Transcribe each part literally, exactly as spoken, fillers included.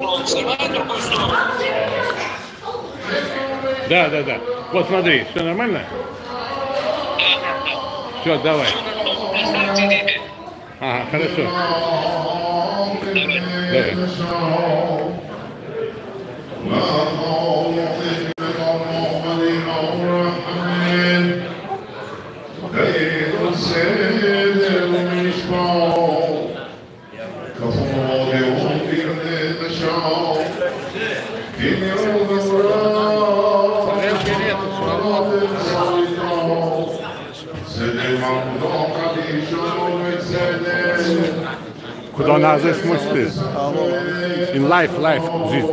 Снимай другую сторону. Да, да, да. Вот смотри, все нормально? Все, давай. Ага, хорошо. Давай. Куда надо смысты? In life, life, жизнь.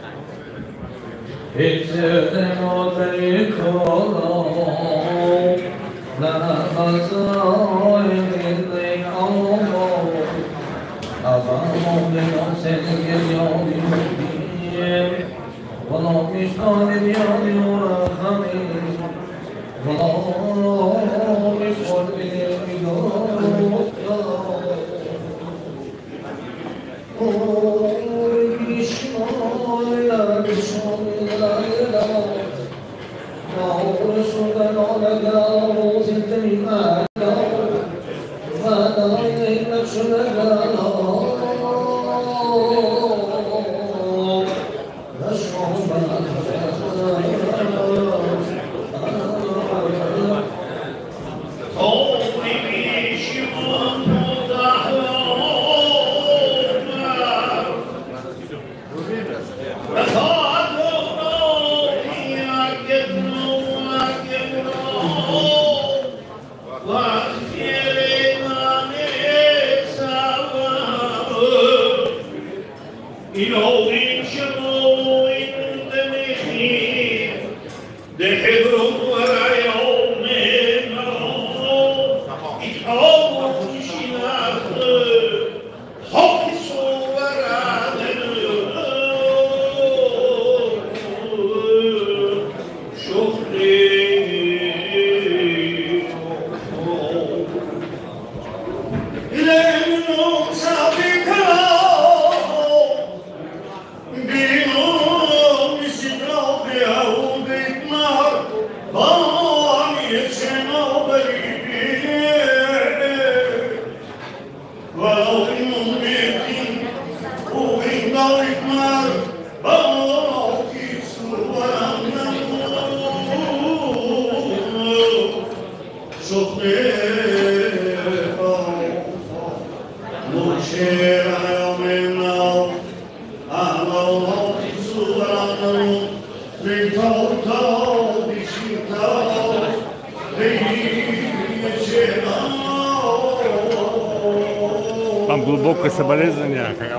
Там глубокое соболезнование, как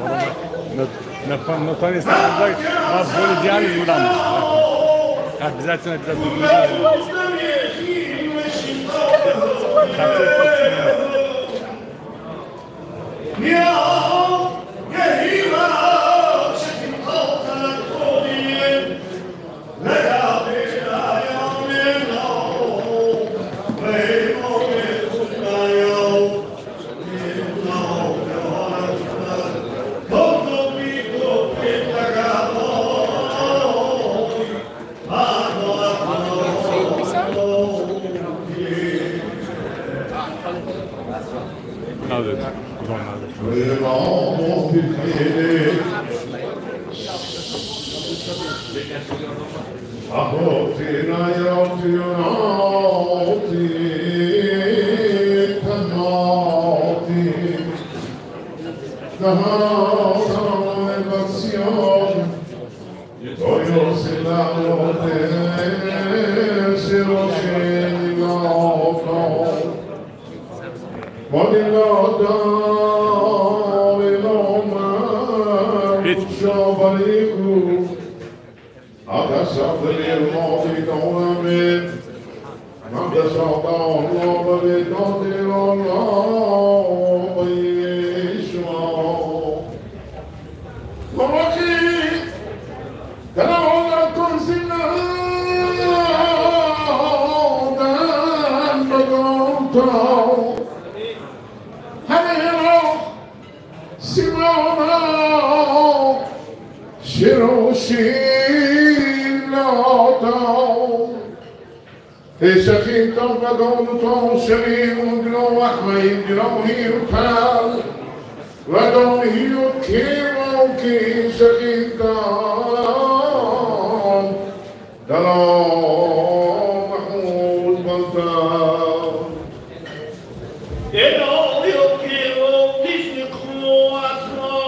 на плане стороны, вас более диализ там. Обязательно, обязательно. Надо, שעושים לאותו שכין טוב בגאונותו שרים וגלוח ויגלו יוטל ודום יוקירו כי שכין טוב דלום מחמוד בלטר אלו יוקירו תשלחו עצמו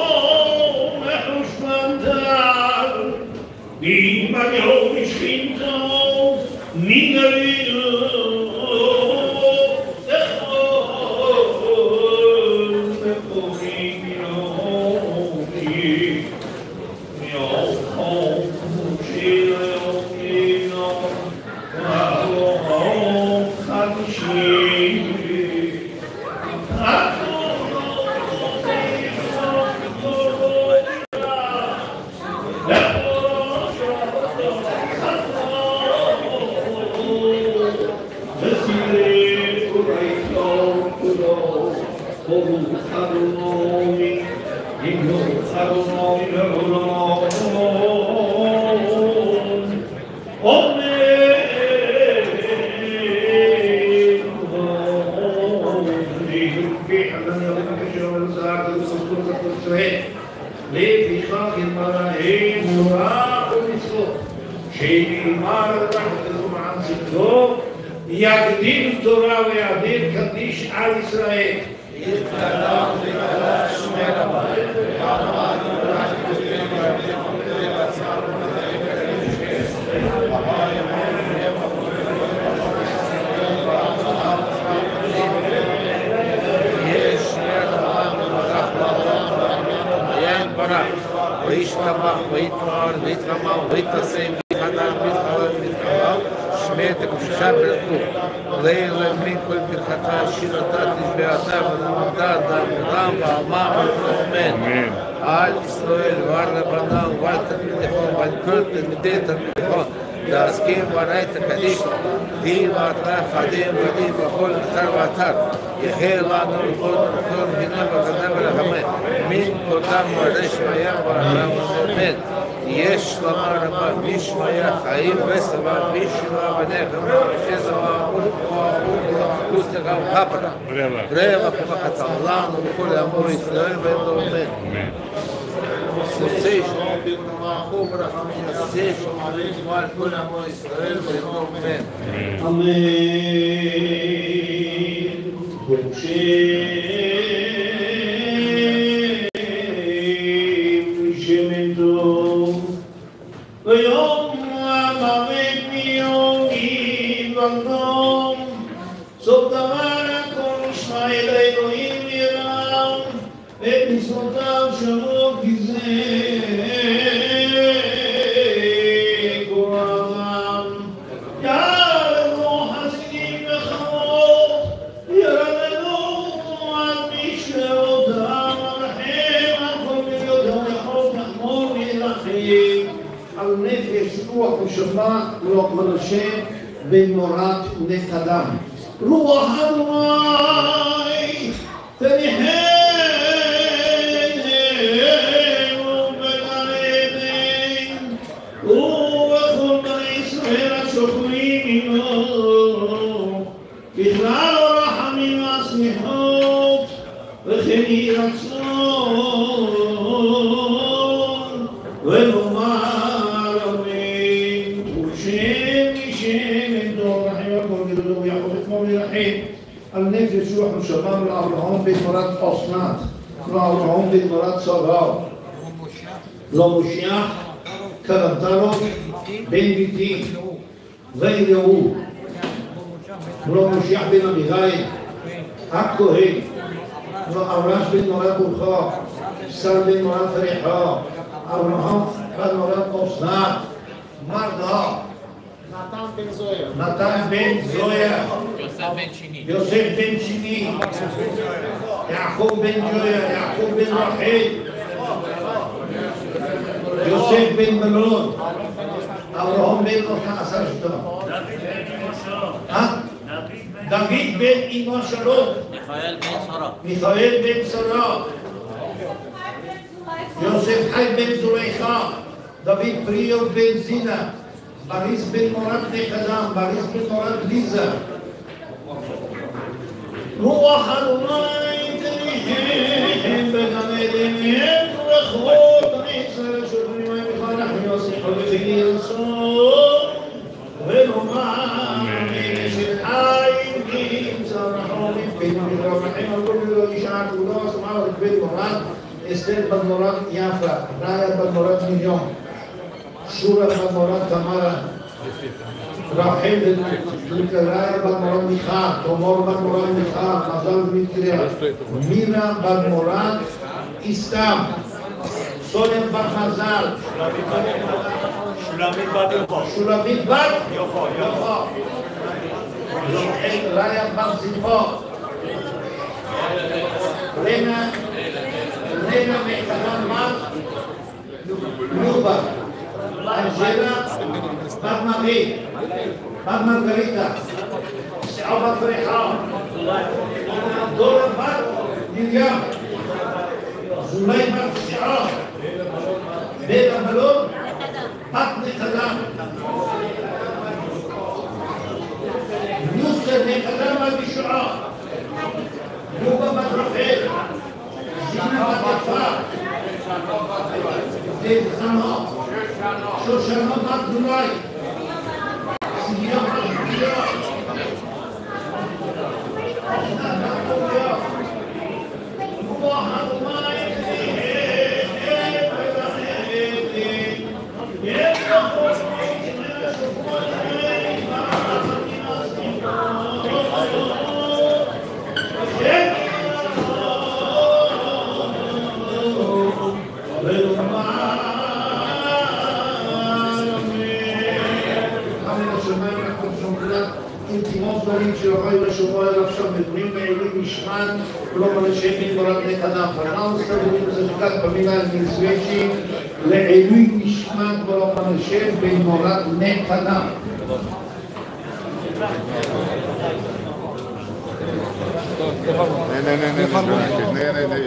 מחושבנדר ואם יום משכינתו נגרירו יגדיל תורה ויעביר קדיש על ישראל. יתגלה וגלה שמי רבי. וישתבח ויתפאר ויתרמה ויתעשם ויתהדר ויתחלל ויתקרב שמע תקוששה ברכו לילה מן כל ברכתה שירתה תשבעתה ונמתה דרם ואמר אמן על ישראל ועל רבנם ועל תלמידיכם ועל כל תלמידי תלמידיכם להזכיר וראית הקדיש די ואתרה חדים ודים בכל אתר ואתר יחל לנו לכל נרחור הנה וגנה ולחמד מן קודם ועדי שמיה וערם אמן יש לומר רבה משמיה חיים וסבא משמע ונכם שזבה וסתגה וחפרה רבע כמחצה לנו לכל אמור ישראל ואין אמן נושא שלום בגנומה חוב רחמים נושא שלום עלינו על כל עמו ישראל ואין אמן אמן קודשי שמן טוב ויום המוות מיומי בגנום סוף דבר הכל נשמע אל האלוהים ירם ואת מצוותיו שלום כי זה גורלם יעלו חסידים וחמות ירדנו על משמעותם הרחם על כל מיליותם יכול לחמור מלחיים על נפש רוח ושמה רוח מנשה בן מורת נקדם רוח אדוני תניחם בכלל הרחמים והסליחות וכן יהי רצון ונאמר אמן ושם משם אין דור רחם הכל גדול ויעקב את כמו מרחם על נפש רוח נשמה לאברהם בן מורת אסנת לאברהם בן מורת שרה לא מושיח קרנטרו בן ביתי ואליהו לא מושיח בן אביגיל הכהן לא אברש בן מורת בולחה שר בן מורת פריחה אברהם בן מורת אסנת מרדה נתן בן זויה נתן בן זויה יוסף בן שני יעקב בן ג'ויה יעקב בן רחל יוסף בן מלון אברהם בן עשר שתיים דוד בן אמו שלום מיכאל בן שרה מיכאל בן שרה יוסף חי בן זולייחה דוד פריאו בן זינה, בריס בן מורת נקדם, בריס בן מורת ליזה. רוח אדוני תניחם בגן עדן ורחבות בני ישראל שוכנים מים בכלל יוסיף ובחיי רצון ונאמר של עין נמצא רחומים בין מרחים על כל מילה אישה כולו שמעה רכבית מורת אסתר בת מורת יפה, ראיה בת מורת מיליון, שורה בת מורת תמרה, רחל ראיה בת מורת מיכה, תומור בת מורת מיכה, מזל ומתקריה, מירה בת מורת איסתם, סולם בת מזל, שולמית בת יופו, שולמית בת יופו, יופו, ראיה בת זיפו, רנה Lena Mekadam Mat, Luba, Angela, Bat Marie, Bat Margarita, Bat Frecha, Dora Bat Miriam, Zulay Bat Shira, Beta Malon, Bat Mekadam, Yusuf Mekadam Bat Bishra, Luba Bat Rachel, Zina בת יפה, חנה, שושנה בת גדולי, סיגיה בת גדולה, חנה בת גדולה, רוח אדוני תניחם בגן עדן, יש רחובות בני שוכנים מים אינטימות דברים שיוחאי לשבוע אליו שם מדברים מעילוי משמן ולא מלשם מדברת נקדם פרנאו סתגורים זכת במילה נזוושי לעילוי משמן ולא מלשם בדברת נקדם Ne, ne, ne, ne, ne, ne, ne, ne,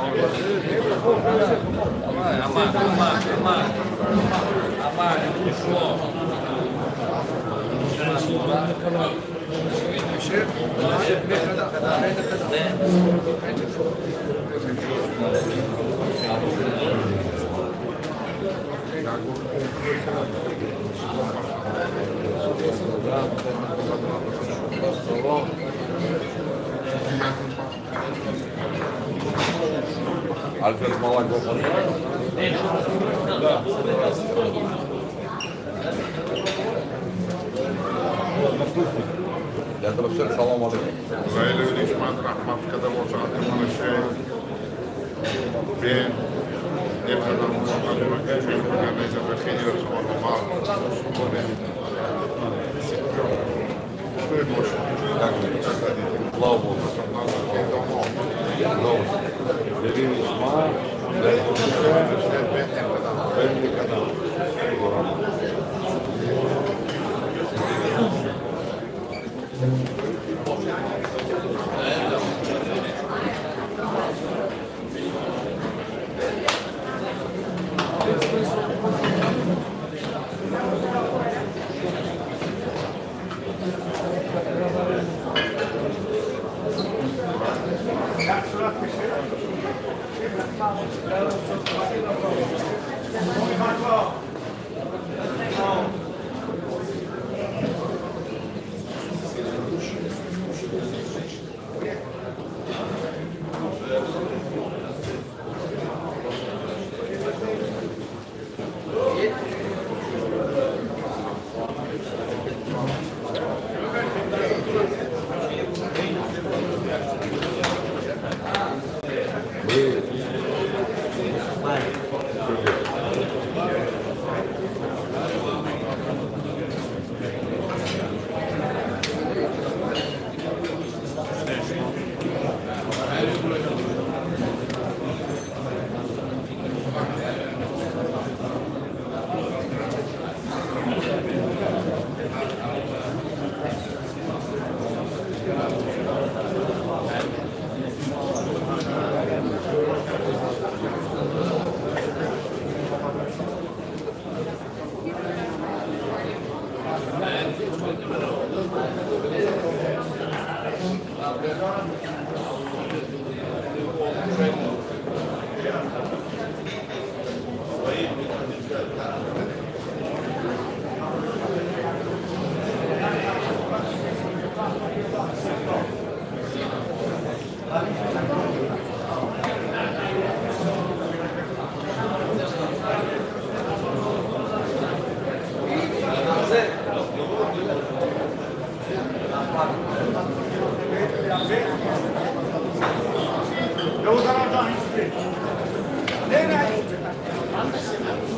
Amar, amar, amar, amar, amar, Альфред молоко. Да. Я вообще салам алейкум. Раилю нишмат рахмат кадам ошатим алашей. Бен Нехадам Мухаммад Макашев Ганеза Бахини Расулан Умар. Что это больше? Как вы? Слава Богу. Бери нишма, дай душа, дай мне канал.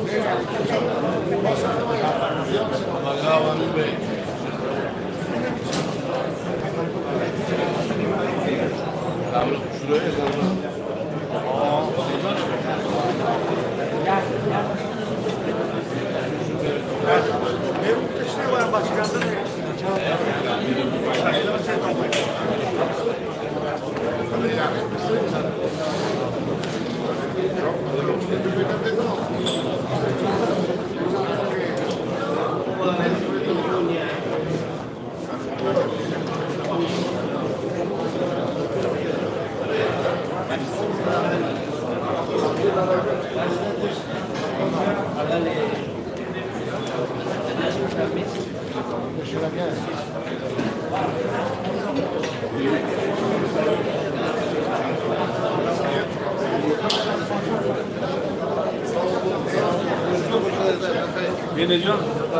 Viene John.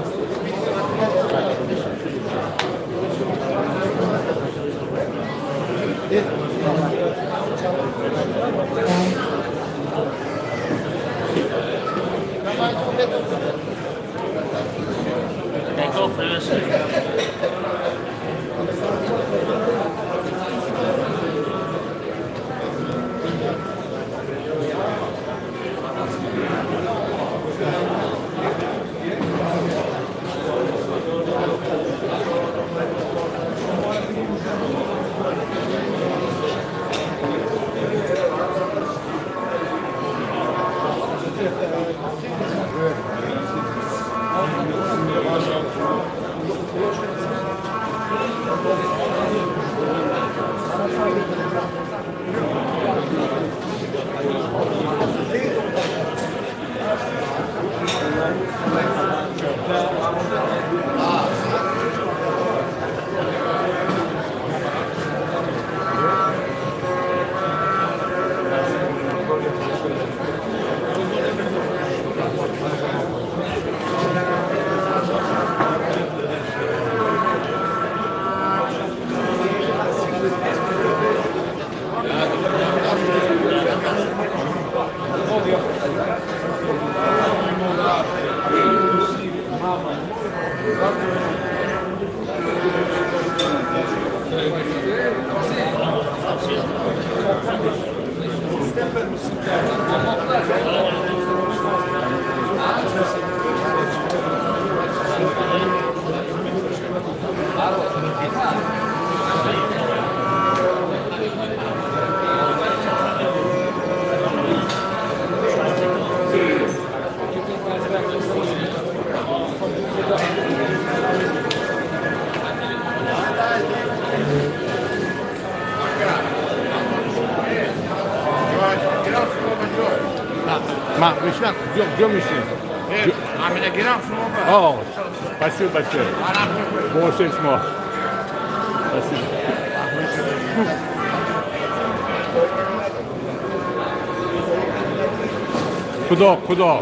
They go first. Ма, Мишна, где, где Мишна? А меня генерал снова. О, спасибо большое. Очень смог. Спасибо. Куда, куда?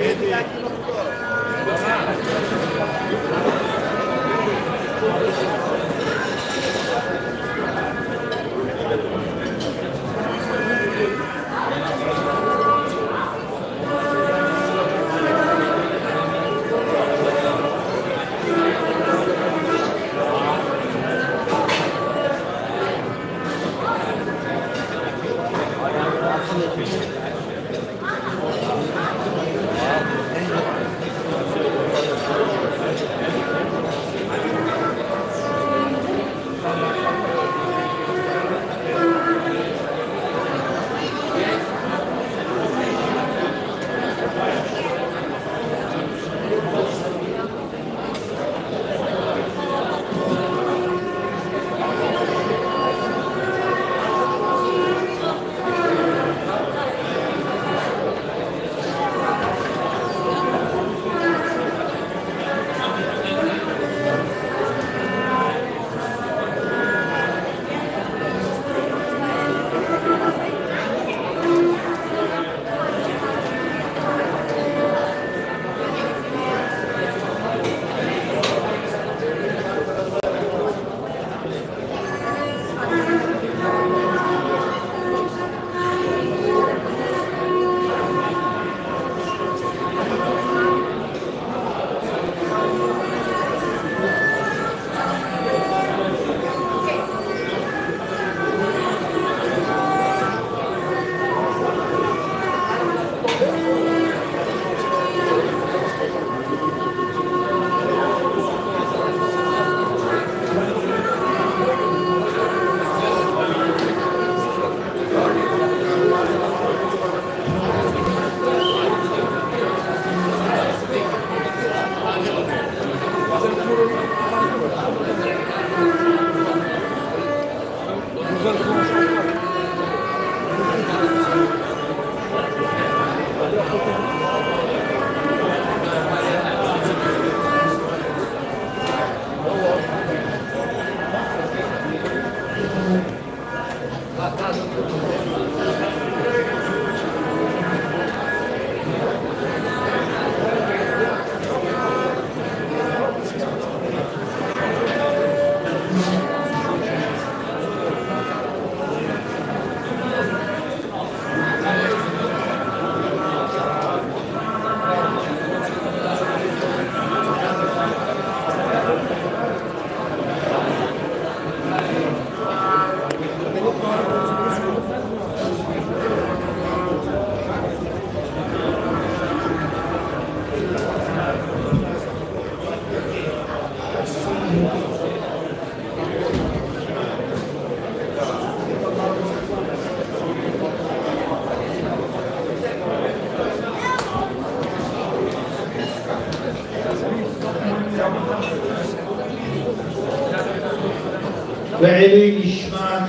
לעילוי נשמת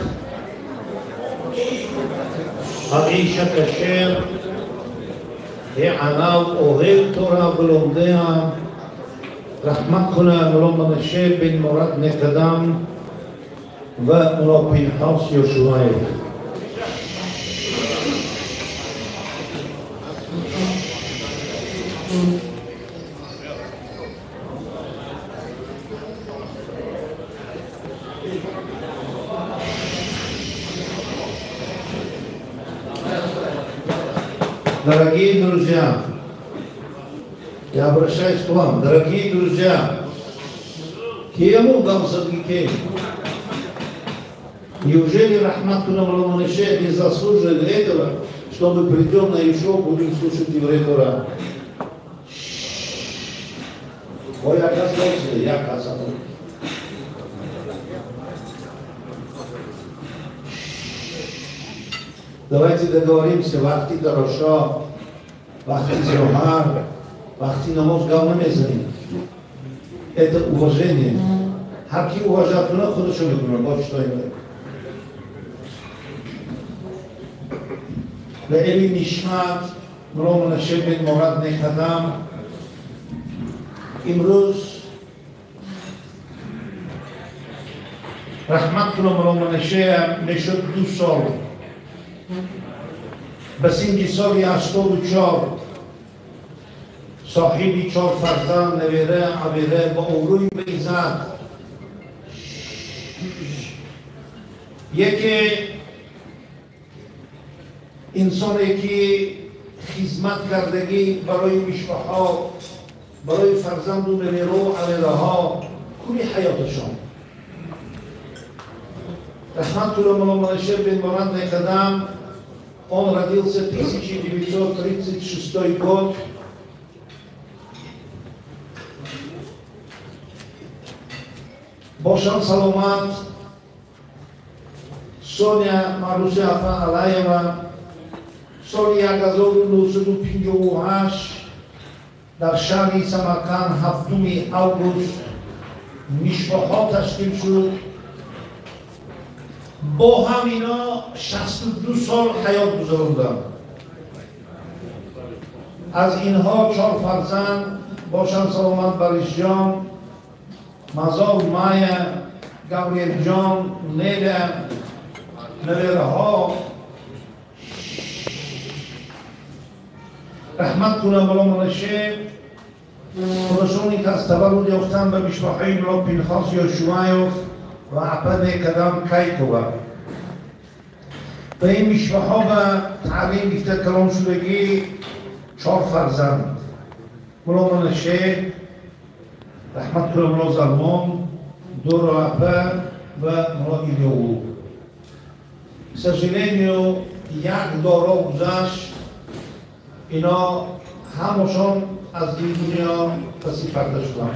האיש הכשר הענב אוהב תורה ולומדיה רחמת כהונה מלוא מנשה בן מורד נקדם ומלוא פנחס יהושע. Дорогие друзья, я обращаюсь к вам, дорогие друзья, кему дам садгике? Неужели Рахмат Кунам Ламанаше не заслуживает этого, что мы придем на Ишо, будем слушать еврей Тора? Ой, я касался, я касался. Давайте договоримся, вахти Дороша, вахти Зохар, вахти намоз гавнамезани. Это уважение. Хаки уважают, но хорошо люблю, вот что им. לעילוי נשמת מלוא מנשה בן מורד נכדם אמרוז רחמת כולו מלוא מנשה נשות דו סול בסינגי סול יעשתו דו צ'ור صاحبی چار فرزند نویره عبیره با اوروی بیزد یکی انسانی که خدمت کردگی برای مشبها برای فرزند و نویره و عبیره ها کلی حیاتشان رحمت الله ملامنشه بن مورد نکدم он родился в тысяча девятьсот тридцать шестой год. Бошан Саломат, Соня Маруся Афа Алаева, Соня Газову Нусуду Пинджову Хаш, Даршани Самаркан Хафтуми Август, Мишпахот Ташкил шуд. با هم اینا شصت و دو سال حیات گذروندن. از اینها چهار فرزند باشن سلامت بریش جان، مزار مایا، گابریل جان، نیله، نویره ها رحمت کنه ملا منشه خودشونی که از تولد یافتن به مشبحه ملا پینخاس یهوشع و عبد کدام کیکوبا به این مشبحه به تعلیم گفته کلام شدگی چهار فرزند ملا منشه رحمت کنه ملا زرمان دو رعبه و ملا ایلیو к сожалению یک دارا گذشت اینا همشون از این دنیا پسیپرده شدن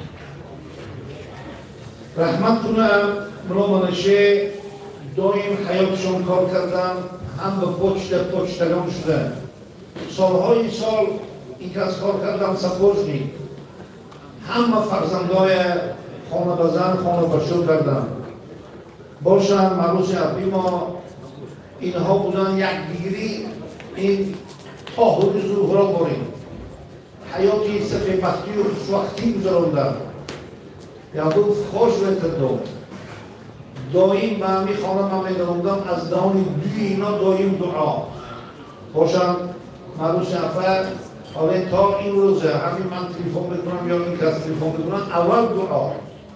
رحمت کنم ملا منشه دایم حیاتشون کار کردن هم به پشت پشتگان شده سالهای سال این که از کار کردن سپوشنی همه فرزندای خانه بزن خانه بشو کردن باشن مروس عبی ما اینها بودن یک دیگری این تا حدود ظهرا باریم حیاتی صفحه بختی و خوشوقتی گذراندن یادو خوش بکردم دایم به همی خانه من میدارندم از دان دوی اینا دایم دعا باشن مروس عفر حالا تا این روزه همین من تلیفون بکنم یا این کس تلیفون بکنم اول دعا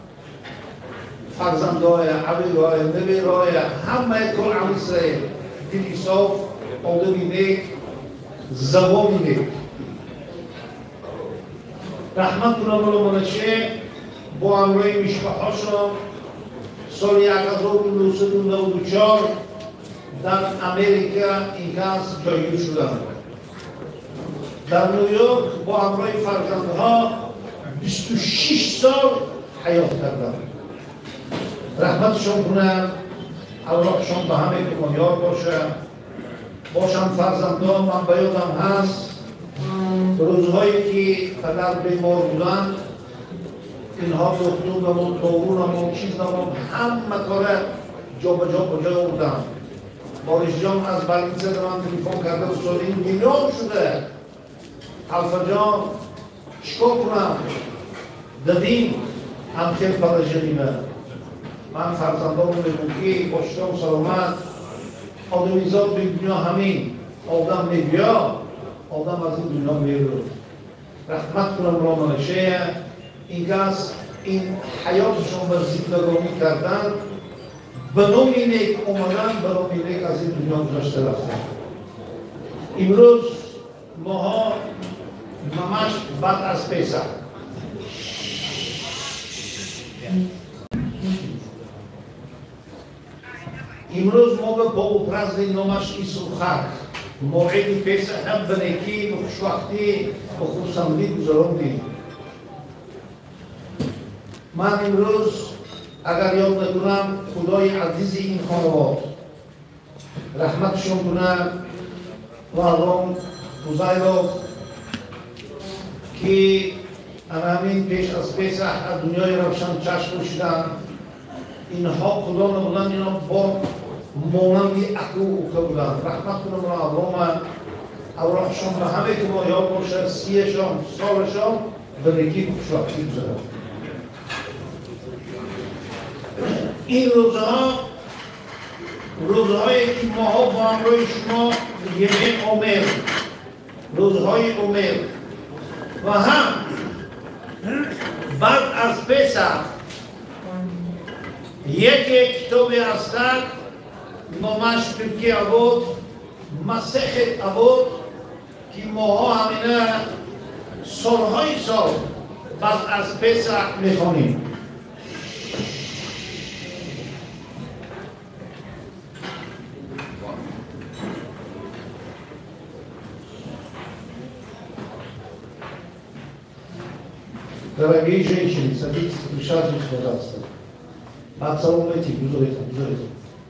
فرزندای عبیرای نبیرای همه کل عم اسرائیل دلی صاف آدمی نیک زبانی نیک رحمت کنم ملا منشه با امروی مشبحاشون سال یک هزار و نهصد و نود و چهار در امریکا این کس جایگیر شدند در نیویورک با امروی فرزندها بیست و شش سال حیات کردند رحمتشون کنم اللهشون به همه کمانیار باشه باشم فرزندان من به یادم هست روزهایی که پدر بیمار بودن اینها دکترمون، طورونمون، چیزمون همه کاره جا به جا کجا بودن. بارش جان از بلنسه به من تلیفون کرده و شده این میلیون شده. الفا جان چیکار کنم؟ دیدیم هم خیلی پرژنیمه. من فرزندانم بگویی باشتم سلامت آدمیزاد به دنیا همین آدم میبیا آدم از این دنیا میره. رحمت کنم را منشه این گز این حیاتشون بر زندگانی کردن به نوعی نیک اومدن به نوعی نیک از این دنیا گذشته رفتن. امروز ماها ممش بعد از پیسه امروز ما به با پرزد نامش ایسوخک موعد پیسه هم به نیکی به خوشوقتی به خورسندی گذراندیم. من امروز اگر یاد نکنم خدای عزیز این خانواد رحمتشون کنه و الان روزایو که همین پیش از پیسه از دنیای روشن چشم شدن اینها خدا نبودن اینا با مانندی اکو اوکه بودن. رحمت کنم را ابرام اوراقشان به همه که ما یاد باشه سیشان سالشان به نگی خوشوقتی بزنن. این روزها روزهایی که ماها با همراه شما یعنی عمر روزهای عمر و هم بعد از پسح یک کتابی هست نامش پرکی عبود مسیحت عبود که ماها همینه سالهای سال بعد از پسح میخوانیم. Дорогие женщины, садитесь, присаживайтесь, пожалуйста. От найти, бузурите, бузурите.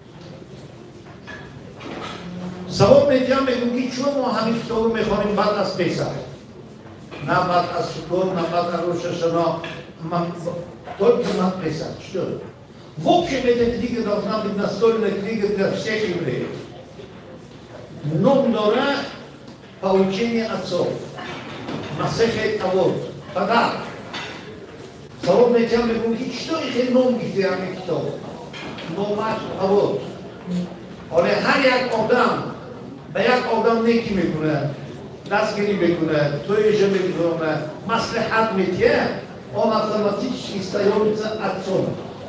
Савод метям мегуги, чего мы хамим китабу мехоним бад аз Песах? На бад аз Суккот, на бад аз Рош ха-Шана, только на Песах. Что? В общем, эта книга должна быть настольная книга для всех евреев. Номдора поучение отцов. Масехет Авот. Тогда Свободная тема говорит, что их ном где они кто? Номаш Авот. Але هر یک آدم به یک آدم نیکی میکنه، دستگیری میکنه، تویش میکنه، مصلحت میتیه، آن автоматически становится отцом.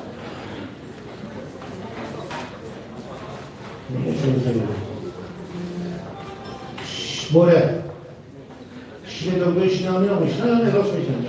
Боре, ще не добреш на него, ще не розмишляй.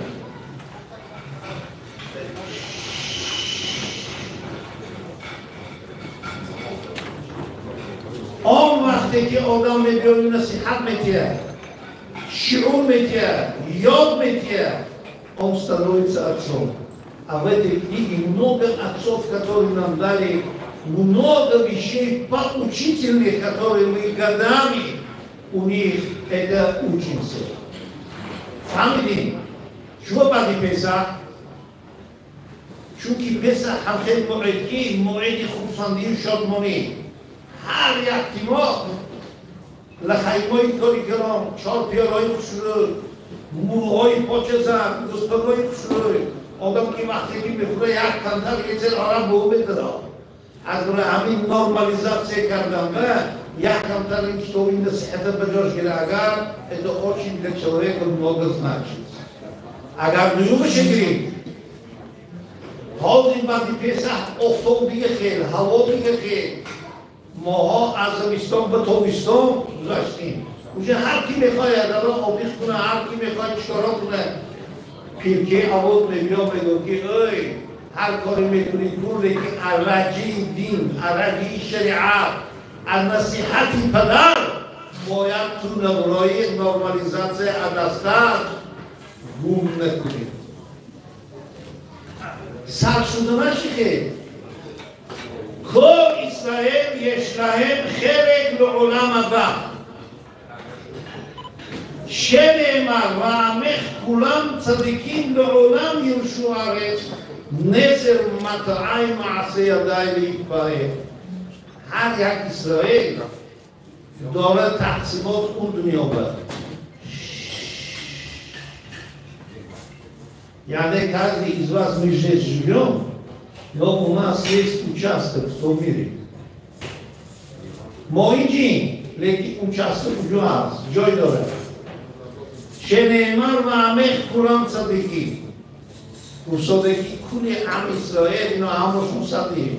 آن وقتی که آدم میبینه نصیحت میتیه شعور میتیه یاد میتیه он становится отцом. А в этой книге много отцов, которые нам дали много вещей поучительных, которые мы годами у них это учимся. فهمیدیم؟ شما بعد پسح چون که پسح هم خیلی موعدی موعد خورسندی و شادمانی هر یک تیما لخیمای کاری کرام چهار پیارهای خوشروی موهای پاچه زن گسترهای خوشروی آدم که وقتی که میخوره یک کنتر یه چل آرام به او بدرا از برای همین نورمالیزاسیه کردن و یک کنتر این که تو این نصیحت بجاش گره اگر ادعا چین که چلوه کن موگز نکشید اگر دویومش گریم حال این بعدی پیسح افتاب دیگه خیل هوا دیگه خیل ماها از زمستان به تابستان گذاشتیم. اونجا هر کی میخواد در آبیخ کنه، هر کی میخواد چیکارا کنه. پیرکه عوض میبیا میگه که ای هر کاری میکنی کن لیکن ارجی دین، ارجی شریعت، نصیحتی پدر باید تو نورای نورمالیزاسیه ادستر گم نکنید. سر شدنش خیلی כל ישראל יש להם חלק לעולם הבא. שנאמר ועמך כולם צדיקים לעולם ירשו הארץ נצר מטעי מעשה ידיי להתברך. هر یک اسرائیل داره تقسیمات اون دنیا بر یعنی każdy z was myśli żyją no u nas jest uczestnik w tym mierze moi dzień leki uczestnik u nas joy dore שנאמר ועמך כולם צדיקים וצדיקים כולי עם ישראל אינו עמוס צדיק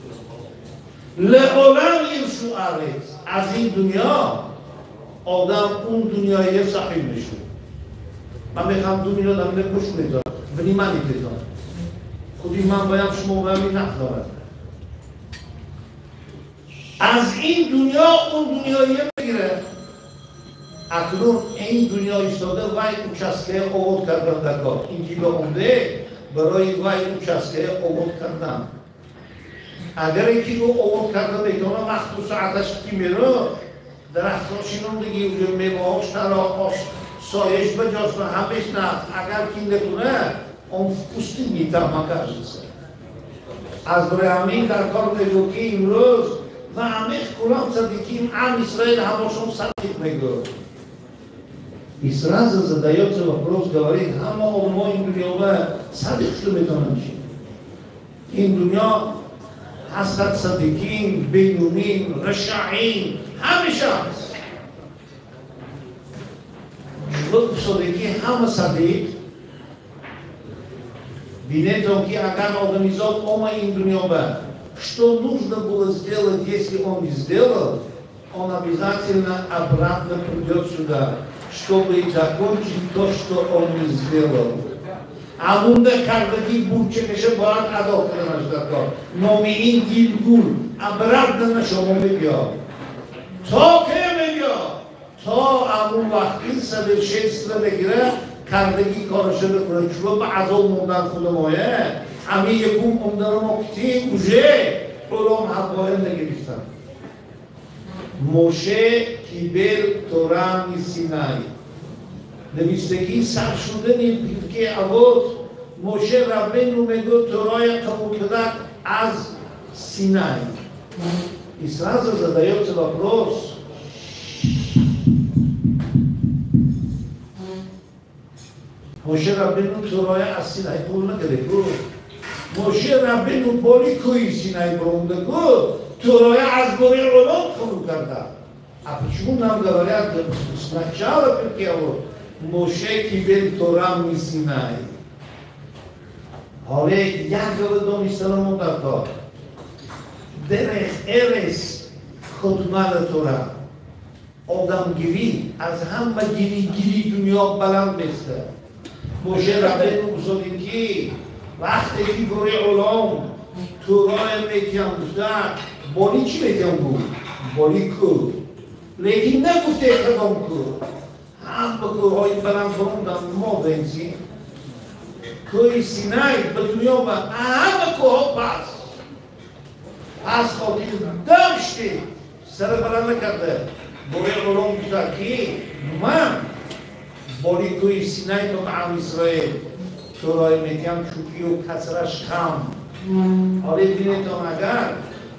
לעולם ירשו הארץ از این دنیا آدم اون دنیای صحیح میشه من میخوام دنیا دارم نکوش میدارم ولی من نیدارم خودی من باید شما باید نخدارم از این دنیا اون دنیایی بگیره اکنون این دنیا ایستاده وای اونچسته آورد کردن در کار این جیبه اونده برای وای اونچسته آورد کردن اگر یکی رو آورد کرده بیتونه مخصوص عدش که میره درختاشینون دیگه اونجا میوهاش تراقاش سایش بجاست و همش نفت اگر که نکنه اون پوستی میترمه کرده از برای همین در کار میگو که امروز و همه کلام صدیقیم ام اسرائیل هماشون صدیق میگو И сразу задается вопрос, говорит, хама олмо ин дунья садик что метонам чи. Ин дунья хасад садикин, бейнунин, рашаин, хамиша. Вот садики хама садик. Бинетом ки аган организовал ома ин дунья. Что нужно было сделать, если он не сделал, он обязательно обратно придет сюда. Чтобы закончить то, что он не сделал. А мунда кардagi бурчекеше باید ادا کننش در کار. نومین دیلگول обратно на شما میگه. تا که میگه؟ تا همون وقتی совершенство بگیره کردگی کارش بکنه. چون به عذاب موندن خود مایه. همین یکم موندن ما کتی اوجه اولام حبایه نگریستن. موشه کیبل تورا میسینای نویسندگی سر شده نیپیرکه عوض موشه ربینو میگو تورای قبول کرده از سینای и сразу задается вопрос موشه ربینو تورای از سینای قبول نکرده موشه ربینو بالی کوی سینای برونده گفت تورای از گوری علام قبول کرده а почему нам говорят сначала перкео Моше кибел Тора мисинай حالا یک گردون اسلام در کار درخ ارس خدمت تورا آدمگیری از همه گیری گیری دنیا بلند بسته موشه ربینو بزرگی که وقتی که گوری علام تورای میتیم بوده بالی چی میتیم بود؟ بالی کو لیکن نگفته اقدام کو هم به کوهای بلند بروندن ما بنزیم کوی سینای به دنیا با همه کوها پس پس خاطر داشتی سر بلند نکرده باید علوم بوده که من بالی کوی سینای به معام اسرائیل تورای میتیم چوکی و کسرش کم حالا بینیتون اگر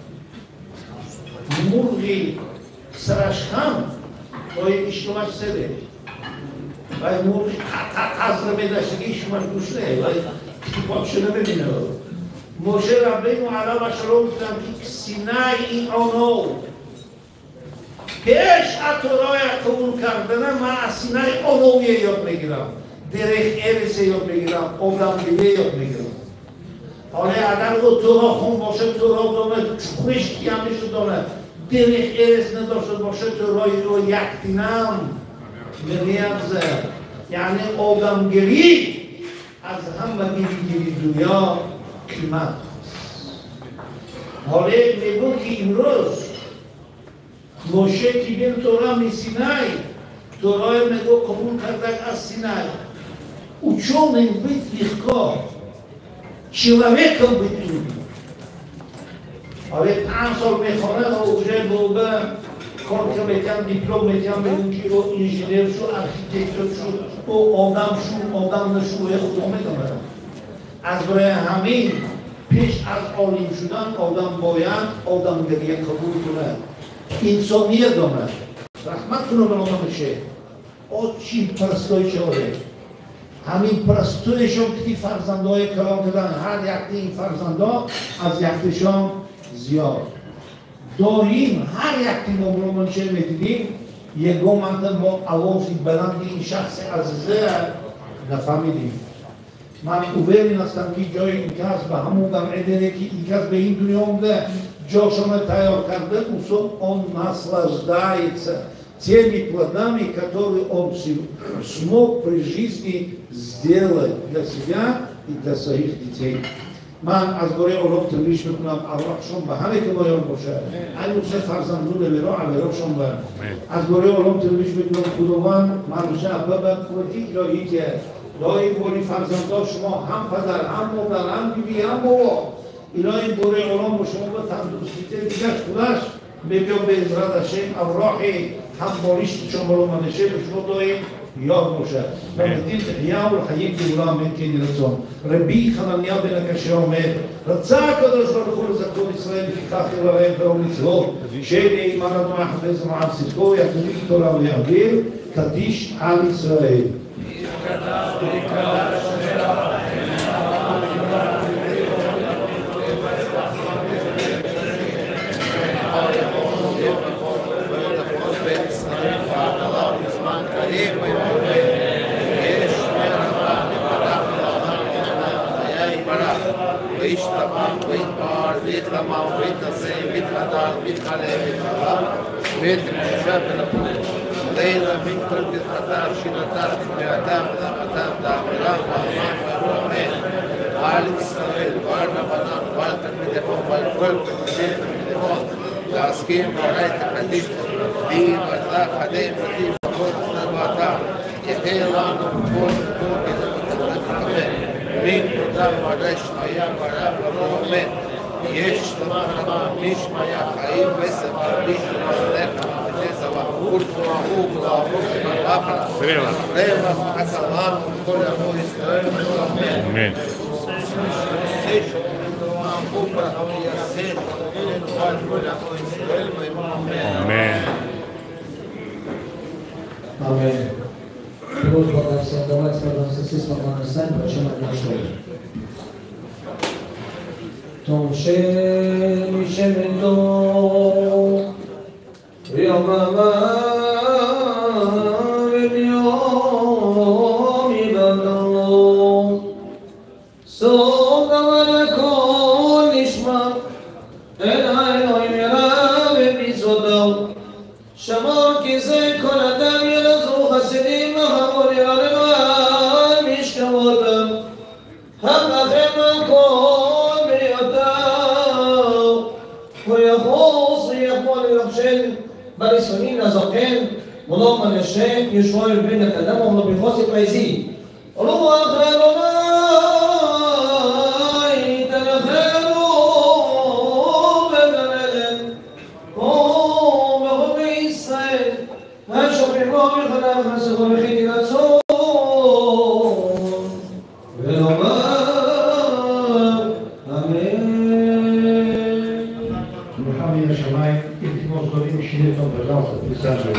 مرغی سرش خم باید اشتماش سره باید مرغی قصر بداشتگی اشتماش گوش نه باید باشه نبینه موشه ربینو علا بشرو بودم که سینای این آنو پیش اتورای قبول کردنه من از سینای آنویه یاد میگیرم درخ ارسه یاد میگیرم آدمگیریه یاد میگیرم حالا اگر او تورا خون باشه تورا دانه چونش کیامش دانه درخ ارس نداشته باشه تورای رو یک دینم نمیارزه یعنی آدمگیری از همه گیری دنیا قیمت حالا میگو که امروز موشه که بین تورا می سینای تورای میگو قبول کردک از سینای ученым быть легко, человеком быть трудно. Але п'ять сал میخونه و уже булbe کنترل دیپلم میتونم بگم که او انجینیر شو آرکیتکت شو او آدم شو آدم نشو خودم میدونم از برای همین پیش از عالم شدن آدم باید آدم دیگه قبول کنه انسانیت داره رحمت کنه به آدم میشه او چی پرستای چاره همین پرستویشون که فرزندهای کلام کردن هر یکی این فرزندا از یکیشان زیاد داریم هر یکی ما رو منشه میدیدیم یکم با آوازی بلند این شخص عزیزه نفهمیدیم من اووری هستم که جای این کس به همون دمعه که این کس به این دنیا اومده جاشون تیار کرده اوسو اون наслаждается теми плодами, которые он смог при жизни сделать для себя и для своих детей. من از برای اولاد تبریش میکنم ارواحشون به همه که مایان باشه این روزه فرزندون بیرا عبیراشون به از برای اولاد تبریش میکنم خداوند من روزه اول به قوتی الهی که الهی باری فرزندان شما هم پدر هم مادر هم بیبی هم بابا الهی باری اولاد با شما به تندرستیت دیگرش خودش ببین به ازراد هشم ارواحی هم باریش شما رو منشه به شما داریم یاد باشه وقتی تحیا و حیات دولا من که نیستم ربی خدایا بنا کشیامه رضا کداش رو خود زکون اسرائیل که خاطر و این فراموشو شهر ایمان و محفظ معصیتو یا کنی تو را میگیر کدیش آل اسرائیل וישתבח ויתפאר ויתרומם ויתנשא ויתהדר ויתחלה ויתחבר ויתקשר בלבוא לילה מן כל ברכתה שינתה תשבעתה ודמתה דאמרה ואמן ואמן על ישראל ועל רבנן ועל תלמידיהם ועל כל תלמידיהם להסכים ועלי תקדיש בי ותלה חדי ותי וכל תנבעתה יחי לנו כל כל כזה מן תודה ורש היה ברב ואמן יש למעלה משמע חיים ושמחה לשמחך ותזבה ורפואהו ולאהוב ולאהבה רווח הסלם וכל עמו ישראל אמן Amen. Amen. Просьба на всех, давайте пожалуйста, все спокойно сами, почему это нашло. Том шем шемендо, Йомама веньом ибадо, Согавана кол нишма, Элай лой мира вебизодо, Шамар кизе кол адам ילזו חסידים לחמור ירמה משכבותם הם לכם הכל ביותר ויחוס ויחמול ויחשל בריסונים לזקן ולא מנשק ישמור בן הקדם ולא בחוסק ויזי רוח אלוהי תנחמו בגן עדן קום בחוק ישראל השופעים בו מחדש נסחו וחיתי לצום ולומר אמן. מחמי השמיים, אם תמוס דברים משנה טוב בגלת, בסדר.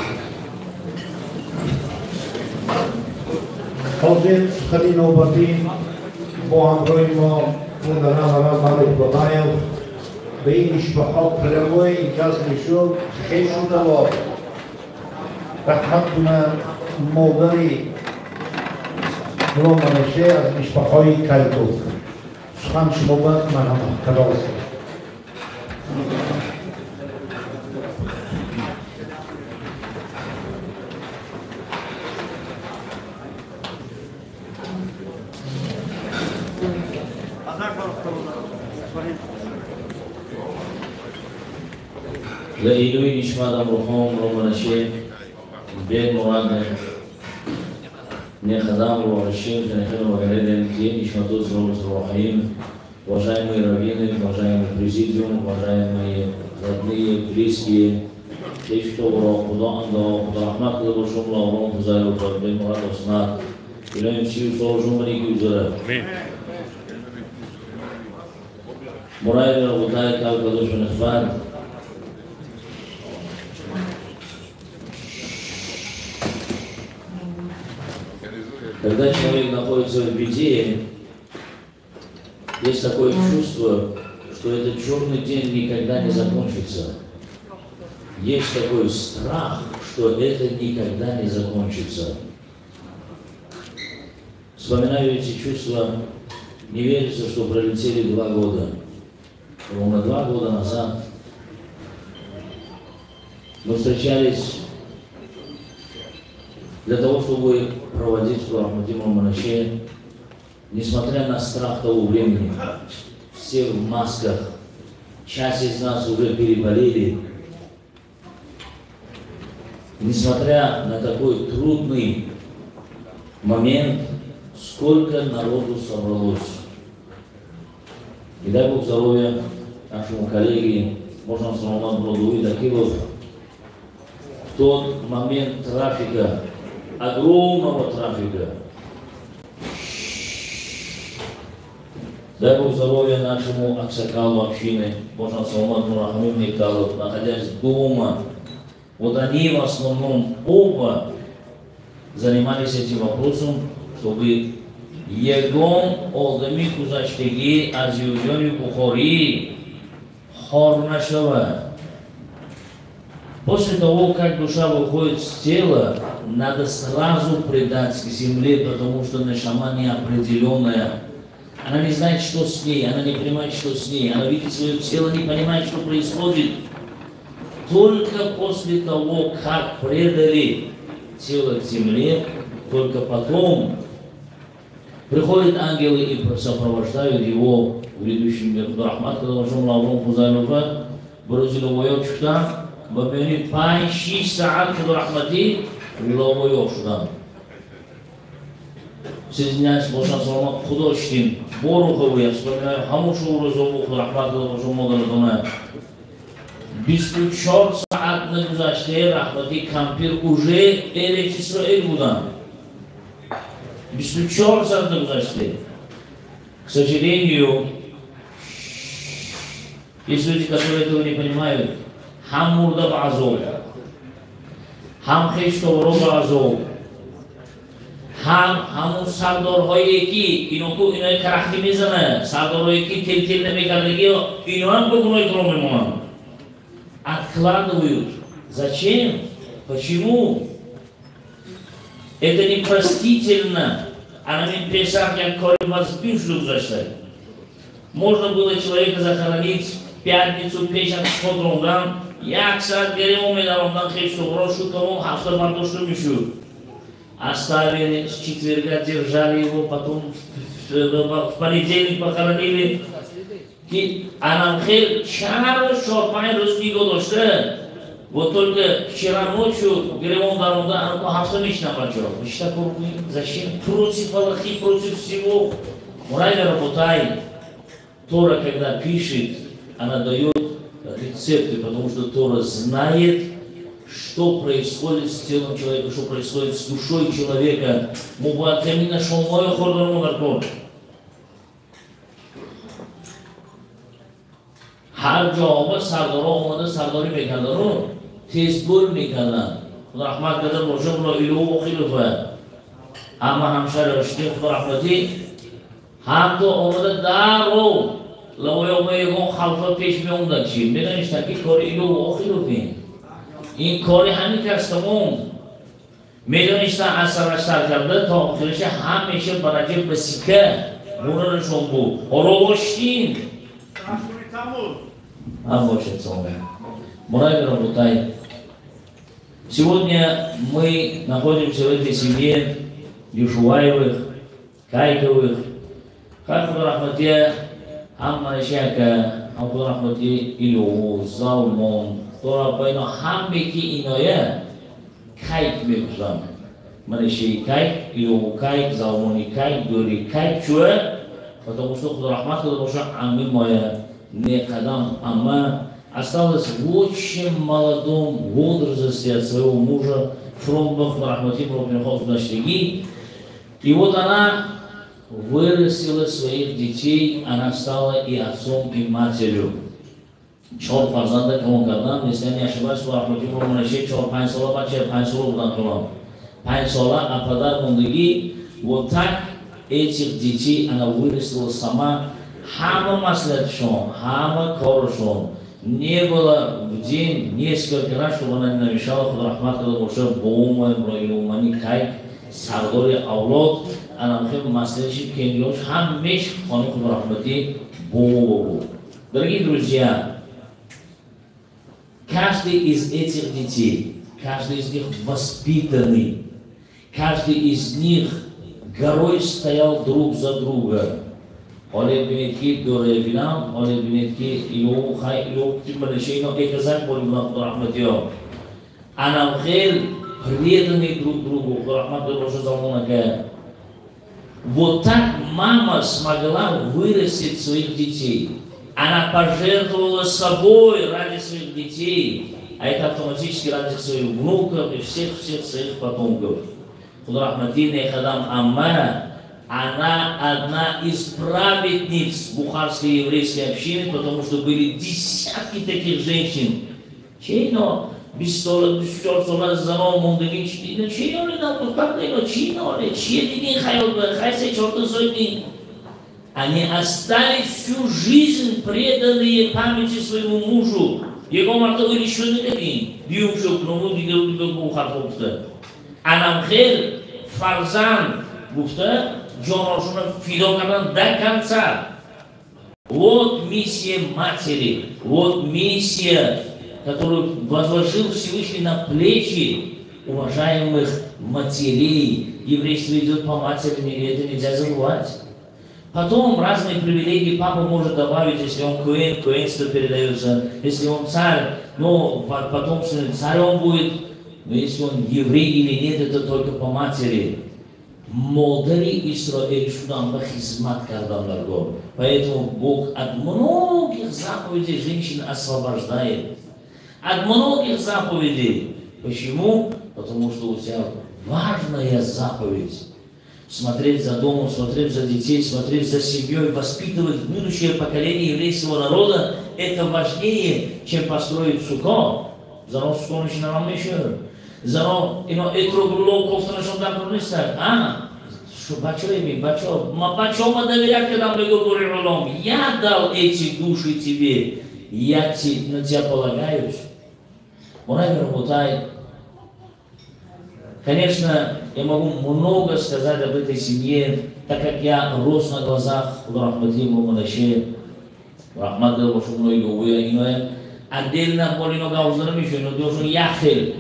חוזר חלינו בתים, בו אמרואים בו, כבוד הרב הרב ברוך בבייל, ואם משפחות פרמוי, איכס משום, חשו דבר. رحمتنا مادری رو منشه از مشبه های کلتوف سخن شما باید من هم کلاس לעילוי נשמת אברהם לא מנשה בן מורד נכדם ורשים שנחלנו בגן עדן תהיה נשמתו זרוע וזרוע חיים. Уважаемые раввины, уважаемый президиум, уважаемые родные, близкие, Deixe que o Khudá ando, Khudá rahmat kıldı boşum Allah'ın güzel olsun, ben murat olsunlar. İlahim siyu soğuşum beni ki üzere. Amin. Мурайра Гудай Калкадушин Ихван. Когда человек находится в беде, есть такое чувство, что этот черный день никогда не закончится. Есть такой страх, что это никогда не закончится. Вспоминаю эти чувства, не верится, что пролетели два года. Ровно два года назад мы встречались для того, чтобы проводить в Рахматиму Манаше, несмотря на страх того времени, все в масках, часть из нас уже переболели. Несмотря на такой трудный момент, сколько народу собралось. И дай Бог здоровья нашему коллеге, можно Саламат Бладуи Дакилов. В тот момент трафика, огромного трафика, дай Бог здоровья нашему аксакалу общины, можно Саламат Мурахамин Никалов, находясь дома. Вот они в основном оба занимались этим вопросом, чтобы ягон олдами кузаштаги аз юёни Бухари хор нашава. После того, как душа выходит с тела, надо сразу предать к земле, потому что нешама неопределенная. Она не знает, что с ней, она не понимает, что с ней, она видит свое тело, не понимает, что происходит. Только после того, как предали тело к земле, только потом приходят ангелы и сопровождают его в грядущем мир. Рахмат, когда Вашум Лаврум Хузайлова, Бразиловой Чута, Бабени Пай, шесть саат, когда Рахмати, Лавой Чута. Соединяюсь, можно сказать, художественным, Борухову, я вспоминаю, Хамушу Розову, Рахмат, когда Вашум Модалатона. بیست و چهار ساعت نگذشته رحمتی کمپیر уже Эрец Исраэль بودن. بیست و چهار ساعت نگذشته. К сожалению, есть люди, которые этого не понимают. Хам мурда базов, хам хештовро базов, хам хамун сардорҳое ки ино ку ино карахти мезанад, сардорҳое ки тел-тел намекардагӣ ино ҳам ба гуноҳи кор мемонанд. Откладывают. Зачем? Почему? Это непростительно. А на Песах я корю вас бившую зачитать. Можно было человека захоронить в пятницу, печать с ходром, я, кстати, говорил, у меня ромдан хейшу, брошу тому, автор мартушу мишу. Оставили, с четверга держали его, потом в понедельник похоронили. Анамхель чар шорпай русский годоште. Вот только вчера ночью Гремон Дарунда по Хавсамич напачал. Зачем? Против Аллахи, против всего. Мурайна работай. Тора, когда пишет, она дает рецепты, потому что Тора знает, что происходит с телом человека, что происходит с душой человека. Мубатамина шомоя хордану наркот. هر جا آمد سردارا آمده سرداری میکردن و تیزبول میکردن. خدا رحمت کردن برشم را ایلو و خیلی خواه. اما همشهر رشدی خدا رحمتی هم تو آمده در رو لوی آمده یکون خلفه پیش میومدن چی؟ میدانشتن که کاری ایلو و خیلی خواه. این کاری همین کستمون میدانشتن اثر رشتر کرده تا آخرش همیشه برای بسیکه مونرشون بود. آروشتین Мурайбер Абутай. Сегодня мы находимся в этой семье Юшуваевых, Кайковых. Хайфуд Рахматия, Амма Шака, Амфуд Рахмати, Илю, Залмон, Тора Байна, Хамбеки Иноя, Кайк Мекузам. Манеши Кайк, Илю Кайк, Залмони Кайк, Дури Кайк, Чуэ, потому что Худ Рахмат, потому что Амми Моя. Не кадам, ама осталась в очень молодом возрасте от своего мужа Фромбах Рахматим Рубинхов Наштиги. И вот она вырастила своих детей, она стала и отцом, и матерью. Чор фарзанда Камукардан, если я не ошибаюсь, Рахматим Рубинхов, Чор Пайнсола Бачер, Пайнсола Буданкулам. Пайнсола, а Прадар Мундыги, вот так этих детей она вырастила сама. Хама маслятшон, хама коршон. Не было в день несколько раз, чтобы она не намешала Худрахмат Кадамуша Боума, Броилумани Кайк, Сардори Аулот, она мхем маслячи Кенгиош, хам меш хони Худрахмати Боу. Дорогие друзья, каждый из этих детей, каждый из них воспитанный, каждый из них горой стоял друг за друга. Oleh binetki dore binam, oleh binetki ilu khai ilu тимбалешейно эказак болимна Рахматио. Анам хел преданный друг другу, Рахматио Роша Залмунака. Вот так мама смогла вырастить своих детей. Она пожертвовала собой ради своих детей, а это автоматически ради своих внуков и всех-всех своих потомков. Рахматина Хадам Аммара. Она одна из праведниц бухарской еврейской общины, потому что были десятки таких женщин. Чейно, без стола, без стола, за новым мундагин, чейно, чейно, ли нам, как ли, чейно, ли, чейно, хайот, хайсе, черта сотни. Они остались всю жизнь преданные памяти своему мужу. Его марта решили такие, бьюшок, но мы видели, как бухар фокуста. Анамхер, Фарзан, Гуфта, Джоношуна Фидокаран до конца. Вот миссия матери, вот миссия, которую возложил Всевышний на плечи уважаемых матерей. Еврейство идет по матери, и это нельзя забывать. Потом разные привилегии папа может добавить, если он коэн, коэнство передается, если он царь, но потомственный царь он будет, но если он еврей или нет, это только по матери. Модери Исраэль Шудан Бахизмат Кардандарго. Поэтому Бог от многих заповедей женщин освобождает. От многих заповедей. Почему? Потому что у тебя важная заповедь. Смотреть за домом, смотреть за детей, смотреть за семьей, воспитывать будущее поколение еврейского народа. Это важнее, чем построить суко. Занос суко начинаем еще. Зано, ино этро гуло кофта на шондан курниста. А, что бачо ими, бачо, ма бачо ма доверять, когда мы говорим ролом. Я дал эти души тебе, я те, на тебя полагаюсь. Мурай Мирмутай. Конечно, я могу много сказать об этой семье, так как я рос на глазах Рахматим Руманаше, Рахмат Рашумной Гуя, иное. Отдельно Полино Гаузером еще, но должен Яхель.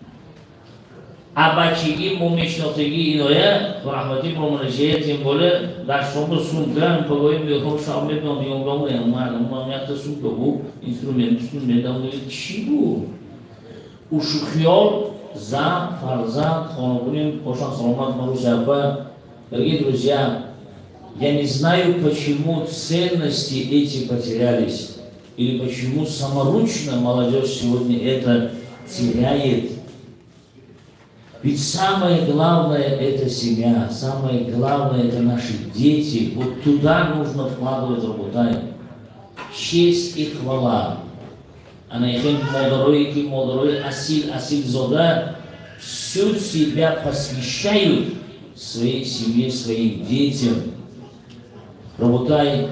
Абачиги, мумечнотиги иное, Рахматим Руманаше, тем более, да что бы сумка, мы поговорим, я хочу шаблет, но не угомлен, у меня это сумка был, инструмент, инструмент, а он говорит, чего? Ушухьол за Фарзан, Хонобулин, Кошан Саламат Марусяпа. Дорогие друзья, я не знаю, почему ценности эти потерялись, или почему саморучно молодежь сегодня это теряет. Ведь самое главное это семья, самое главное это наши дети. Вот туда нужно вкладывать работу. Честь и хвала. Анаихем модоройки, модорой, асиль, асиль зода. Всю себя посвящают своей семье, своим детям. Работай,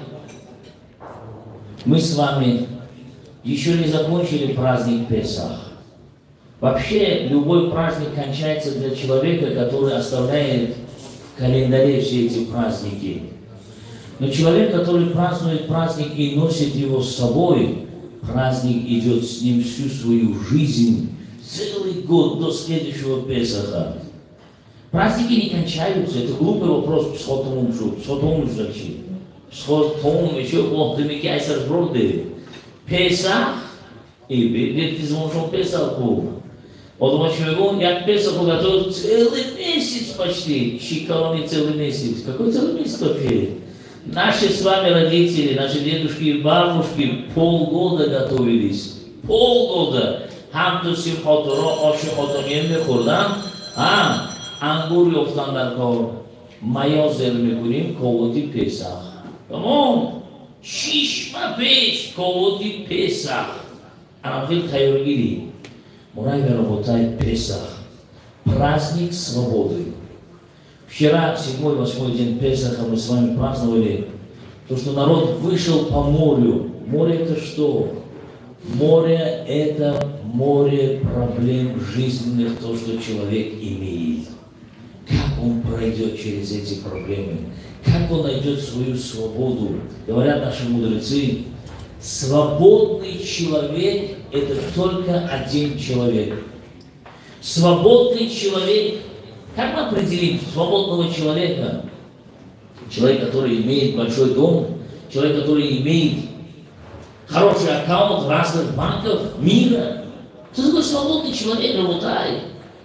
мы с вами еще не закончили праздник Песах. Вообще, любой праздник кончается для человека, который оставляет в календаре все эти праздники. Но человек, который празднует праздник и носит его с собой, праздник идет с ним всю свою жизнь, целый год до следующего Песаха. Праздники не кончаются, это глупый вопрос, псхотом умшу, псхотом умшу, псхотом еще Бог дымики айсар броды. Песах, и бедет из мужом Песаху. От мочевого, як Песаху готовят целый месяц почти, щикалони целый месяц. Какой целый месяц вообще? Наши с вами родители, наши дедушки и бабушки полгода готовились. Полгода. Хамду симхотуро, оши хотамием мехурдан, а ангур ёфтандар кор, майо зел мекуним, ководи Песах. Тамом, шишма пеш, ководи Песах. Анамфил хайоргири. Мурайга работает Песах. Праздник свободы. Вчера, седьмой, восьмой день Песаха, мы с вами праздновали то, что народ вышел по морю. Море это что? Море это море проблем жизненных, то, что человек имеет. Как он пройдет через эти проблемы? Как он найдет свою свободу? Говорят наши мудрецы, свободный человек это только один человек. Свободный человек. Как мы определим свободного человека? Человек, который имеет большой дом, человек, который имеет хороший аккаунт в разных банках мира. Кто такой свободный человек, работает?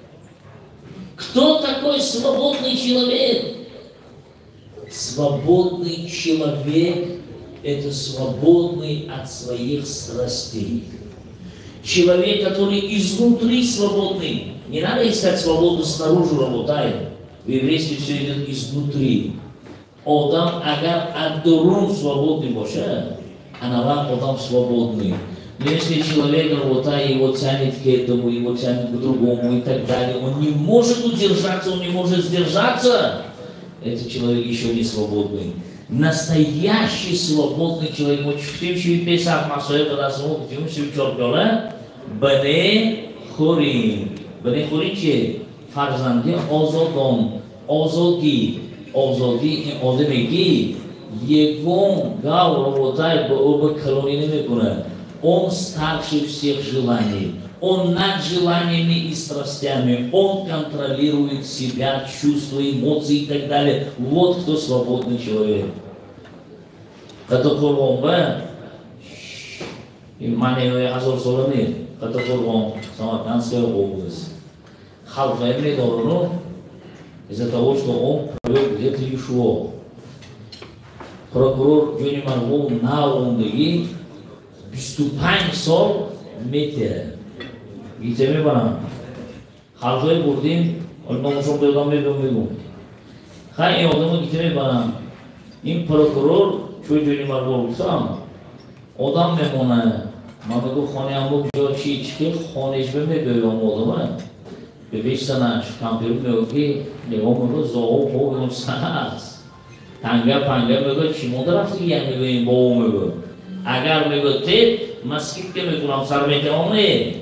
Кто такой свободный человек? Свободный человек – это свободный от своих страстей. Человек, который изнутри свободный. Не надо искать свободу снаружи, работает. В еврействе все идет изнутри. Адам агар аддурун свободный Боша, а навак Адам свободный. Но если человек, работает, его тянет к этому, его тянет к другому и так далее, он не может удержаться, он не может сдержаться, этот человек еще не свободный. Настоящий свободный человек. Вот в тем, что и Песах Масоэ, когда смотрим, в тем, что и Чорбёле, Бане Хорим. Бане Хорим че? Фарзанди озодон, озоди, озоди и одемеги. Его гал работает по оба колониями куна. Он старше всех желаний. Он над желаниями и страстями. Он контролирует себя, чувства, эмоции и так далее. Вот кто свободный человек. Катокорвомба, и маневе Азор-Солоны, Катокорвом, Самаркандская область. Халфаемли Дорону, из-за того, что он провел где-то Юшуо. Прокурор Джони Марвол на Лондоне, Биступайн Сол, Метер. Гитеми бана. Халфай бурдим, Ольмамушом Белгам Белгам. Хай Одаму Гитеми бана. Им прокурор чуй Джони Марвол сам. Одам мемона. Мамегу хонеаму джо чички хонеш бемегоям одама. Бебеш санаш кампир меги легому зоо богом санас. Танга панга мего чимодрафти я мего боо мего. Агар мего тет маскитке мекунам сармете омне.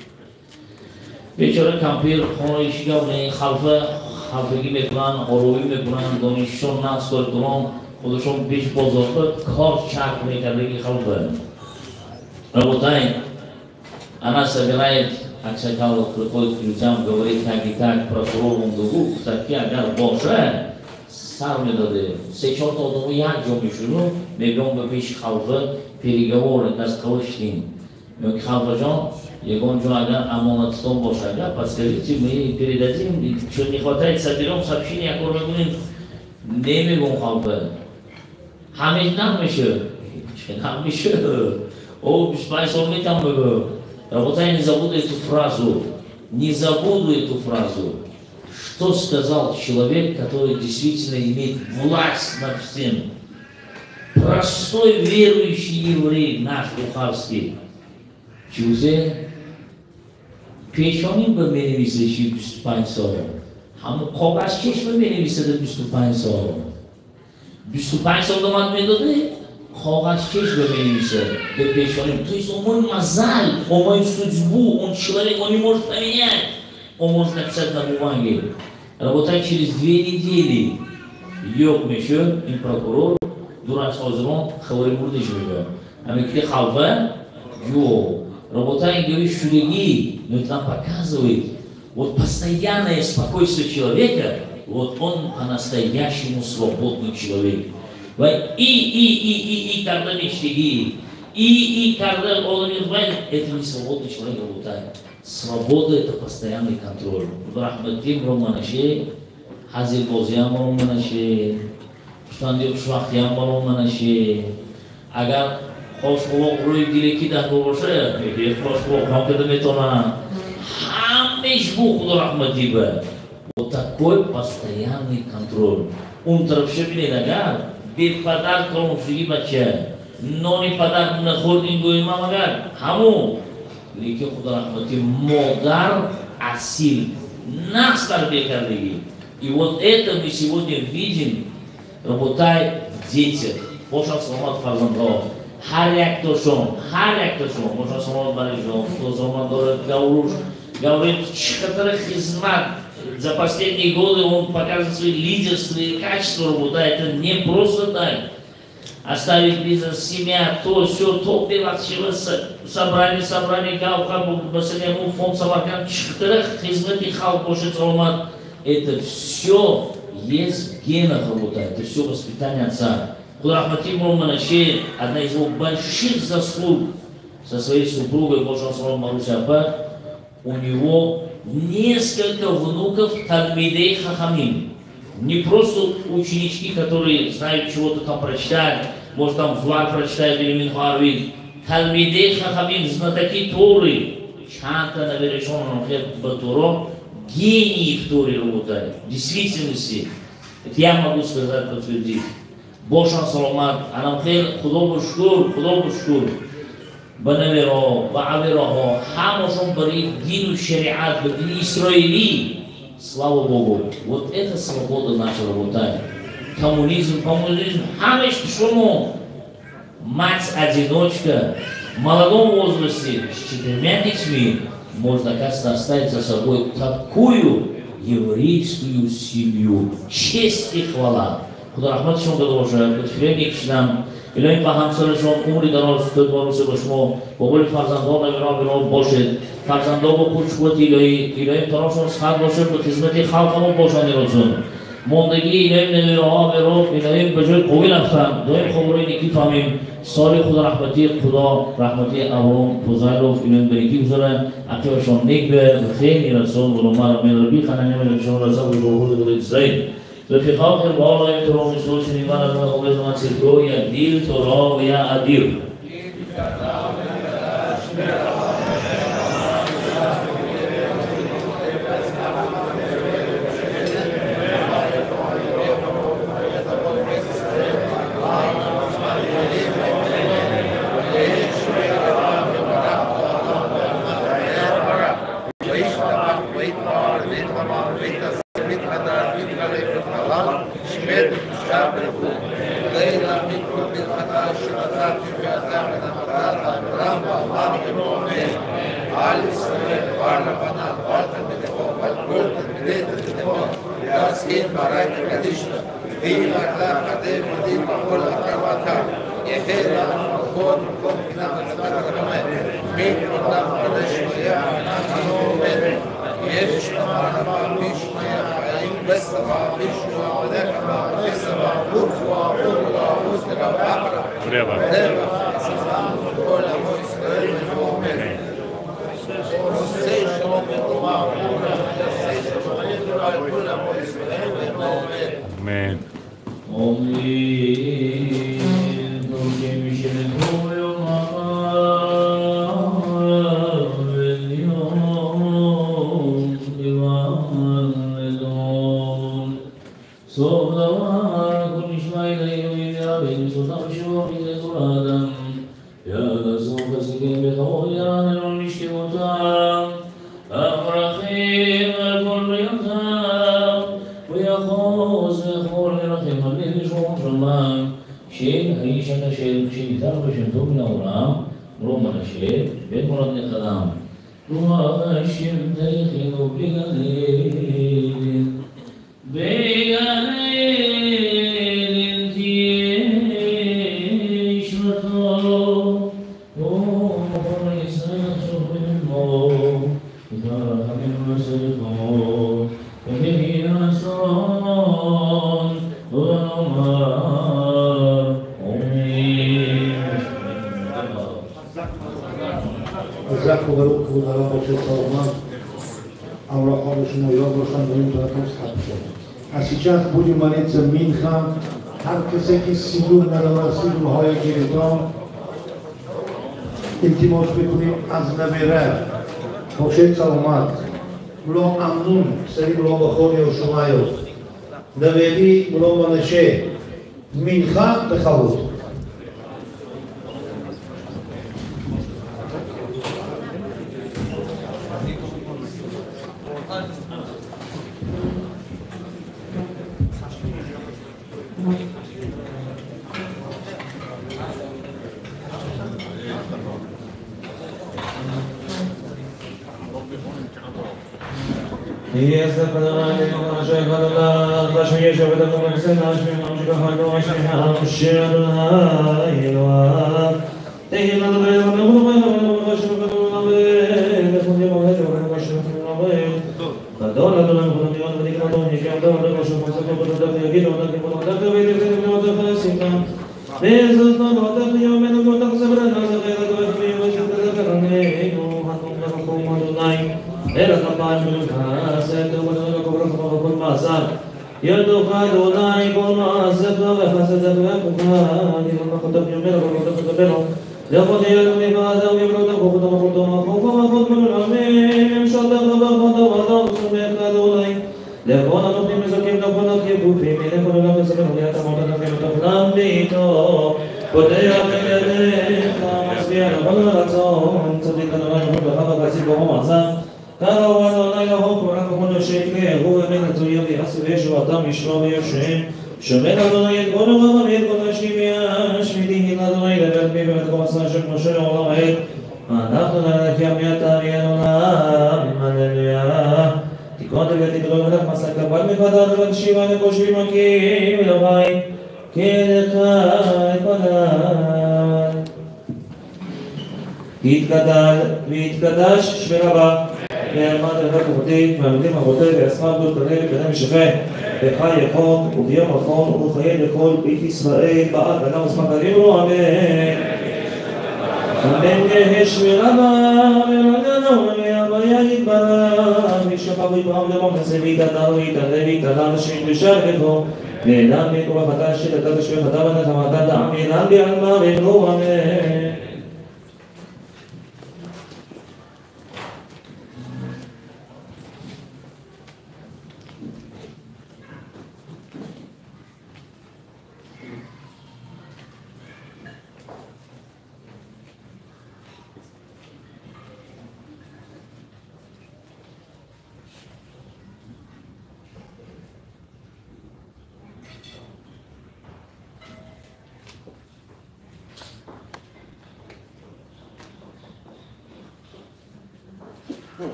Вечера кампир хонешига мне халфа халфаги мекунан орови мекунан донишон нас кортунам خودشون پیش بزرگ کار چک میکرده که خلقه работает. Она собирает, Аксакал приходит к людям, говорит так и так, прокурор Лондогу, кстати, агар больше, сам мне дады. Сейчас то думаю, я джо мишуну, мы бьем бы пиш халфа, переговоры, нас колышним. Мы халфа джон, егон джо агар амонатом больше агар, подскажите, мы передадим, что не хватает, соберем сообщение, о котором мы будем, не мы халфа. Хамид нам еще, нам еще, о, беспайсом мы там было. Работай, не забуду эту фразу, не забуду эту фразу. Что сказал человек, который действительно имеет власть над всем? Простой верующий еврей, наш духовский. Чузе, печоним бы мне висящий беспайсом. Хам когас чеш бы мне висящий беспайсом. Беспайсом дома медоды. Хогас чеш бы мне висящий печоним. То есть он мой мозаль, он мою судьбу, он человек, он не может поменять. Он может написать на бумаге. Работать через две недели. Йог мешо, им прокурор, дурак хозрон, хавари бурдиш бега. А мы где халва? Йо. Работай, говорит, шурigi, но это нам показывает, вот постоянное спокойствие человека, вот он по-настоящему свободный человек. И, и, и, и, и, когда мечтаги, и, и, когда он умирает, это не свободный человек, работает. Свобода – это постоянный контроль. Рахматим Романаше, Хазил Бозиам Романаше, گفتند یک وقتی هم بالا منشه اگر خوشخلق روی دیلی کی دست باشه یک خوشخلق هم کده میتونه همش бог خدا رحمتی به вот такой постоянный контроль اون طرف شبینید اگر به پدر کنم شدی بچه نانی پدر نخوردین گویم هم اگر همون لیکن خدا رحمتی مادر اصیل нас тarbия кардеги. И вот это мы сегодня видим, работай в детях. Бошан Саламат Фарзандов. Харяк тошон, харяк тошон. Бошан Саламат Барижон, кто Саламат Гауруш. Говорит, который хизмат. За последние годы он показывает свои лидерские качества, работа. Это не просто так. Оставить бизнес, семья, то, все, то, белачево, собрание, собрание, галка, басалему, фонд Самарканд, четырех хизмати хал, бошет Саламат. Это все есть в генах работа, это все воспитание отца. Худахмати Мурманаши, одна из его больших заслуг со своей супругой, Бошан Салам Марусяпа, у него несколько внуков Талмидей Хахамим. Не просто ученички, которые знают чего-то там прочитать, может там флаг прочитать или Минхарвид. Талмидей Хахамим, знатоки Торы, Чанта Наверешон Батуро, гении в Торе работают. В действительности, это я могу сказать, подтвердить. Бошан Саламат, Анамхел, Худобу Шкур, Худобу Шкур, Банаверо, Бааверо, Хамошон Бари, Дину Шариат, Дину Исраили. Слава Богу, вот это свобода наша работает. Коммунизм, коммунизм, Хамеш Шуму, мать-одиночка, в молодом возрасте, с четырьмя детьми, можно, оказывается, оставить за собой такую еврейскую семью. Честь и хвала. Худа рахмат шум дадоша, бетфиренник шнам, илоим пахам сарашон, умри дарос, тот борусе башмо, боболи фарзандон навирон вирон бошет, фарзандон кучкот илои, илоим тарошон схад бошет, бхизмати халкамон бошани розун. موندگی ایلیم نمیرها به رو ایلیم به جای قوی رفتن دویم خبری نیکی فهمیم سال خدا رحمتی خدا رحمتی ابرام فضایلوف ایلیم بریکی بزرن عقیبشان نیک به خیلی رسول ولومر من ربی خانه نمیدن شما رزا و جوهود دل اسرائیل رفیق آخر با الله این ترام مسلوش نیمان از من خوبه زمان سیدرو یا دیل ترا و یا عدیر Amen. А сейчас будем молиться Минха हर किसी की सिदूर नरवा सिदूर होए गिरता इंतिमोस बिकुनी अज़नबेरा मोशे चलमात ब्लो अमनुन सरी ब्लो बखोर योशुआयो दवेदी ब्लो मनशे मिनखा तखावत Yes, the Padana, Shakala, Lashmi, Shabbat, Sinash, Namshika, Shiham, Shirana, Yelwa, Tehila, the Shakala, the Fundy, the Dora, the Lampo, the Kano, the Kano, the Russian, the Gino, the Kimo, the way the Fasika. This is not what the human of the Sabrana, the Era kapal mulka setu banu kubur kubur masar yadu kadu nai koma setu bafasat bafukha di mana khutab yumel khutab khutabelo yaqul yadu mibada yabrudu khutab khutab khutab khutab amin inshallah khabar khutab wada sumet kadu nai lekona nubi misakim lekona kifu fi min lekona misakim ya tamata khair lam dito kodaya kayade kamasbiya balaratson sadikana wa haba kasibo masa قالوا ولا يهوك عنه كل شيء هو من الزيام يحسب وطم يشرب يشرب شمل الله يقول وما يقول شيء يشمله الله إلى قلبه بمدكم صاحب مشروع الله غير ما نأخذ لك يوم يتارينا من الياه تكون التي تقول لك مسك بالم قدر والشيء وانا كوشي مكي لغاي كذا قدر يتقدر ويتقدش شبرا מהמד הרב חוטי, מהמדים החוטי ואסמר דוד כנראה בקדם שפה בחי יחון וביום אחרון ובחיי לכל בית ישראל בעד בנה וסמכרים לו אמן אמן יהש ורבה ורדנו ומהוויה יתברך וישפע ויפעם למות נעשה ויתעדר ויתעדר ויתעדר נשמין בשער לבו נעלם מכוח חטא שתתת שפי חטא ונחמתה דעם ינם בעלמה ולו אמן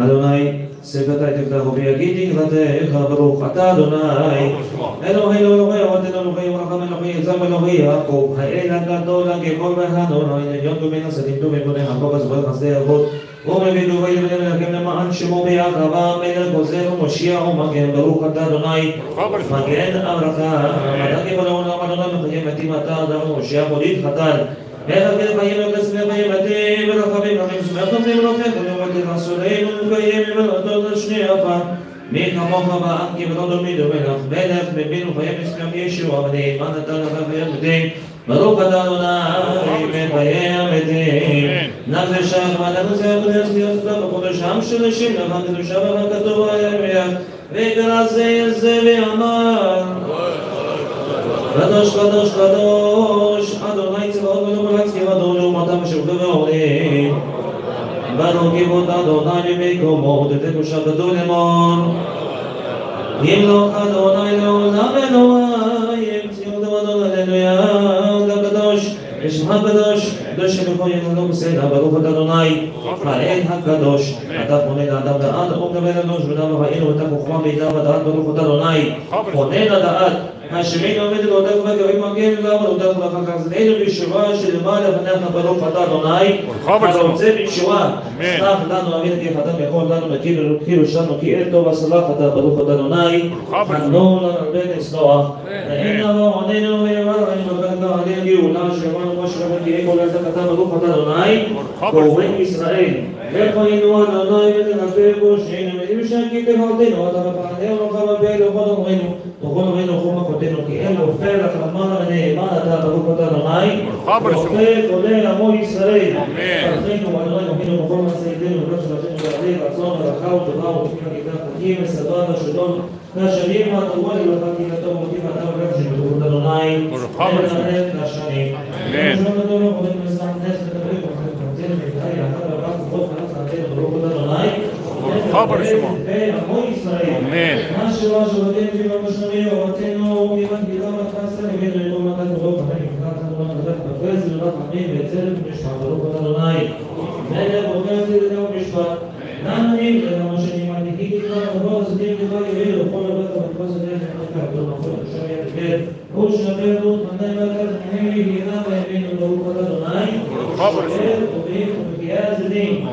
אדוני, שפתי תפתח ויגיד תהילתך, ברוך אתה אדוני, אלוהינו אלוהי אבותינו אלוהי אברהם אלוהי יצחק אלוהי יעקב, האל הגדול הגיבור והאדוני, עליון ובין השדים טובים בני יעקב הזוכר חסדי אבות, ומביא טובי לבני מלכים למען שמו ביעקב, מלך עוזר ומושיע ומגן, ברוך אתה אדוני, מגן אברכה, אתה גיבור לעולם אדוני מחיים מתים אתה אדם ומושיע מוליד חתן, ואחר חיים וכספי חיים מתים ורחבים רחמים שמח נותנים רופק ולמודים רסולינו וקיים ולעדות השני אפה מי כמוך בעם כי ולא דומי דומלך מלך מבין וחיים מסכם ישוע ונאמן אתה לך חיים מתים ברוך אתה אדוני מחיים מתים נפשך ונפשך ונפשך בחודש עם של נשים לך קדושה לך כתוב הירמיה וקרא זה זה ואמר קדוש קדוש קדוש אדוני צבאות ולא מלץ כבדו לעומתם ושבחו ועולים בנו כיבוד אדוני במקומו ותקושה גדול אמון ימלוך אדוני לעולם אלוהים ציון אדוני הללויה הקדוש ושמך קדוש קדוש שבכל ינהלו בסדר ברוך אתה אדוני האל הקדוש אתה פונה לאדם דעת ומקבל אנוש בדם וראינו את החוכמה מידע ודעת ברוך אתה אדוני פונה לדעת השמין עומד ואותך וקרים מגן ועבודתך ואחר כך זדנו בישועה שלמעלה לפניך ברוך אתה אדוני הרוצה בישועה סלח לנו אמן כי חטאנו יכול לנו מכיר ושלנו כי אל טוב הסלח אתה ברוך אתה אדוני חנו לנו הרבה לסלוח אין נבוא עוננו ויאמר אני מבקר עלינו גאולה שאמרנו משה רבן כי כל הזה אתה ברוך אתה אדוני קוראים ישראל וחיינו אדוני ותנפל בו שהיינו מדים שהכית תבעתנו אתה מפעננו לך מביע לכל אומרנו וכל אומרנו חום אחותנו כי אין רופא לחמנה ונאמן אתה ברוך אתה אדוני רופא כולל עמו ישראל פרחנו אדוני נוחינו בכל מעשה ידינו ובכל שלנו ועלי רצון ורחב וטובה ותפילה כיתה חכים וסדרה ושלום והשנים והטובות ולך כינתו ומותים ואתה וברך שבתורות אדוני ונראה לשנים ושלום אדוני ובן מסע נס ותבריך ותמצאנו מבטאי לאחד והבא כוחות ונצח נתנו ברוך אתה אדוני חבר שמו. עמו ישראל מה שואה שובתנו ובמשנרים ורצינו כמעט גילה מתחסה לבינו יתום מתת ברוך חיים וקראת אדוני נדף בפרס ולבט חמים ויצלם ומשפט ברוך אתה אדוני מלך ובן צדקה ומשפט נענים למה שנאמר נקיתי כבר ובוא הסדים כבר יביא וכל הבת המתפוס הדרך ונקה ולא נפול עכשיו יתגר הוא שנפל רות מתי מלכת חיים ויגינה ויבינו ברוך אתה אדוני שואל ובין ובקיעה הזדים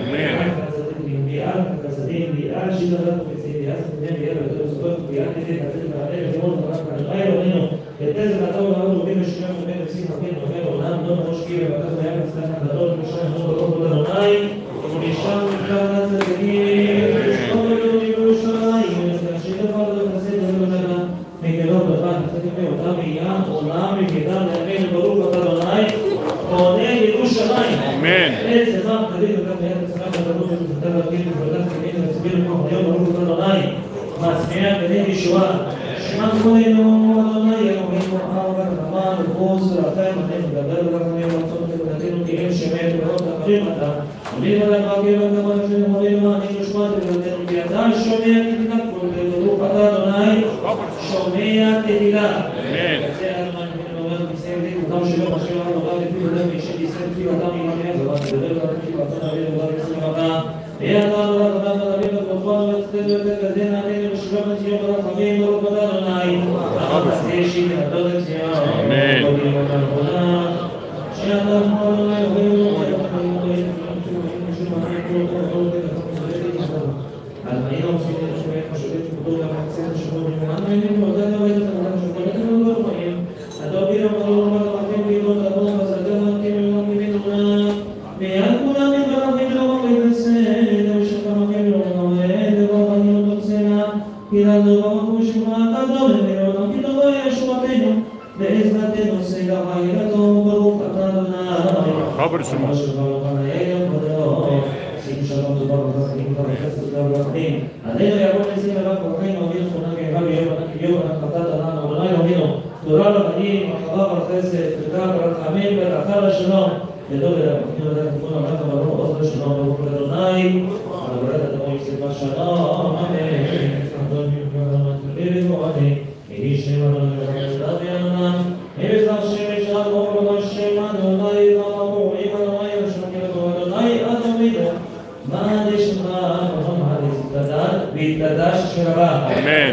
ביעל כסדים ביעל שידרת וכסים ביעל סתם ביעל ויותר סופר ביעל תתת כסד ועלי ושמות ורק אדוני אלוהינו יתז ונתו ולעוד ובין ושמם ובין ושים חכים ובין עולם דון ראשקי ובקת והיה מצלח גדול ושם נור ברוך אדוני ומשם נקרא לצדקים ושכום אלוהים בירושלים ותקשיב לך ותחסד ולבנך מקלות לבן תחתים באותה בעיין עולם וכידם לאמין ברוך אתה אדוני עונה ירושלים אמן איזה זמן תגיד וכך היה תצחק ותבוא ותבטל להגיד ובלך כמין וצביר לכוח היום ברוך אתה אדוני מצמיע בני ישועה שמע כהנו אדוני אלוהינו ארבע וחמה וחוס ורחם אני מדבר ורחמים ורצון ותבטלנו כי אין שמת ולא תחרים אתה עולים עליך גבר וגבר השם עלינו אני נשמעת ותבטלנו כי אתה שומע תתקת כל ברוך אתה אדוני שומע תתילה אדם שלא משאיר על נורא לפי בדם וישב יסר לפי אדם ימניה ובא תדבר לפי רצון אבינו ובא בסלם הבא ויהיה אתה נורא תודה ונבין ותרופון ותתת ותת כדין עלינו ושלום לציון ורחמים ברוך אתה אדוני רחם תעשה שיט ונתות לציון אמן קודים אותה נכונה שאתה כמו אדוני אוהב על מהינו עושים את השמעת משאולת שפטור למחצת השבוע במען מהינו ועודד עובד את המלאך שפולתנו לא רואים הדובים אמרו ומרחבים בידות רבו וזרדם מרקים ולא מבינו ויד כולם מתברבים לא מבין בסדר ושכמכים לא מנועד ובחנים לא תוצאנה כי רדו במקום שכמה הקדום ולעולם כי תבוא ישועתנו בעזרתנו סגר חיירתו ברוך אתה אדוני חבר שמו שים שלום דבר וחסדים וחסד ורחמים עלינו יעבור ניסים ורק ורחינו אבינו שכונה כאחד ויום ויום נחתת עלינו אדוני אלוהינו תורה לחיים, מחווה וחסד, תודה ורחמים ורחם לשלום ידו ולרחמים ודרך תכון המלך וברוך עוז לשלום ברוך לאדוני על עבודת אדמו יסבה שלום אמן אדון יבוא תביאי ובואני יהי שם אדוני וחסד ויאנם יבזר שם ישרת ברוך אדוני שם אדוני ואמרו אם אדוני ושלום כבדו אדוני אדוני מה דשמך חדש של הבא. אמן.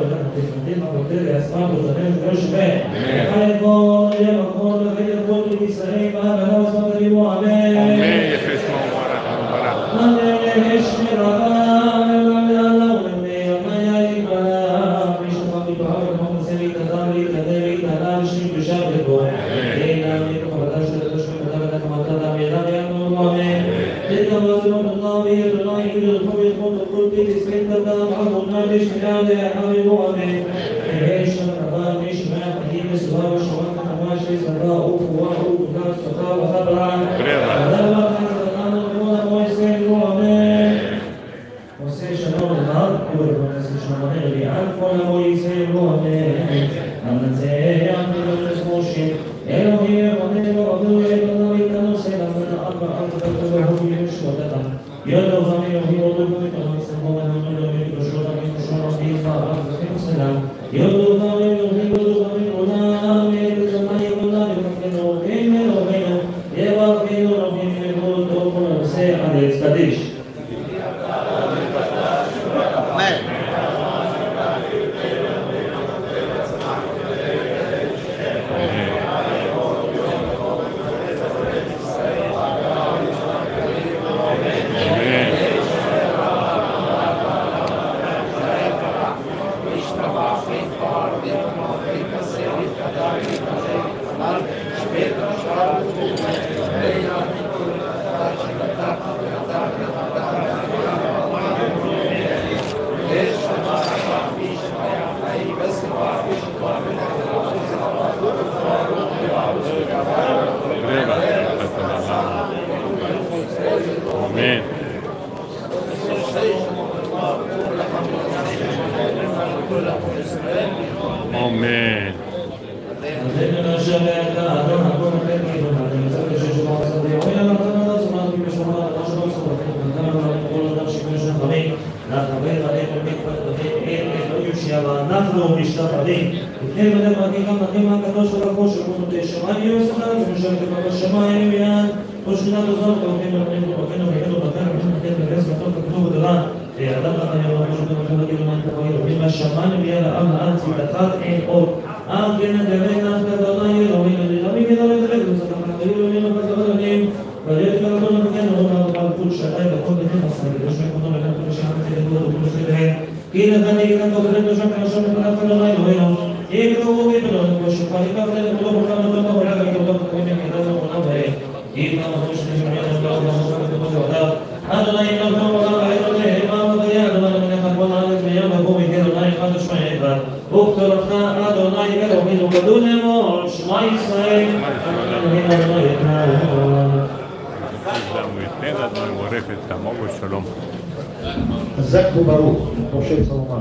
חזק וברוך, משה סלומון.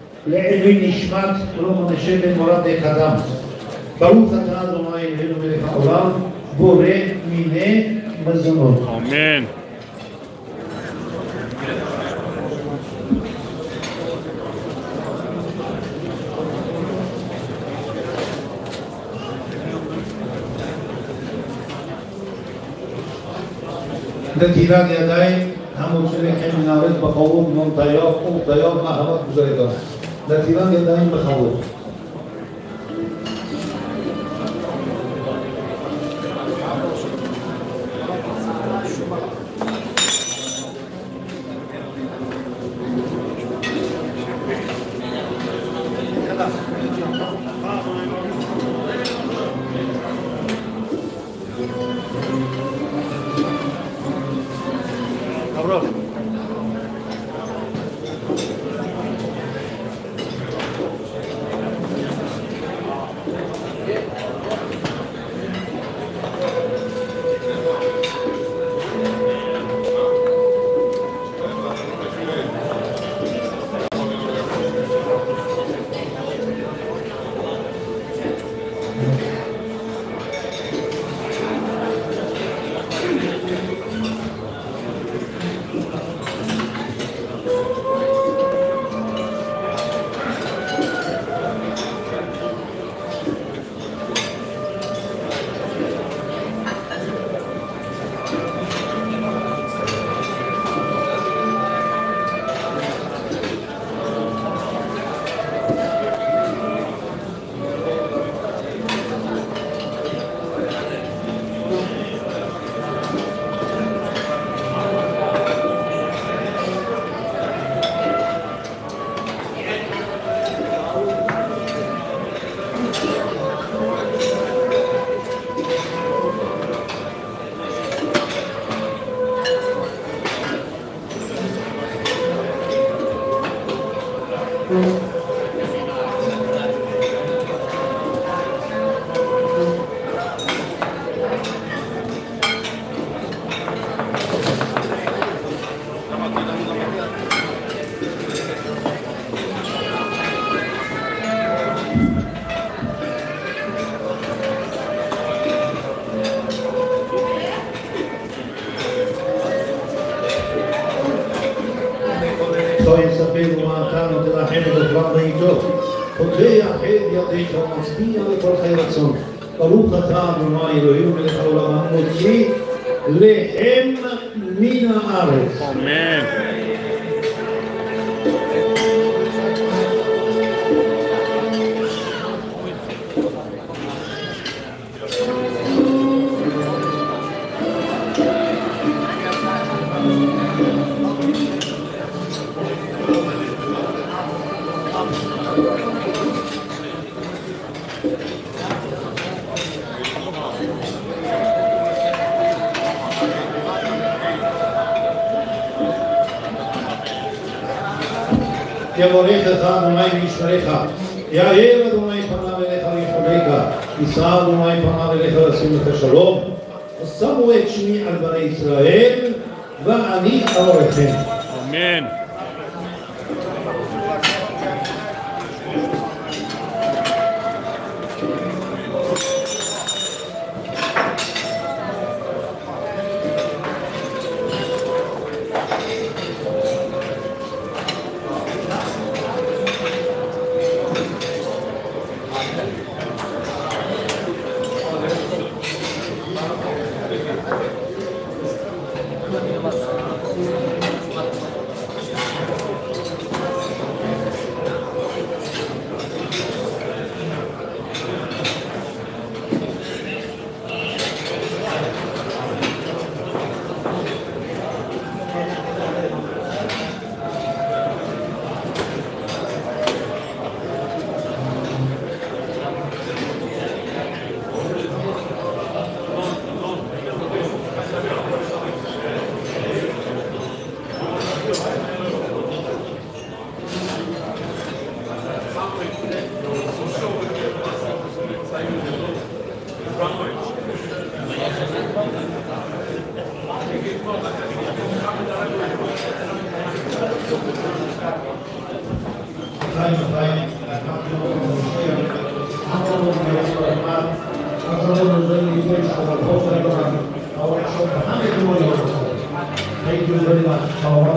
לעילוי נשמת שלמה משה בן מורד קדם. ברוך אתה אדוני אלוהינו מלך העולם, בורא מיני מזונות. אמן. נטילת ידיים המוצא לכם מן הארץ בחרות נון טיוב וטיוב מאהבת גזריתו. נטילת ידיים בחרות. ידיך יספק ומעתנו תלחם ודבר בעיתו. פותח את ידיך ומצביע לכל חי רצון. ברוך אתה אדוני אלוהינו מלך העולם המוציא לחם מן הארץ. אמן. יבורכך אדוני וישמרך, יאר אדוני פניו אליך ויחנך, יישא אדוני פניו אליך לשים לך שלום, ושמו את שמי על בני ישראל, ואני אברכם. אמן. Thank you very much.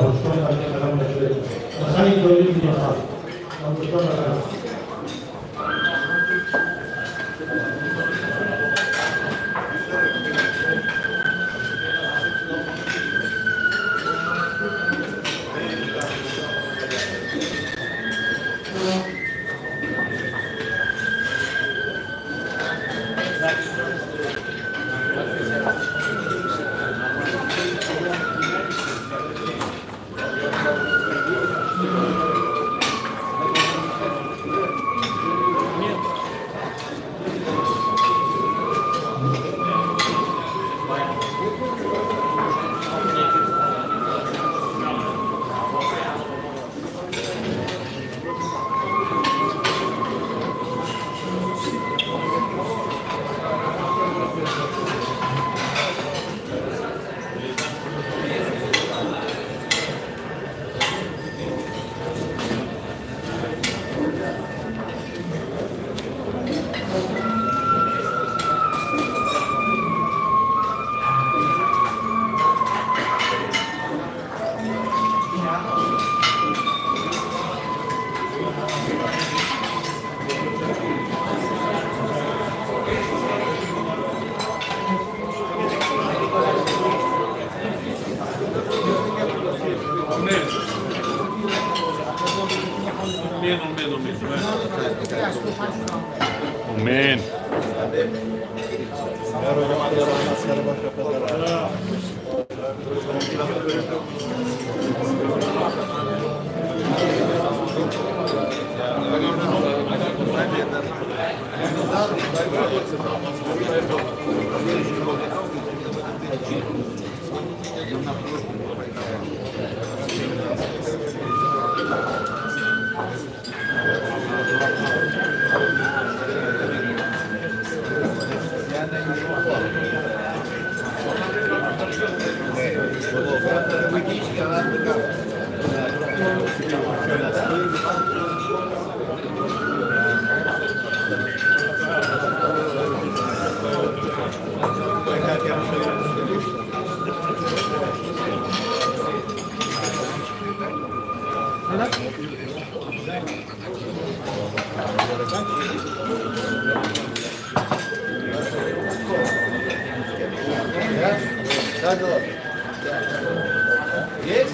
Thank you very much. Amen. Yes?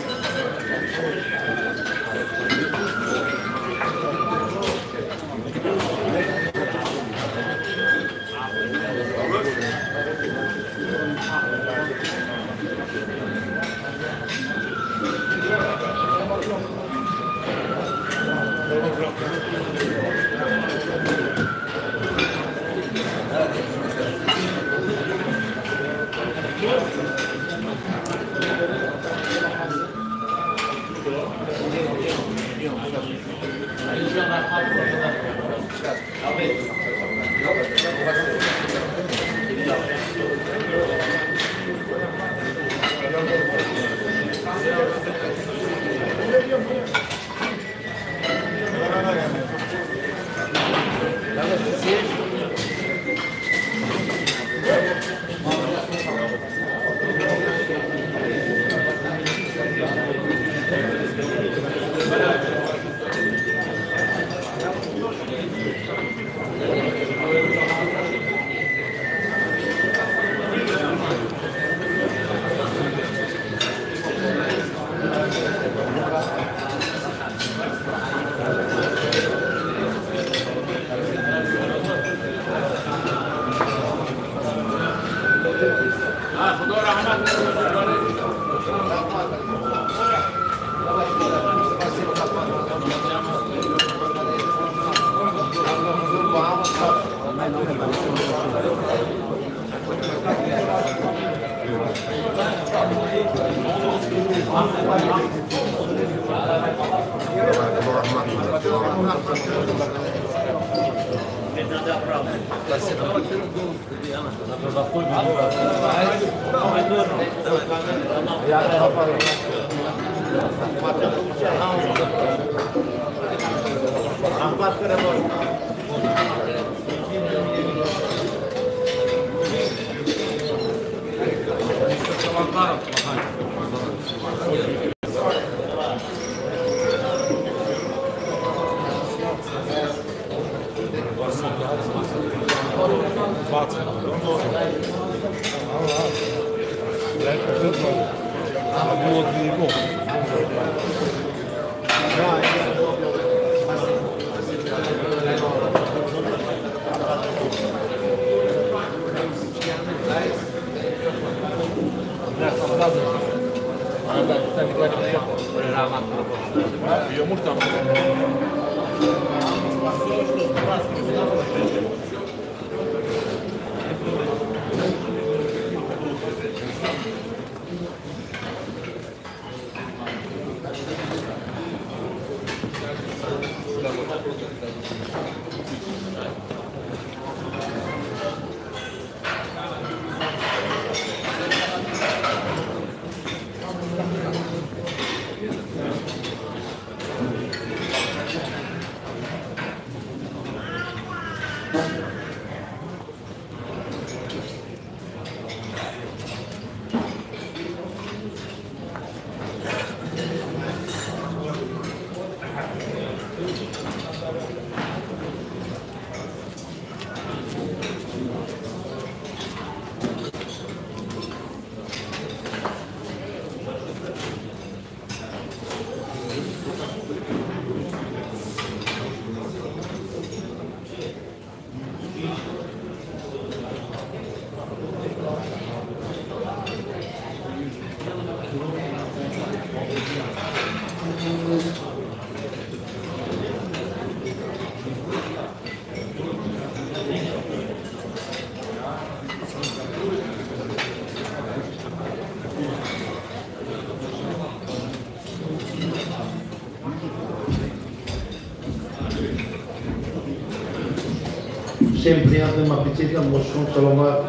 Всем приятным аппетитом, мушкун саламат.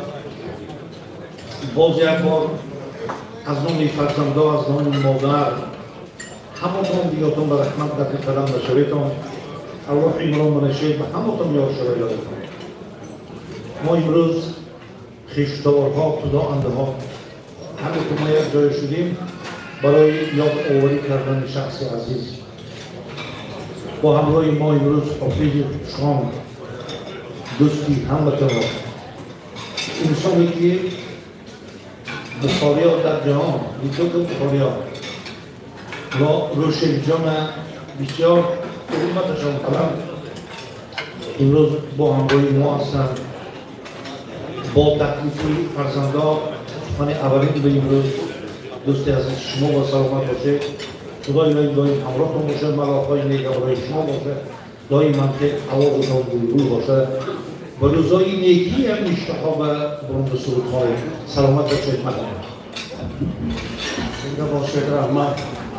Божий акбор, аз номи фарзандо, аз номи модар. Ҳамотон диётон ба раҳмат дафи қадам ба шавитон. Аллоҳ имрон банашед ба ҳамотон ёр шава ёдатон. мо имрӯз хиштоварҳо, худоандаҳо ҳаме ки мо як ҷоя шудем барои ёд оварӣ кардани шахси азиз. با همراه ما امروز حافظ شام دوستی هموطن انسانی که بخاریا در جهان بیتوک بخاریا و روشنجان بسیار خدمتشان کنم امروز با همراه ما هستند با تکلیفی فرزندان من اولین به امروز دوستی از شما و سلامت باشه خدای دایم دایم همراهتون باشه ملاقای نیک برای شما باشه دایم هم که آوازتان بلبل باشه و روزای نیکی هم اشتها و برون به سرودهای سلامت باشید مدام زنده باشید رحمت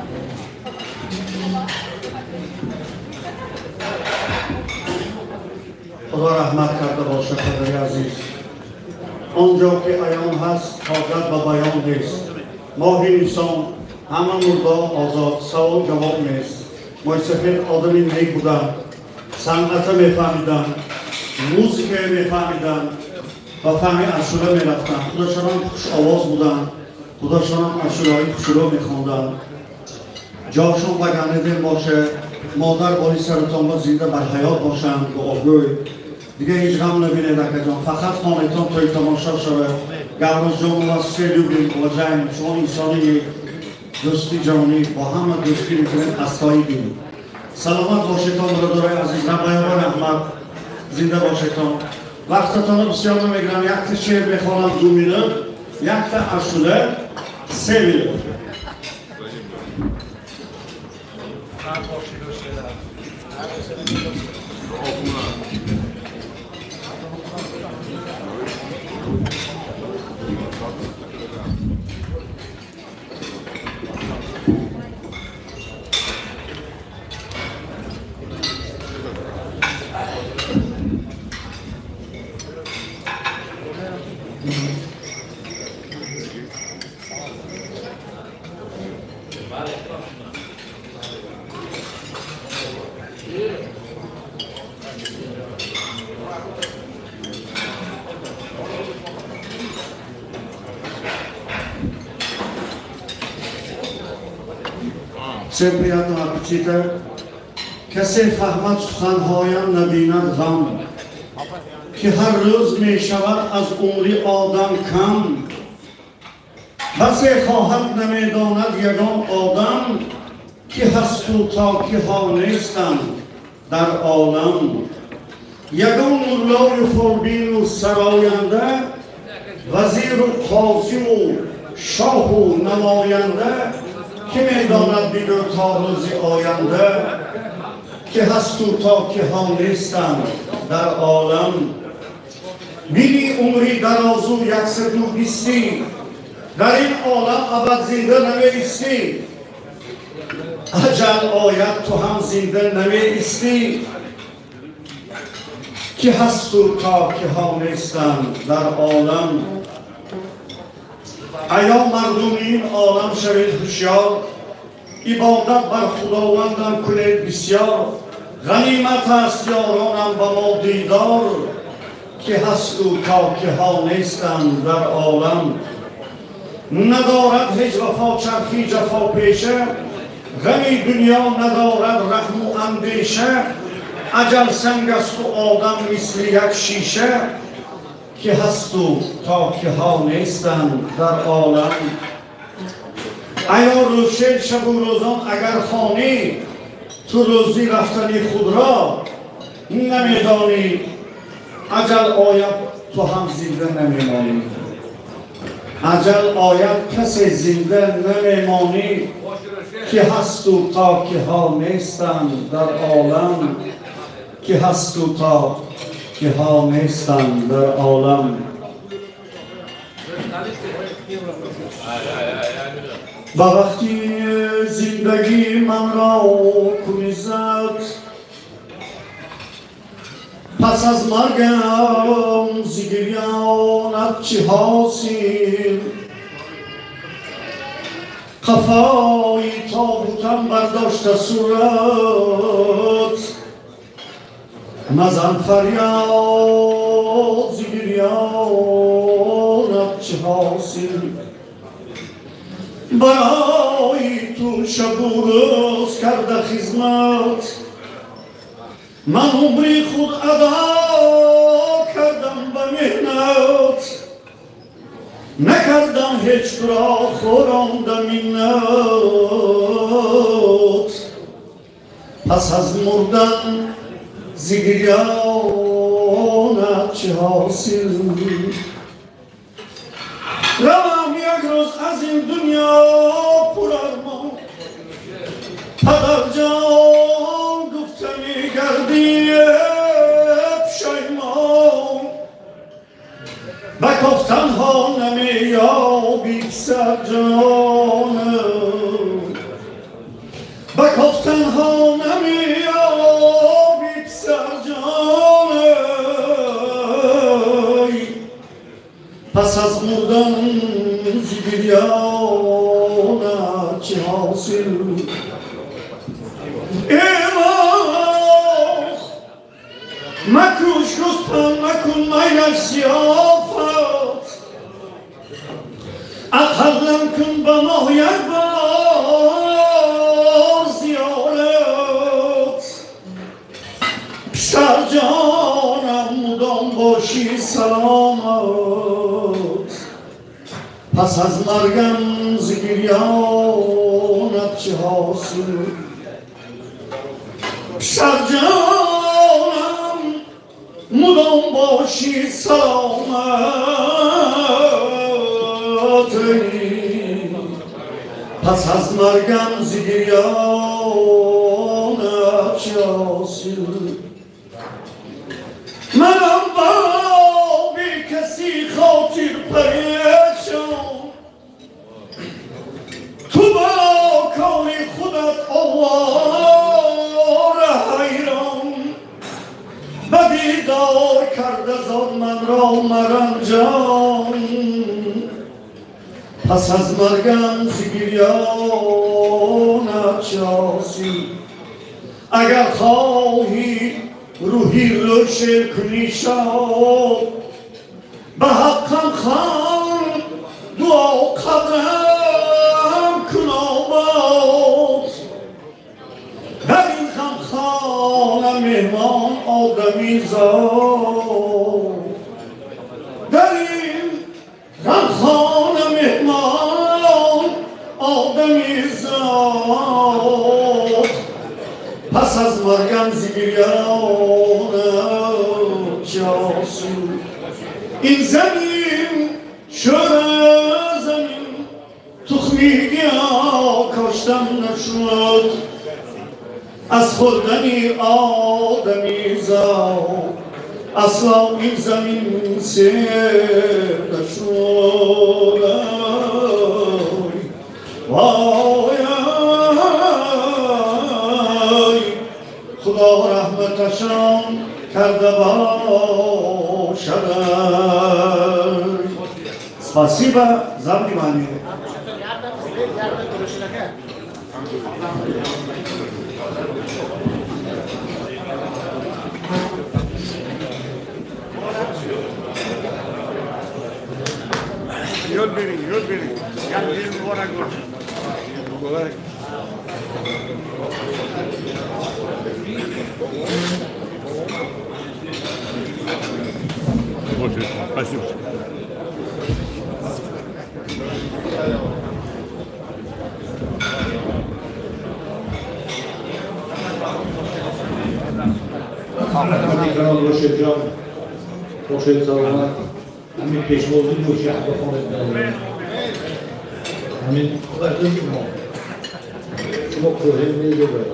خدا رحمت کرده باشه پدر عزیز آنجا که عیان هست حاجت به بیان نیست ماه انسان همه مردان آزاد سوال جواب نیست مای سفید آدمی نیک بودن صنعت میفهمیدن موزیک میفهمیدن و فهمی اشوره میرفتن خداشان هم خوش آواز بودن خداشان هم اشوره های خوشورو میخوندن جاشون بگنه دل باشه مادر باری سرطان با زنده بر حیات باشن به آبروی دیگه هیچ غم نبینه دکه جان فقط خانتان توی تماشا شده گرماز جان و سه لوبین و جنگ شما انسانی دوستی جانی با همه دوستی میکنید اسکایی بینید سلامت باشیتان برادرای عزیز نبایان احمد زنده باشیتان وقتتان بسیار نمیگرم یک تا شعر بخوانم دو مینوت یک تا اشوله سه مینوت Всем приятного аппетита. کسی فهمد سخنهایم نبیند غم که هر روز می شود از عمری آدم کم بسی خواهد نمیداند یگان آدم که هست و تا که ها نیستند در عالم یگان مولای و فربین و سراینده وزیر و قاضی و شاه و نماینده که میداند بیدو تا روزی آینده که هست و تا که ها نیستند در عالم بینی عمری درازو یکصد و بیستی در این عالم ابد زنده نمیستی اجل آید تو هم زنده نمیستی که هست و تا که ها نیستند در عالم ایا مردم این عالم شوید هوشیار عبادت بر خداوندم کنید بسیار غنیمت است یارانم با ما دیدار که هست و تا که ها نیستند در عالم ندارد هیچ وفا چرخی جفا پیشه غمی دنیا ندارد رحم و اندیشه اجل سنگ است و آدم مثل یک شیشه که هست و تا که ها نیستند در عالم ایا روشن شب و روزان اگر خانی تو روزی رفتنی خود را نمیدانی اجل آید تو هم زنده نمیمانی اجل آید کسی زنده نمیمانی که هست و تا که ها نیستند در عالم که هست و تا که ها نیستند در عالم با وقتی زندگی من را کنی زد پس از مرگم زگریانت چه حاصل قفای تابوتم برداشته صورت مزن فریاد زگریانت چه حاصل برای تو شب و روز کرده خدمت من عمری خود ادا کردم به مهنت نکردم هیچ را خوراندم منت پس از مردن زگریانت چه حاصل روم یک روز از این دنیا پر ارمان پدر جان گفتمی گردی پشیمان به گفتن ها نمیابی سر جانم به گفتن ها نمیابی سر جانم پس از مردن زگریانت چه حاصل ایماخ مکوش رستم مکن میلش سیافت اقلم کن به ماه یک بار زیارت پسر جانم مدام باشی سلامت پس از مرگم زگریانت چه حاصل پسر جانم مدام باشی سلامت پس از مرگم زگریانت چه حاصل منم با بی کسی خاطر پریشان تو با کار خودت آوار حیران به دیدار کرده زاد من را مرنجان پس از مرگم زگریانت چه حاصل اگر خواهی روحی روشن کنی شاد به حقم خان دعا قدرم کن آباد در این خم خانه مهمان آدمی زاد در این خم خانه مهمان آدمی زاد پس از مرگم زگریانت چه حاصل این زمین شور زمین تخمی گیا کاشتم نشد از خوردنی آدمی زاد اصلا این زمین سیر نشد وای خدا رحمتشان کرده باشد спасибо за внимание. Yol verin, yol verin. Gel benim duvara koy. Kolay. Спасибо. Kanal Roşet Can, Roşet Salman, همین پیشوازی روشی حق بخواند داریم همین خودتون شما شما کوهل میده باید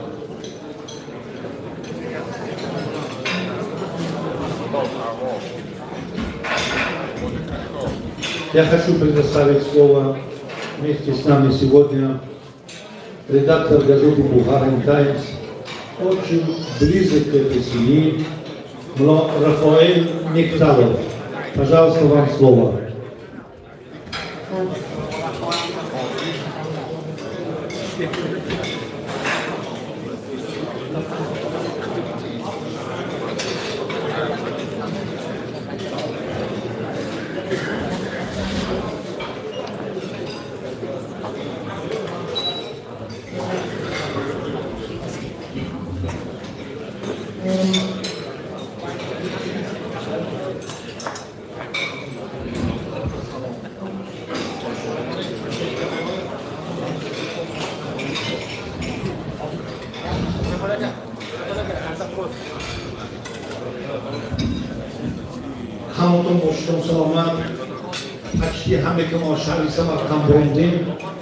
Я хочу предоставить слово вместе с нами сегодня редактор газеты «Бухарин Таймс», очень близок к этой семье, Рафаэль Некталов. Пожалуйста, вам слово. Thank you. شما سلامت почти همه که ما شهری سمرقند بردیم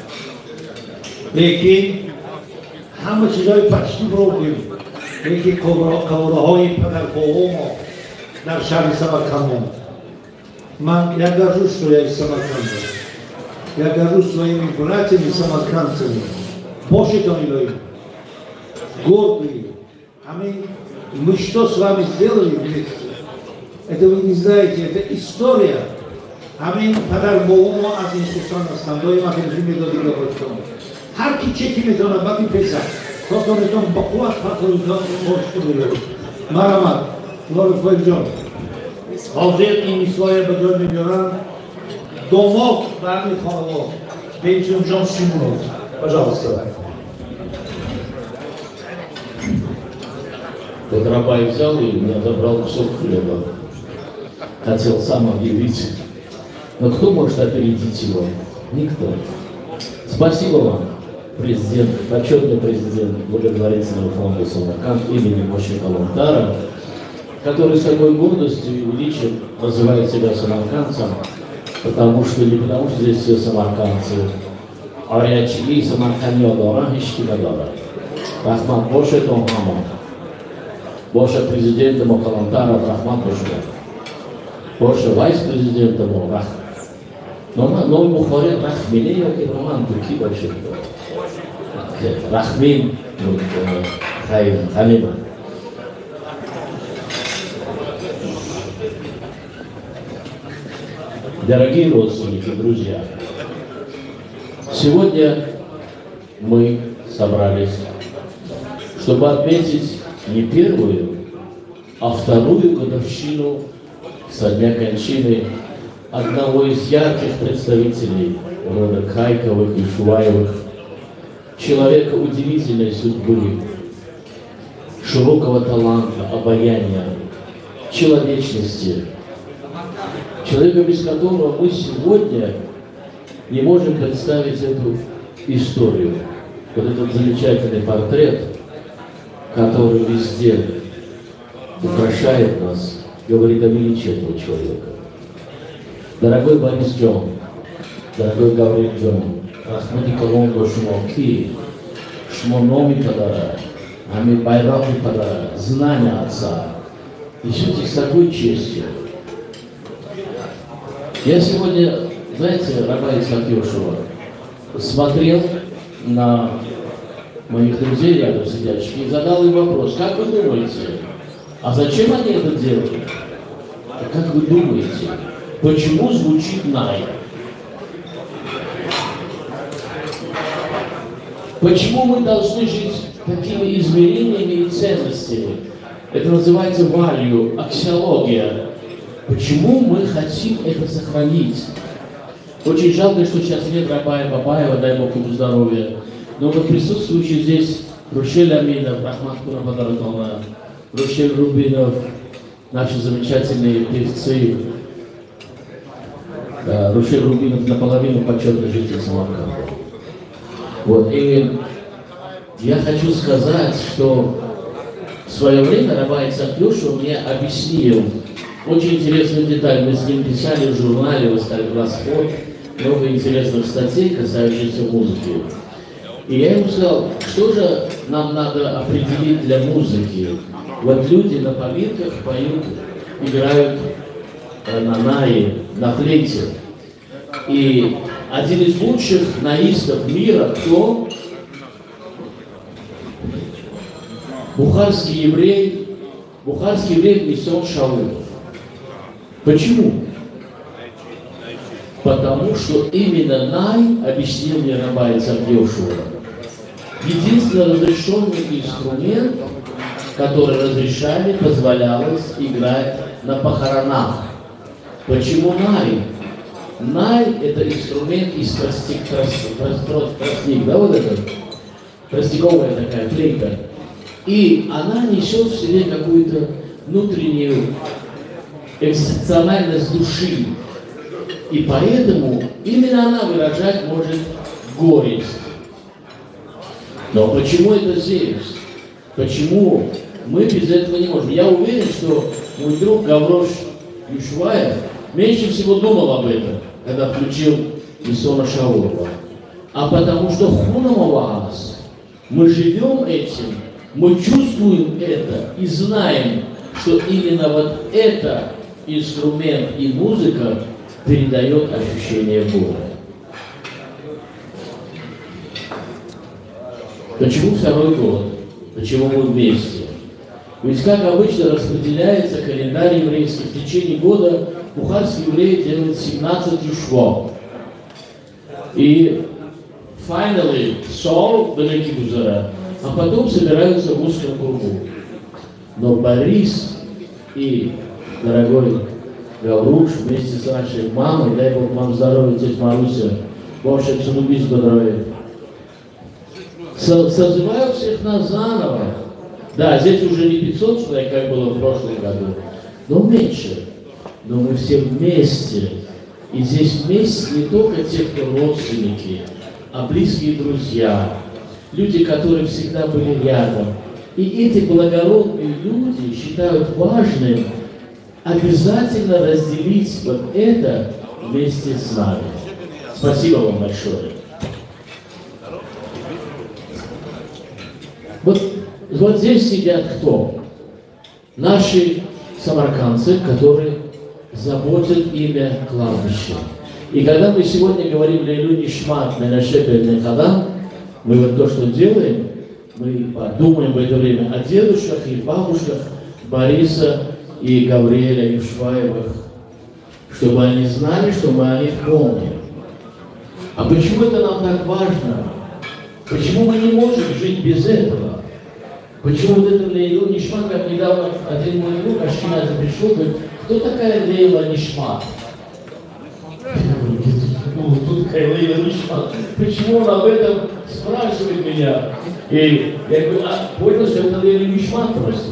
لیکن همه چیزای پشتی بردیم لیکن کوره های پدرخواه ما در شهر سمرقند من یک روز توی سمرقند یک روز توی میکنه چیزی سمرقند چیزی باشید آنیلایی гордые. А мы, мы что с вами сделали вместе? Это вы не знаете, это история. А мы подарбовому от институционного стандарта, а мы живем до дига почтом. Харки чеки метона баки песа. Кто-то метон бакуат, кто-то метон бошку. Марамат, Лорд Фойджон. Халзер и Мислая Баджон Мигран. Домов Барни Ханова. Бенджин Джон Симонов. Пожалуйста. Вот Рабай взял и мне забрал кусок хлеба. Хотел сам объявить. Но кто может опередить его? Никто. Спасибо вам, президент, почетный президент благотворительного фонда Самарканд имени Моши Калантара, который с такой гордостью и величием называет себя самаркандцем, потому что не потому что здесь все самаркандцы, а рячки Самаркандия Дора, Ишкина Дора. Рахмат Боше Томхама. Боша президента Калантара Рахман Бошуга. Боша вайс-президента Рах. Но но ему говорят Рахмине, я и Роман Турки большой. Рахмин, Хайм, Халима. Дорогие родственники, друзья, сегодня мы собрались, чтобы отметить не первую, а вторую годовщину со дня кончины одного из ярких представителей рода Хайковых и Шуваевых, человека удивительной судьбы, широкого таланта, обаяния, человечности, человека, без которого мы сегодня не можем представить эту историю, вот этот замечательный портрет, который везде украшает нас, говорит о величии этого человека. Дорогой Борис Джон, дорогой Гаврил Джон, Рахмани Колонго Шумоки, Шмономи Падара, Ами Байраки Падара, знания Отца, еще с такой честью. Я сегодня, знаете, Раба Ицхак Йошуа, смотрел на моих друзей рядом сидящих и задал им вопрос: как вы думаете, а зачем они это делают? А как вы думаете, почему звучит Най? Почему мы должны жить такими измерениями и ценностями? Это называется value, аксиология. Почему мы хотим это сохранить? Очень жалко, что сейчас нет Рабая Бабаева, дай Бог ему здоровья. Но вот присутствующие здесь Рушель Аминов, Рахмат Курабадаратона, Рушель Рубинов, наши замечательные певцы. Да, Рушель Рубинов наполовину почетный житель Самарканда. Вот, и я хочу сказать, что в свое время Раба Ицхак Йошуа мне объяснил очень интересную деталь. Мы с ним писали в журнале «Восход», много интересных статей, касающихся музыки. И я ему сказал, что же нам надо определить для музыки. Вот люди на поминках поют, играют на наи, на флейте. И один из лучших наистов мира, кто? Бухарский еврей, бухарский еврей Мисон Шаулов. Почему? Потому что именно Най, объяснил мне Раба Ицхак Йошуа, единственный разрешенный инструмент, который разрешали, позволялось играть на похоронах. Почему Най? Най – это инструмент из тростник, тростник, да, вот это? Тростниковая такая флейта. И она несет в себе какую-то внутреннюю экзистенциальность души. И поэтому именно она выражать может горесть. Но почему это здесь? Почему мы без этого не можем? Я уверен, что мой друг Гаврош Юшваев меньше всего думал об этом, когда включил Исона Шаурова. А потому что Хунамаваас, мы живем этим, мы чувствуем это и знаем, что именно вот это инструмент и музыка передает ощущение Бога. Почему второй год? Почему мы вместе? Ведь как обычно распределяется календарь еврейский, в течение года бухарские евреи делают семнадцать юшвот. И finally, сол, великий гузара, а потом собираются в узком кругу. Но Борис и дорогой Гавруш вместе с нашей мамой, дай Бог вам здоровья, тетя Маруся, Боже, цунубись здоровья, созывают всех нас заново. Да, здесь уже не пятьсот человек, как было в прошлом году, но меньше. Но мы все вместе. И здесь вместе не только те, кто родственники, а близкие друзья, люди, которые всегда были рядом. И эти благородные люди считают важным обязательно разделить вот это вместе с нами. Спасибо вам большое. Вот, вот здесь сидят кто? Наши самаркандцы, которые заботят имя кладбища. И когда мы сегодня говорим «Лейлу нишмат менаше бен Хадам», мы вот то, что делаем, мы подумаем в это время о дедушках и бабушках Бориса и Гавриэля Юшваевых, чтобы они знали, что мы о них помним. А почему это нам так важно? Почему мы не можем жить без этого? Почему вот это Лейлу нишмат, как недавно один мой друг Ашкенази пришел, говорит, кто такая Лейла нишмат? Тут такая Лейла нишмат. Почему он об этом спрашивает меня? И я говорю, а понял, что это Лейла нишмат просто.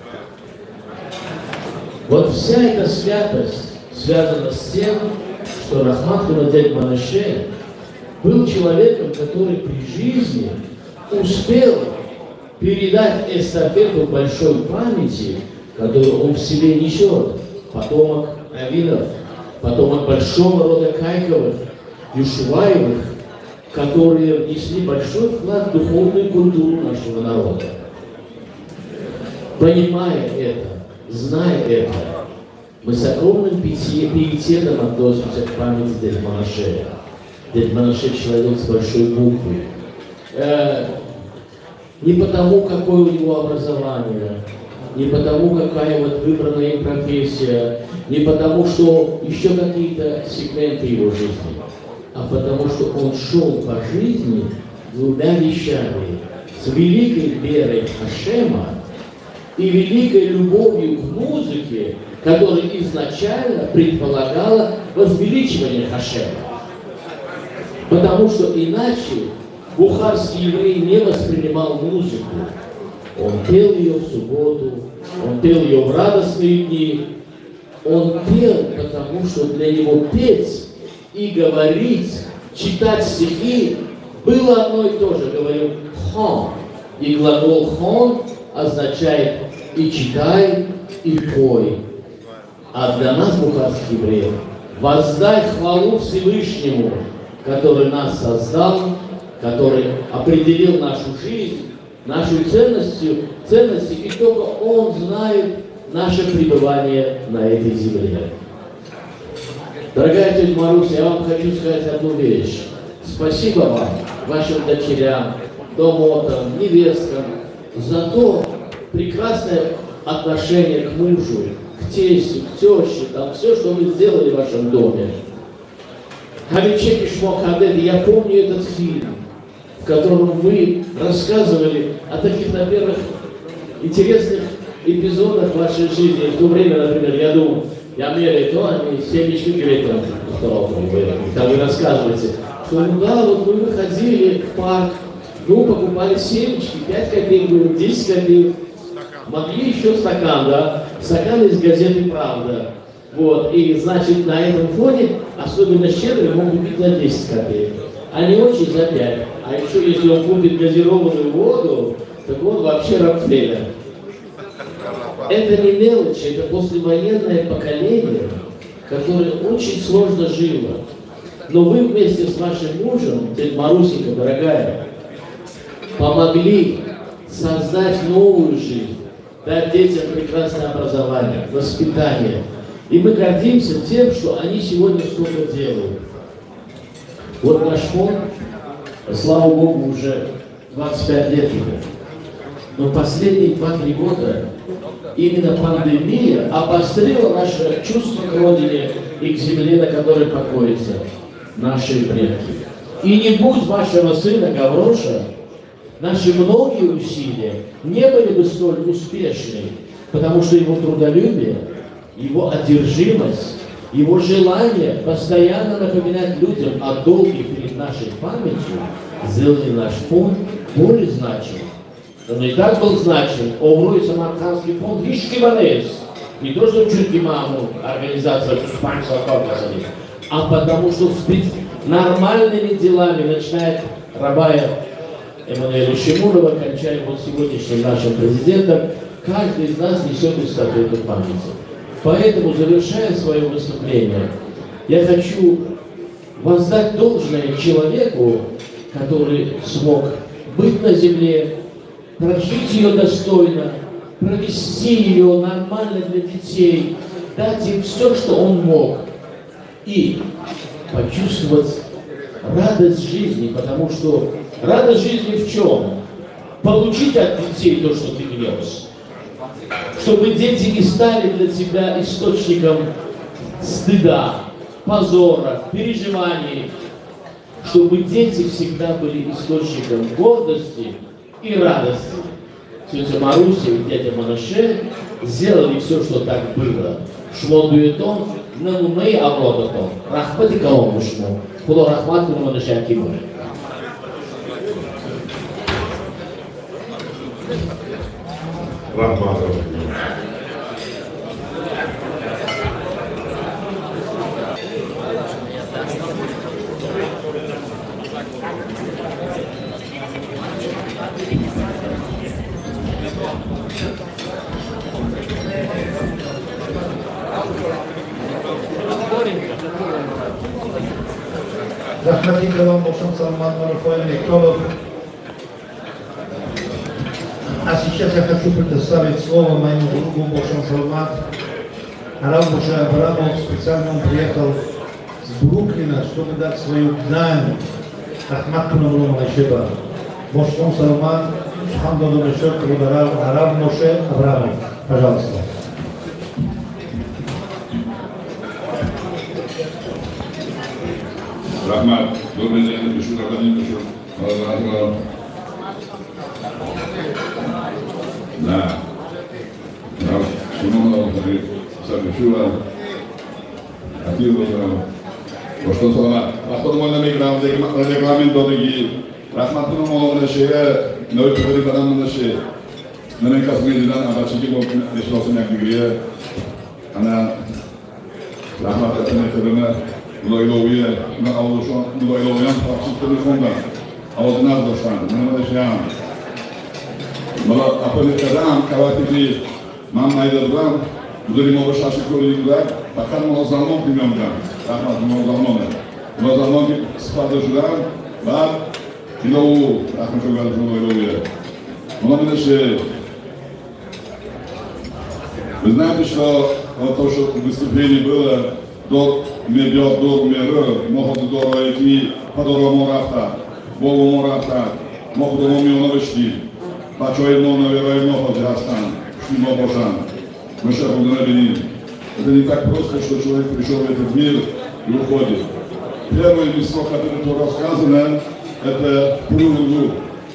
Вот вся эта святость связана с тем, что Рахмат Хунадзель Манаше был человеком, который при жизни успел передать эстафету большой памяти, которую он в себе несет. Потомок Авинов, потомок большого рода Кайковых, Юшуваевых, которые внесли большой вклад в духовную культуру нашего народа. Понимая это, зная это, мы с огромным пиететом относимся к памяти Дед Манаше. Дед Манаше человек с большой буквы. Э, не потому, какое у него образование, не потому, какая вот выбранная им профессия, не потому, что еще какие-то сегменты его жизни, а потому, что он шел по жизни двумя вещами: с великой верой Хашема и великой любовью к музыке, которая изначально предполагала возвеличивание Хашема. Потому что иначе бухарский еврей не воспринимал музыку. Он пел ее в субботу, он пел ее в радостные дни. Он пел, потому что для него петь и говорить, читать стихи было одно и то же. Говорил хон. И глагол хон означает и читай, и пой. А для нас, бухарских евреев, воздай хвалу Всевышнему, который нас создал, который определил нашу жизнь, нашу ценностью, ценности, и только Он знает наше пребывание на этой земле. Дорогая тетя Маруся, я вам хочу сказать одну вещь. Спасибо вам, вашим дочерям, домотам, невесткам, за то прекрасное отношение к мужу, к тестю, к теще, там все, что вы сделали в вашем доме. Хамичеки Шмокадет, я помню этот фильм, в котором вы рассказывали о таких, наверное, интересных эпизодах вашей жизни. В то время, например, я думал, я меряю то, они семечки греют, там вы рассказываете, что ну да, вот мы выходили в парк, ну, покупали семечки, пять копеек было, десять копеек, могли еще стакан, да, стакан из газеты «Правда». Вот, и, значит, на этом фоне, особенно щедрый, мог купить за десять копеек, а не очень за пять. А еще, если он купит газированную воду, так он вообще Рокфеллер. Это не мелочи, это послевоенное поколение, которая очень сложно жила. Но вы вместе с вашим мужем, тетя Марусенька, дорогая, помогли создать новую жизнь, дать детям прекрасное образование, воспитание. И мы гордимся тем, что они сегодня столько делают. Вот наш фонд, слава Богу, уже двадцать пять лет ему. Но последние два-три года именно пандемия обострила наше чувство к родине и к земле, на которой покоятся наши предки. И не будь вашего сына Гавроша, наши многие усилия не были бы столь успешны, потому что его трудолюбие, его одержимость, его желание постоянно напоминать людям о долге перед нашей памятью сделали наш фонд более значимым. Он и так был значим. Оврой Самаркандский фонд Ришкиванес. Не то, что Чуркиману, организация испанского корпуса, а потому что с нормальными делами, начиная Рабая Эммануэля Шимурова, кончая вот сегодняшним нашим президентом, каждый из нас несет эстафету памяти. Поэтому, завершая свое выступление, я хочу воздать должное человеку, который смог быть на земле, прожить ее достойно, провести ее нормально для детей, дать им все, что он мог, и почувствовать радость жизни, потому что радость жизни в чем? Получить от детей то, что ты нес. Чтобы дети не стали для тебя источником стыда, позора, переживаний, чтобы дети всегда были источником гордости и радости. Тетя Маруся и дядя Манаше сделали все, что так было. Шмодуетон, нанумей авлодотон, рахмати каомушну, куло рахмат на Манаше Акимове. Рахматов. Рахмати Крылом Бокшан Салман Марафоин Николов. А сейчас я хочу предоставить слово моему другу Бокшан Салман. Араб Боше Абрамов, специально он приехал с Бруклина, чтобы дать свою дань Рахмату Намру Малайшеба. Бокшан Салман, Шхамдаду Мешер, Араб Боше Абрамов. Пожалуйста. Рахмат, добрый день, Бешур Абдалин, Бешур. Да. Шимонов, Сарбешура, Атилов, Бошто Саламат. Ахтодумана миграм, регламент додеги. Рахматуну молонаше, нови приходи кадам наше. Мене касмедидан, абачики бок нешлоса някдигрие. Ана Рахмат Атенефедена. Лойловия, на Аулушон, Лойловиан, Папситовый фонда, Аузеназ Доштан, Менемадешиан. Мала Апелетадам, Каватики, Мам Найдадган, Дуримо Шаши Курилигдаг, Пахан Мозалмон Пимемган, Рахмат Мозалмон. Мозалмон Спада Жудан, Баб, Илоу, Рахмат Жугал Лойловия. Менемадеши. Вы знаете, что вот то, что выступление было до медиа до мера, могут до войти, подорва морафта, Богу морафта, могут до момента навести, почему одно наверное много драстан, что божан, мы сейчас будем. Это не так просто, что человек пришел в этот мир и уходит. Первое место, которое тут рассказано, это Пурулу.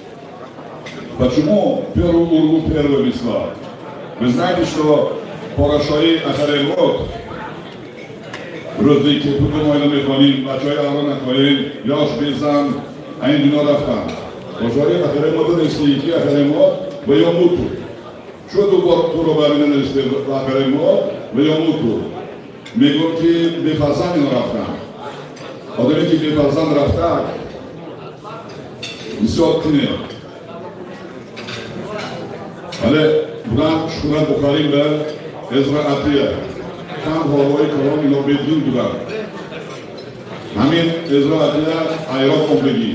Почему Пурулу первое место? Вы знаете, что Порашаи Ахаревод Роздики Путумойна Мехванин, Бачой Арона Коин, Йош Бизан, Айндино Рафтан. Пожари Ахаремод Ресики, Ахаремод, Вайомуту. Что тут Турубарина Ресики, Ахаремод, Вайомуту. Мегунки Бифазанин Рафтан. Одемики Бифазан Рафтан. Несет Але Буран Шхурат Бухарим Бер, Эзра Атия. کم هوای کلام اینا بدین بودن همین ازرائیل ایران کمپگی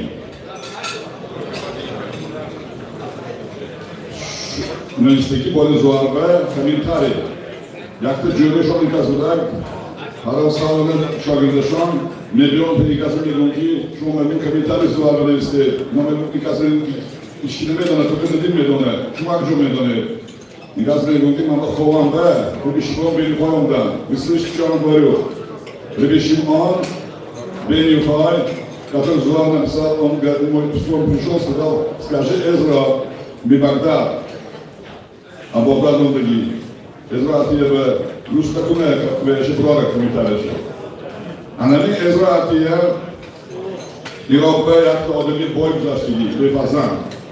نویستگی باید زواربه همین تاره یکتا جوبشان ایکاز بودن هر سال شاگردشان میلیون پیکاز میگن که شما همین کمی تاری زواربه نویسته ما میگن ایکاز ایشکی نمیدونه تو که نمیدونه شما کجا میدونه ایکاز میگن که من خوام به ببیشیم بینی خوام دن مثلش چیان باریو ببیشیم آن بینی خوای который звал написал, он пришел, сказал, скажи Эзра Бибагдад, а Богдан он такие. Эзра тебе плюс такое, как вы еще пророк комментариев. А на них Эзра тебе и Роббе, як то один бой заштиги, то и Фазан.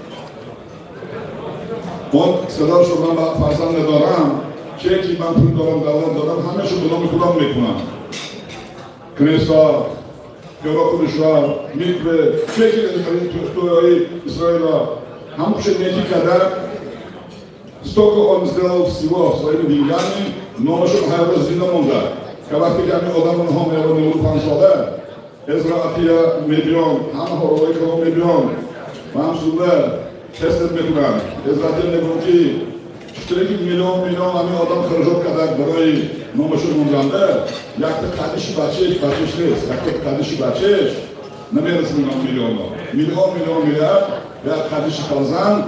Он сказал, что нам Фазан не дорам, чеки нам придорам, дорам, дорам, хамешу будем кудам мекунам. Кнеса, Европа дошла, микве, чеки, кто и Израиля, хамше нети когда столько он сделал всего своими деньгами, но мы что хайва зина монда. Когда ты как мы одам он хоме он не упан сода, Эзра атия миллион, хам хоровой кого миллион, мам суда, тестет мекуран, Эзра атия не бунки, четыре миллион миллион, ами одам хорошо когда барай, но мы что монданда, як ты кадиши бачеш, бачеш лес, як ты кадиши бачеш, намерз миллион миллион, миллион миллион миллиард, як кадиши Фазан.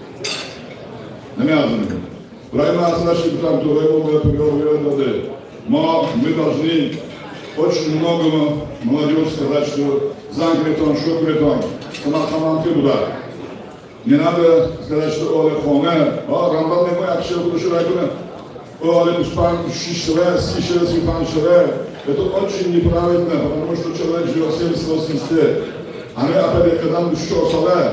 Правильно, наши там туры, но мы должны очень многому молодежь сказать, что Зангретон, Шукретон, Самархаман Тибуда. Не надо сказать, что Оле Хоме, а Рамбал не мой акшел Кудуширайкуна, Оле Пуспан Шишеве, Сишеве, Сипан Шеве. Это очень неправильно, потому что человек живет семьдесят-восемьдесят лет. А мы опять когда мы что соле,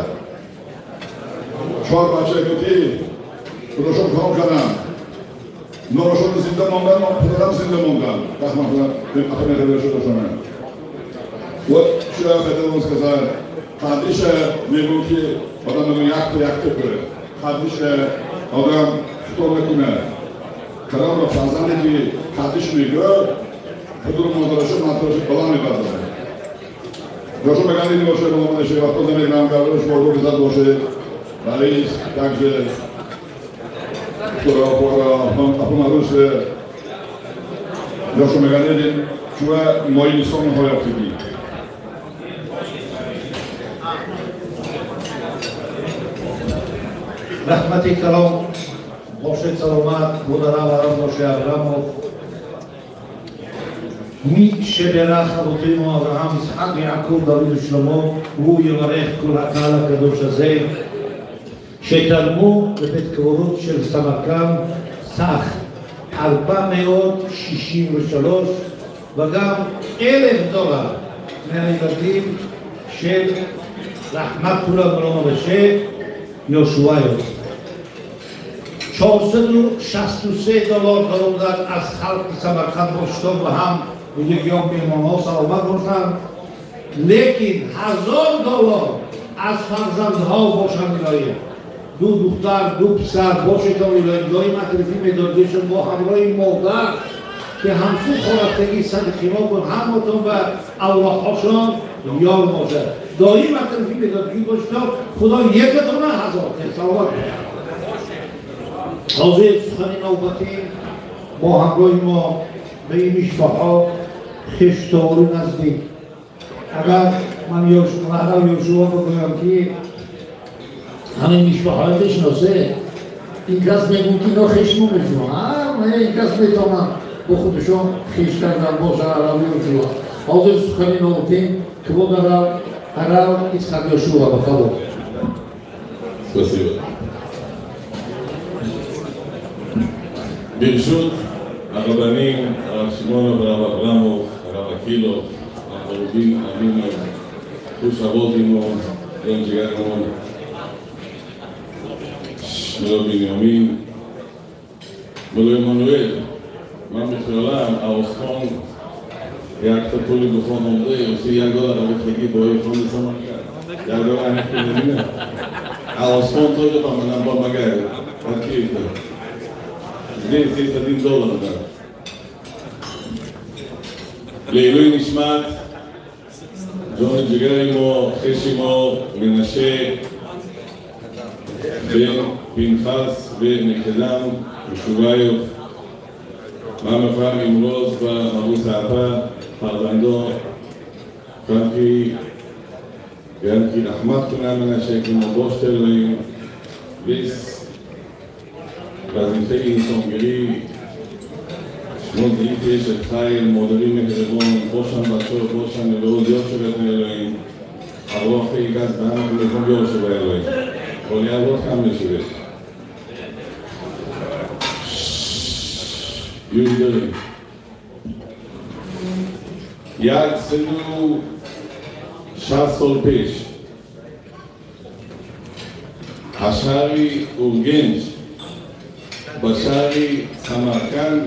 чор бачек эти, Прошел к вам канал. Но прошел на зинда монган, но продам зинда монган. Как можно, а не говоришь, что это самое. Вот что я хотел вам сказать. Хадиша мегуки, потом мы якты якты были. Хадиша, адам, что мы куме. Когда мы фазаники хадиш мегу, потом мы дальше на то, что балами базали. Прошу меганы не вообще было мы а потом мы нам говорили, что мы за души. Борис, также апомарούσε Γιώσο Μεγαλέλη чуя мои сон хоятыги. Рахмати калом, Моше Саломат, Бударав Арам Моше Аврамов, מי שברך אבותינו אברהם, יצחק ויעקב, דוד ושלמה, הוא יברך כל הקהל הקדוש הזה, שתרמו לבית קברות של סמרקן סך ארבע מאות שישים ושלוש וגם אלף דולר מהילדים של רחמת כולם מלום הבשל יהושע. چهارصد و شصت و سه دلار دادند از خلق سمرقند باشتا و هم بودگیان میهمان‌ها سلامت باشند، لیکن هزار دلار از فرزندها باشند می‌آید. دو دختر، دو پسر باشه تا ولایت‌های مطرفی مدادشون با همراه مادر که همسو خورفتگی صدقینا کن همتون و اوراق‌هاشون یار باشه. دایی مطرفی مدادگی باشه تا خدا یکتون هزار سلامت حاضر سخن نوبتی با همراه ما به این میشفاها خشتاری نزدیک. اگر من محرم یوشوا بگویم که همین میشفاهای بشناسه این کس نگون که اینا خشمو بشنو همه این کس میتونن با خودشون خش کردن باشه عربی یوشوا. حاضر سخن نوبتی که با دارم عرب ایسخر یوشوا بخواه. Спасибо. ברשות הרבנים, הרב שמעון והרב אברמוב, הרב אקילוב, הרב רובין אמינו, חוש אבודינו, רון ג'יגנון, שמואל בנימין, מלו עמנואל, מה בכללם, האוספון, jak to puli do fonu mdej, si jak dolar aby taki boj fonu Samarkand. Jak dolar nie powinien. A osfon to je tam nam pomagają. Arkivka. Здесь есть один доллар, да. לעילוי נשמת ג'וני ג'גרימו, חשימו, מנשה, בן פנחס ונקדם ושוביוב, מאמפרם ימרוז במרוץ האפה, פרדנדו, קרקי, גרקי נחמת תונה מנשה, כמו בושטרלים, ויס, ועזיפי אינסונגלי, שמות דיפי של חייל, מודרים מגרבון, בושן בצור, בושן לבאות יושב את האלוהים, הרוח היגז בעם ולכון יושב האלוהים. כל יעבוד כאן לשבת. יהודרים. יד צלו שסול פש. השארי אורגנג' בשארי סמרקנד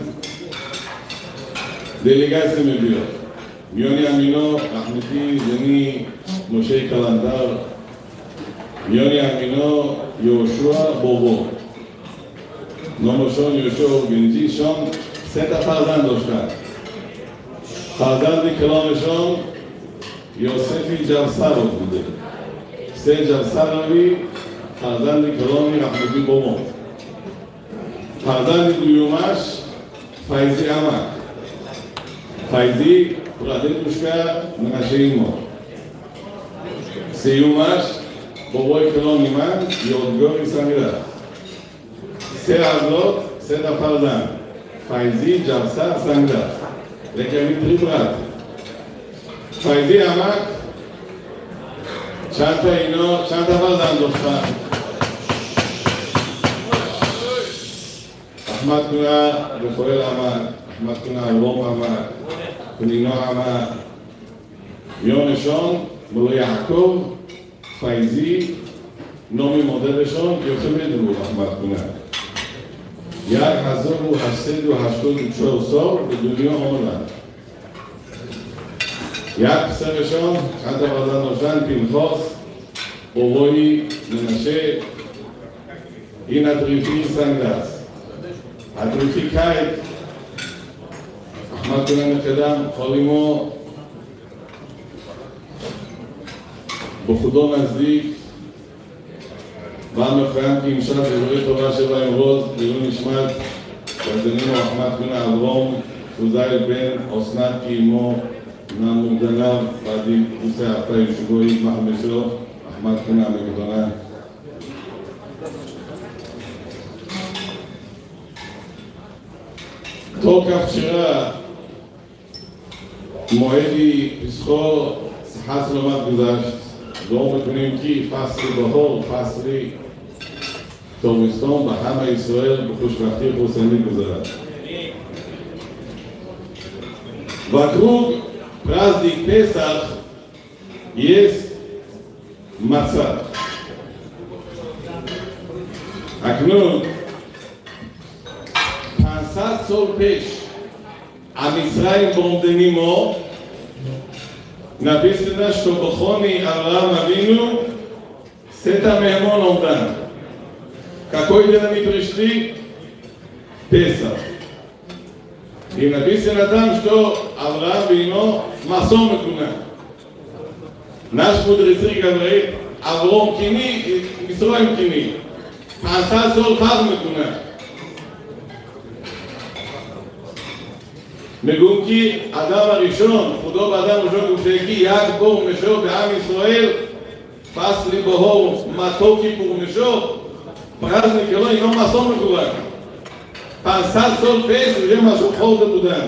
דליגציה מביאות. מיוני אמינו, אחמתי, זני, משה קלנדר, מיוני אמינו, יהושע בובו. נומו שון יהושע אורגנג'י שון, סטה פרדן דושקן. פרדן דקלון ראשון, יוספי ג'רסרו בודה. סטה ג'רסרווי, פרדן דקלוני אחמתי בומו. פרדן דקליומש, פייזי עמק. פייזי, פרדן דושקה, מנשה אימו. סיומש, בובוי קלון אימן, יודגורי סמידה. סר עבלות, סר הפרדן. פייזי, ג'רסה, סמידה. לקיימית ריברת. פייזי עמק, צ'נטה אינו, צ'נטה פרדן דושקה. אחמד תנועה, רפואל עמק. אחמד תנועה, רום עמק. פנינו עמק. יום ראשון, מולו יעקב, פייזי, נומי מודל ראשון, יוכבד הוא אחמד תנועה. יד חזור השד והשתות ותשור סור, בדוניו עומלן. יד פסר ראשון, חד הפרדן נושן, פנחוס, אורוי, מנשה, הנה טריפי סנגלס. הטריפי קייט, אחמד תנועה מקדם, חולימו, בחודו נזדיק, ואנו חיים כמשת דברי תורה שבע אמרוז, לעילוי נשמת, פרדנינו אחמד תנועה אברום, פוזייל בן אסנת כאימו, בנם מוגדליו, ועדי כוסי אחתה ישבו יתמח בשו, אחמד תנועה מקדונה. תוקף שירה, מועדי פסחו, שיחה סלומת גזשת, דור מקונים כי פסרי בהור, פסרי תורסטון, בחמה ישראל, בחוש מחתיר חוסני גזרת. Вокруг праздник Песах есть маца. Акну пансат сол пеш, а Мисраим бомденимо, написано, что Бохони Авраам Авину сета мехмон омдан. Какой день они пришли? Песах. И написано там, что Авраам Авину масом мекуна. Наш мудрецы говорит, Авром кини и Мисраим кини. Пансат сол хаг мекуна. מגום כי אדם הראשון, חודו באדם ראשון ופשעי יד בור משו בעם ישראל, פס לי בהור מתו כיפור משו, פרזניק אלוהי אינו מסום מחולק. פנסת סול פס וזה משהו חור דבודם.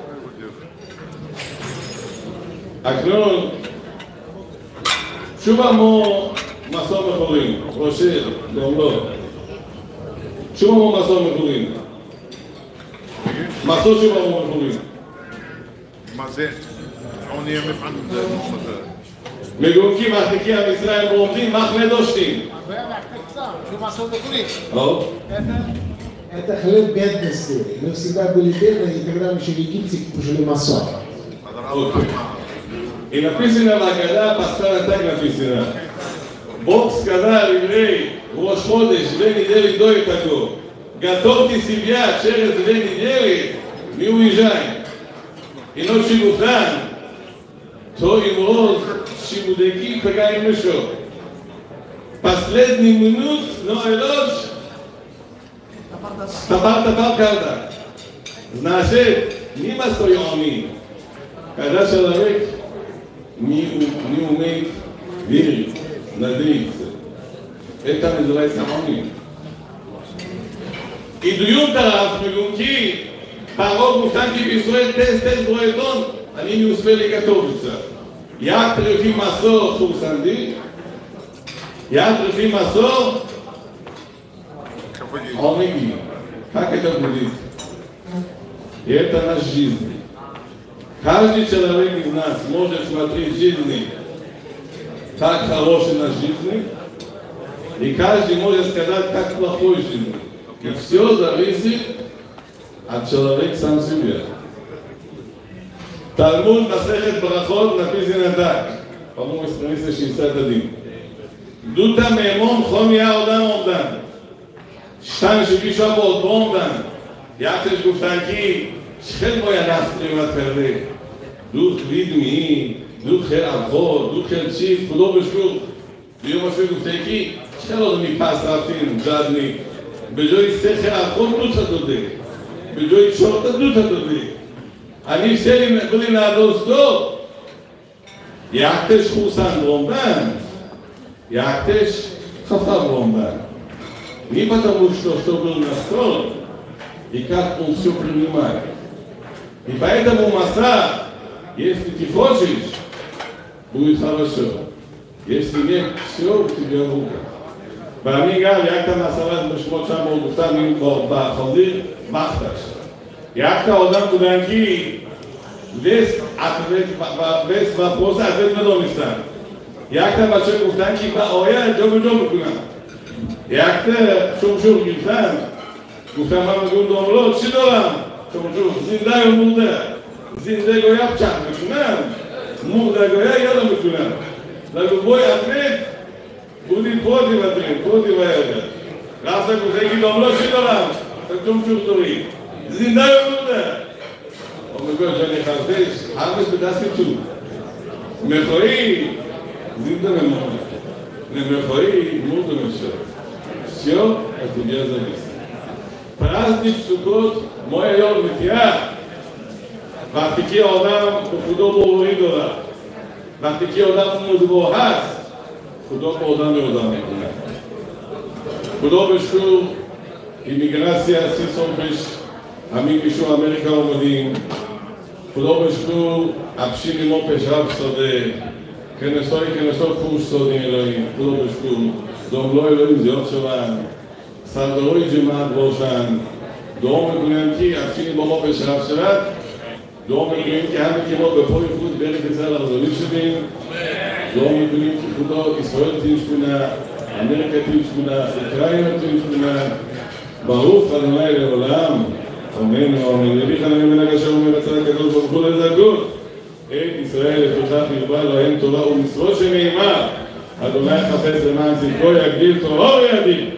הכנון, שוב עמו מסום מחולים, ראשי, גאומלו. שוב עמו מסום מחולים. מה זאת שוב עמו מחולים? מה זה? עוני המפען זה מושחת. מגונקים עתיקי המצרים ועומדים מחנה דושתים. Это хлеб бедности. Мы всегда были бедны, и тогда мы еще в Египте кушали массо. И написано в Агада, пастора так написано. Бог сказал евреи, Рош Ходеш, две недели до этого, готовьте себя, через две недели не уезжай. Ино шигуфтан, то и мороз шигудеки пегаем еще. Последний минут, но элош, тапар-тапар карда. Значит, не мастоиони, когда человек не, не умеет верить, надеяться. Это называется амин. И дуют тарас мегунки, порог муфтанки бисуэль тест-тест броетон, они не успели готовиться. Я трефи масор хурсанди, я трефи масор омеги. Как это будет? И это наша жизнь. Каждый человек из нас может смотреть жизни как хороший на жизни, и каждый может сказать, как плохой жизни. И все зависит от человека сам себя. Талмуд Масехет Брахот написано так, по-моему, страница шестьдесят один. Дута мемон хом я одам одам. Штан шипиша бо одам. Яхтеш гуфтанки, шхел бо я нас приматерле. Дух видми, дух хер алхот, дух хер чиф, худо бешкур. Биом ашве гуфтанки, шхel одам ми пас рафтин, жадни. Бежой сехер алхот дута доды. Бежой шорта дута доды. Они все были на одно сто. Яхтеш хусан ломдан, яхтеш хафав ломдан. Не потому что, что был на стол, и как он все принимает. И поэтому масса, если ты хочешь, будет хорошо. Если нет, все у тебя в руках. ואני גם, יעקת מהסרת בשמות שם הוא גופתן ממקור בחלדיר, מחתש. יעקת עודם קודנקי, ווס בפרוסה עבד ולא נסתן. יעקת בשם גופתנקי באויה, ג'ום וג'ום וכולם. יעקת שום שום גופתן, גופתן מה מגון דומלות, שידורם, שום שום, זינדה ומורדה. זינדה גויה פצ'ח וכולם, מורדה גויה יאללה וכולם. לגובוי עבד, Будет против отрыв, против это. Раз так уже не добро сидорам, так чем чувствует? Зиндаю туда. Он говорит, что не хардеш, хардеш бедаст и чу. Мехори, зиндаме можно. Не мехори, можно все. Все от тебя зависит. Праздник Суккот, мой йом митья. Вартики одам худобу идола. Вартики одам мудбохас. Худо по-одам и одам и одам. Худо бешку, иммиграция, сисом беш, амин бешу Америка умодим. Худо бешку, апшим имо пеш раб соде. Кенесой, кенесой фуш соде אלוהים. Худо бешку, דום לא אלוהים זה עוד שבן. סרדורוי ג'מאט בושן. דום מגוננקי, הפשיני בומו פש רב שבת. דום מגוננקי, המי כמו בפוי חוץ ברך יצא לחזולים שבים. דום מגוננקי חודו, ישראל תהיה שכונה, אמריקה תהיה שכונה, אוקראינה תהיה שכונה. ברוך אדוני לעולם. אמן ואמן. יביך עליהם מן הגשר ומרצה הקדוש ברוך הוא לזכות. את ישראל לפתח ירבה להם תורה ומצוות שנאמר. אדוני חפש למען צדקו יגדיל תורה וידיל.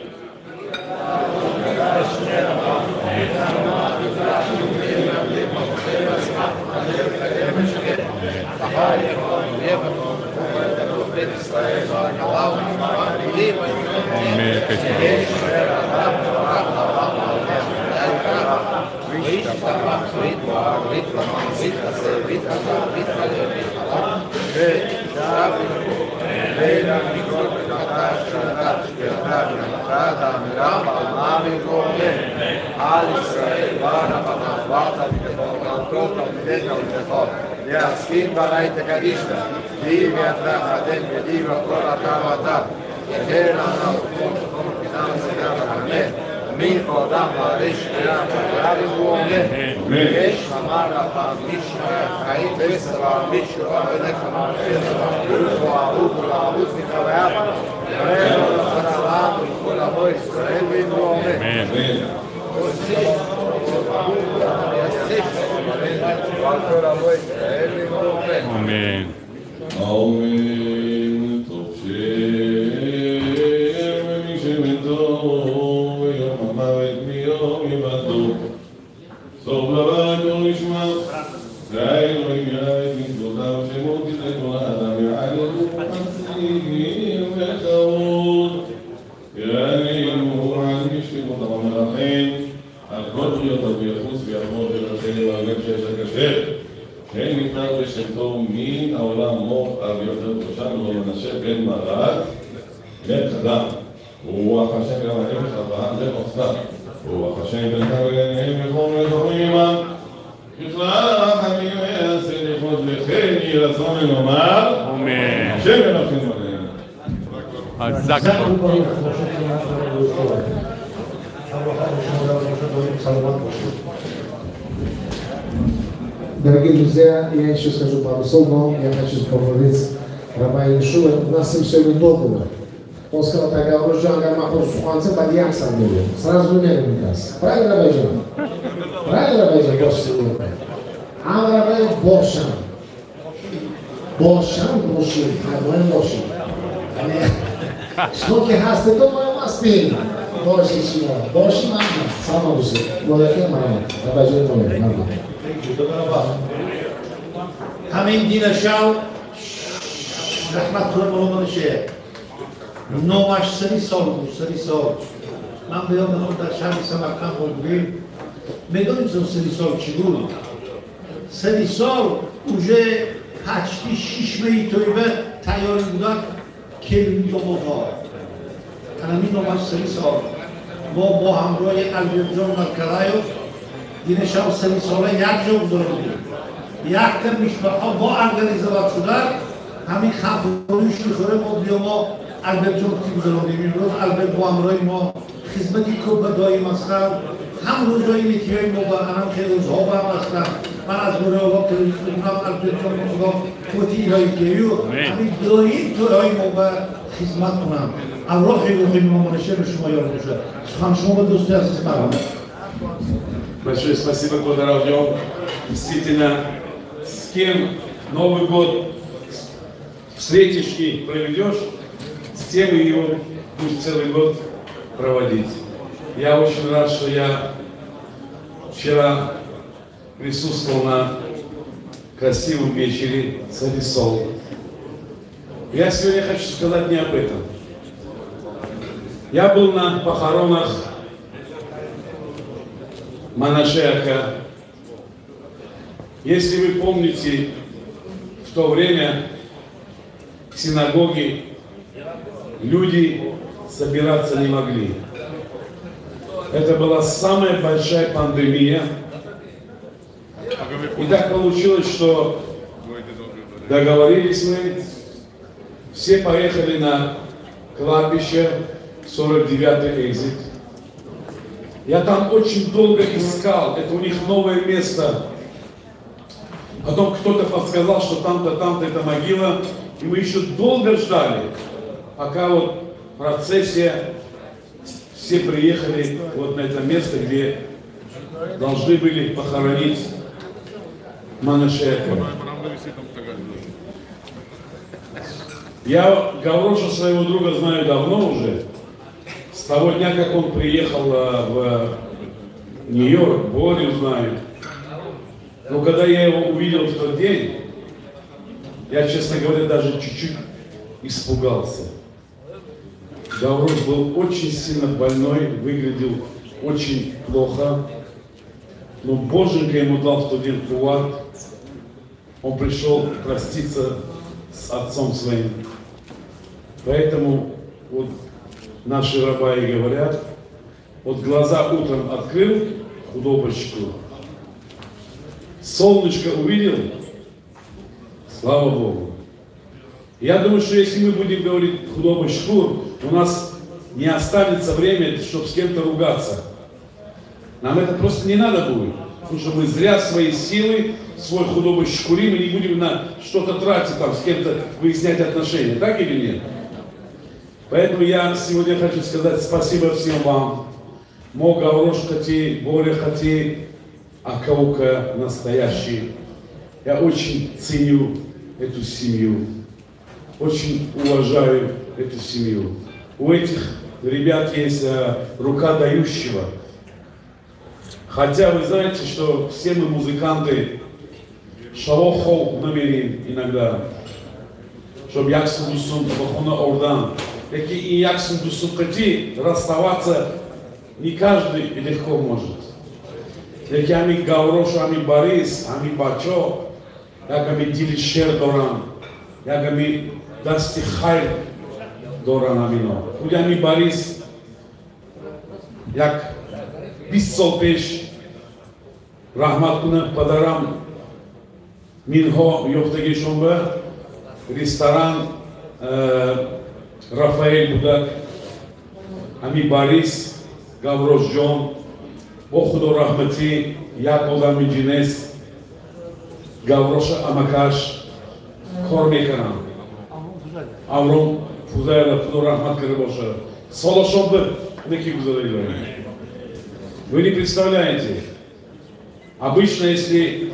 להסכים בלית הקדישתא, די ויתרח עדן ודי וכל אתה ואתה, ידל לנו כנם סדר וחמד, מי חודם מעריש כנם וחיילים הוא עומד, יש אמר הפעם מישהו חיים בסבא, מישהו עבדך אמר חסר, הוא אהוב ולעבוד מחוויו, יראה לו לכל העם ולכל עמו ישראל ואם הוא עומד. Amen. Amen. טוב שם משמתו ויום המוות מיום היוולדו. סוף לבא כל נשמע. ימין וחירות. יעננו על משלמות המלאכים, על כל בריאותו ויחוס ויחמוד ולכן והלב שיש הקשר. כן נכתב בשם טוב מן העולם מוך על יותר קדושן ולא מנשה בן מרד בן חדם. רוח השם גם ההפך אברהם בן מוסף. רוח השם בן חדם וכל וזורים עמם. בכלל הרחמים ויעשה לכבוד לכן יהי רצון ונאמר אמן. השם ילחם עליהם. חזק Дорогие друзья, я еще скажу пару слов, но я хочу поблагодарить раба Иешуа. У нас им сегодня договор. Он сказал, так, я уже Агармаху Суханце Бадьян сам говорил. Сразу не раз. Правильно, Рабайджан? Правильно, Рабайджан? Больше всего. А Рабай Бошан. Бошан, Бошин. А мой Бошин. Шлоки хасты, то мой маспин. Бошин, Шива. Бошин, Мама. Сама Бошин. Молоке, Мама. Рабайджан, мой. Мама. תודה רבה. همین دین شاو رحمت خدا مولومان شه نومش سری سال بود سری سال من به یاد خود در شهر سمرقند بودیم میدونیم سری سال چی بود سری سال اوجه هشتی شیش می تویبه تیاری بودن کلمی دو بودا همین نومش سری سال ما با همراه البرجان مرکرایو دین شاو سری ساله یک جا بودیم یک تر میشبه با ارگانیزوات شدن همین خبرویش میخوره ما بیا ما البرجان تیم زلادیم این روز البرج با همراه ما خدمتی که به دایم هستم هم روزایی نیتیهای ما با هم که روزها با هم هستم من از موره آقا تلویز بکنم البرجان ما کوتی ایرایی کهیو همین دایم توی ما با خدمت کنم الروحی روحی مامانشه به شما یاد باشه سخن شما به دوستی عزیز مرحبا Большое спасибо, Квадравдем. Действительно, с кем Новый год встретишь и проведешь, с тем и его будешь целый год проводить. Я очень рад, что я вчера присутствовал на красивом вечере Сарисол. Я сегодня хочу сказать не об этом. Я был на похоронах Манашеха. Если вы помните, в то время в синагоге люди собираться не могли. Это была самая большая пандемия. И так получилось, что договорились мы, все поехали на кладбище, сорок девятый экзит. Я там очень долго искал, это у них новое место. Потом кто-то подсказал, что там-то, там-то это могила. И мы еще долго ждали, пока вот процессия, все приехали вот на это место, где должны были похоронить Манашеха. Я Гавроша, своего друга, знаю давно уже. С того дня, как он приехал в Нью-Йорк, Борю знаю. Но когда я его увидел в тот день, я, честно говоря, даже чуть-чуть испугался. Гаврош был очень сильно больной, выглядел очень плохо. Но Боженька ему дал в тот день куват. Он пришел проститься с отцом своим. Поэтому вот наши рабаи говорят, вот глаза утром открыл худобочку, солнышко увидел, слава Богу. Я думаю, что если мы будем говорить худобочку, у нас не останется времени, чтобы с кем-то ругаться. Нам это просто не надо будет, потому что мы зря свои силы, свой худобы шкурим и не будем на что-то тратить, там, с кем-то выяснять отношения, так или нет? Поэтому я сегодня хочу сказать спасибо всем вам. Мо Гаврош Хати, Боря Хати, Акаука настоящий. Я очень ценю эту семью, очень уважаю эту семью. У этих ребят есть а, рука дающего. Хотя вы знаете, что все мы музыканты шалохов намерим иногда. чтобы яксын дусун бахуна ордан. Таки и яксын дусун кати расставаться не каждый легко может. Таки ами Гаврош, ами Борис, ами Бачо, як ами Дилишер доран, як ами Дасти Хайр доран амино. Худи ами Борис, як биссол пеш рахмат куна падарам Минхо ёфтаги шумба ресторан э, Рафаэль Будак, ами Борис, Гаврош Джон, бо худо рахмати, як одам джинес, Гавроша Амакаш, кор меканам. Авром Фузайла, худо рахмат карабоша. Соло шумба, неки гузарили. Вы не представляете, обычно если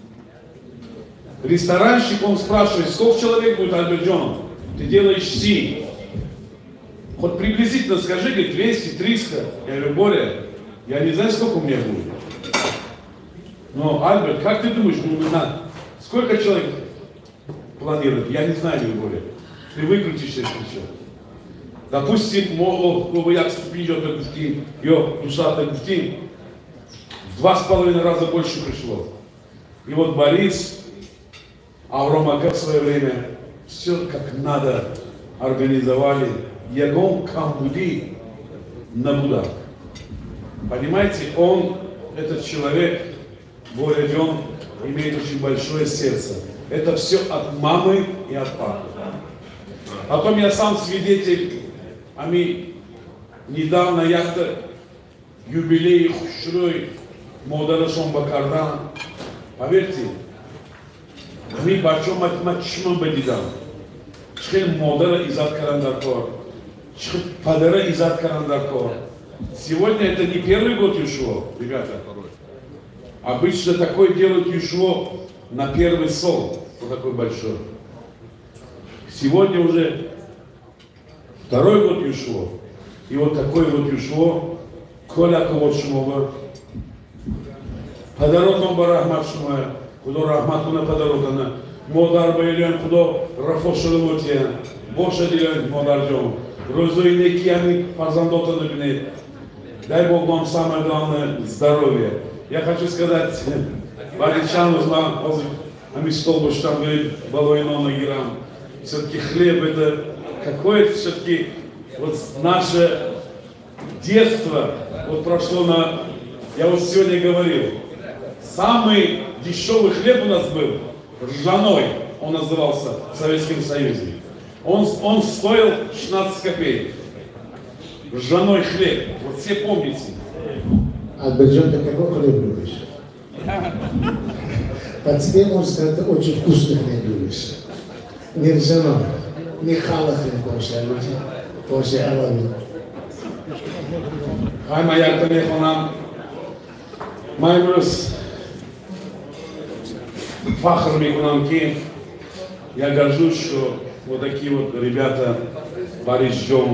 ресторанщик, он спрашивает, сколько человек будет, Альберт Джон, ты делаешь си. Хоть приблизительно скажи, говорит, двести, триста. Я говорю, Боря, я не знаю, сколько у меня будет. Но, Альберт, как ты думаешь, ну, на сколько человек планирует? Я не знаю, Боря. Ты выкрутишься еще. Допустим, могу я придет на Гуфтин, ее душа на Гуфтин, в два с половиной раза больше пришло. И вот Борис, Авром Ака в свое время все как надо организовали. Ягон Камбуди на Будак. Понимаете, он, этот человек, Боря Джон, имеет очень большое сердце. Это все от мамы и от папы. Потом я сам свидетель, а мы недавно як-то юбилей Хушрой Модара Шомбакардан. Поверьте, мы бачом математичным бедидам. Чхен Модара изад Карандаркор. Падера изад Карандаркор. Сегодня это не первый год Юшуо, ребята. Обычно такое делают Юшуо на первый сол, вот такой большой. Сегодня уже второй год Юшуо. И вот такой вот Юшуо, Коля Ковот Шумова, Падаротом Барахмат Шумая, кудо Рахматуна Падаротана, Модар Байлен, кудо Рафошеловотия, Боша Дилен Модар Джон. Розуйники, они Фарзандота Нагнет. Дай Бог вам самое главное здоровье. Я хочу сказать, Баричану знам, ами столбу, что там говорит, Балуино на Гирам. Все-таки хлеб это какое-то все-таки вот наше детство вот прошло на, я вот сегодня говорил, самый дешевый хлеб у нас был, ржаной, он назывался в Советском Союзе. Он, он стоил шестнадцать копеек. Ржаной хлеб. Вот все помните. Альберт Джон, ты какой хлеб любишь? По тебе, можно сказать, ты очень вкусный хлеб любишь. Не ржаной, не хала хлеб, больше, больше алами. Хай моя телефонам. Маймрус. Фахр Микунамки. Я горжусь, что вот такие вот ребята, Борис Джон,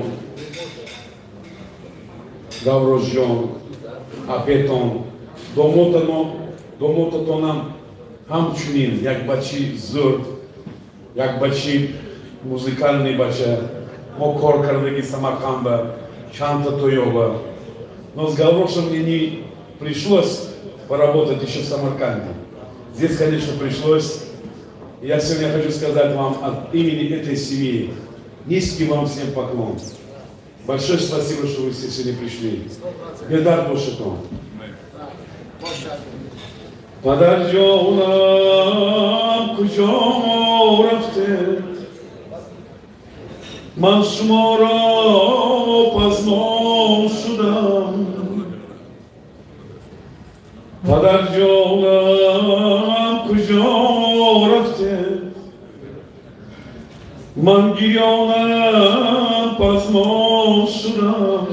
Гаврош Джон, Апетон, Домотано, Домотато нам Хамчунин, як бачи зурд, як бачи музыкальный бача, Мокор Кардеги Самарканда, Чанта Тойова. Но с Гаврошем мне не пришлось поработать еще в Самарканде. Здесь, конечно, пришлось. Я сегодня хочу сказать вам от имени этой семьи низкий вам всем поклон. Большое спасибо, что вы все сегодня пришли. Бедар Бошетон. Падарджонам кучом рафтет, маншморо пазном шудам. Падарджонам кучом рафтет, мангирёнам пазном шудам.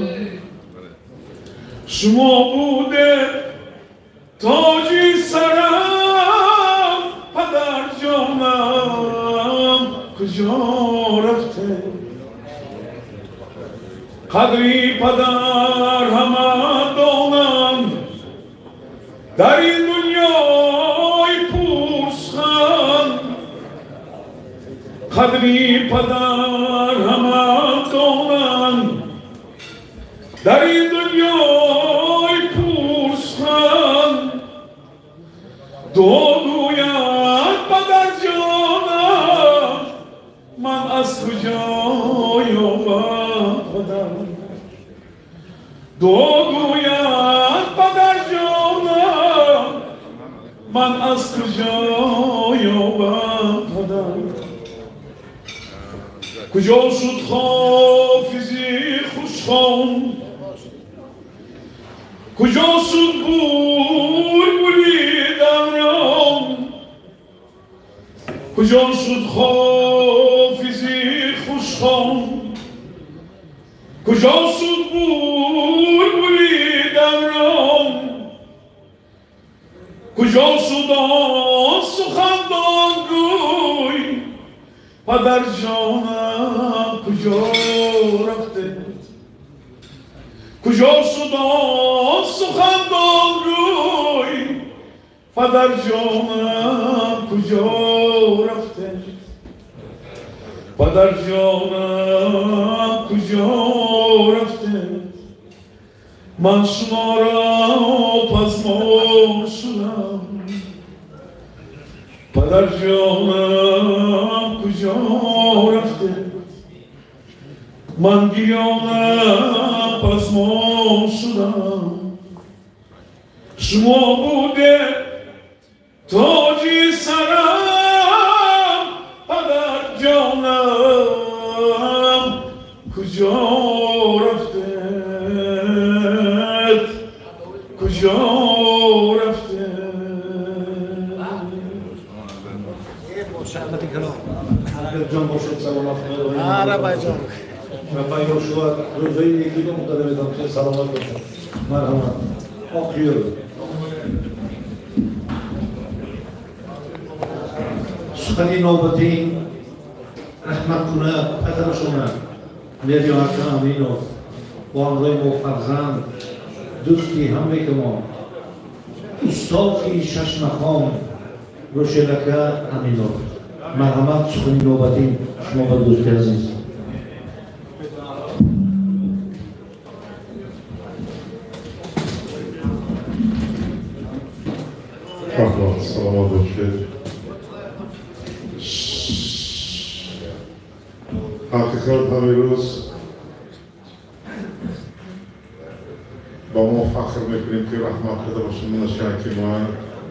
Шмо будет Тоджи сарам, падарджонам кучо рафте. Кадри падар хамадонам, дари дуньёй пурсхан. قدری پدر همه دانند در این دنیای پرسخند دو گوید پدر جانم من از کجا یابم پدر دو گوید پدر جانم من از کجا یابم پدر کجا شد حافظی خوشخوان کجا شد بلبلی دریان کجا شد حافظی خوشخوان کجا شد بلبلی دریان کجا شد آن سخندان گوی پدر جانم کجا رفته کجا شد آن سخندان گوی پدر جانم کجا رفته پدر جانم کجا رفته من شما را پسمال شدم پدر جانم کجا رفته من گیرانم پسمال شدم شما بوده تاجی سرم پدر جانم کجا رفته کجا رفته جان باشد سلامت کنید. ربای جان. ربای یوشوا روزی یکی دو مقدمه دامچه سلامت باشد. مرحمت. آخیر. سخنی نوبتی رحمت کنه پدرشونه میلیون حکم امینو وانروی مو فرزند دوستی همه که ما استاخی شش مقام روشنکه امینو مرحمت سخنی نوبتی شما با دوستی عزیز رحمت سلامت باشید حقیقت همه روز با ما فخر میکنیم که رحمت کرده باشیم نشان که ما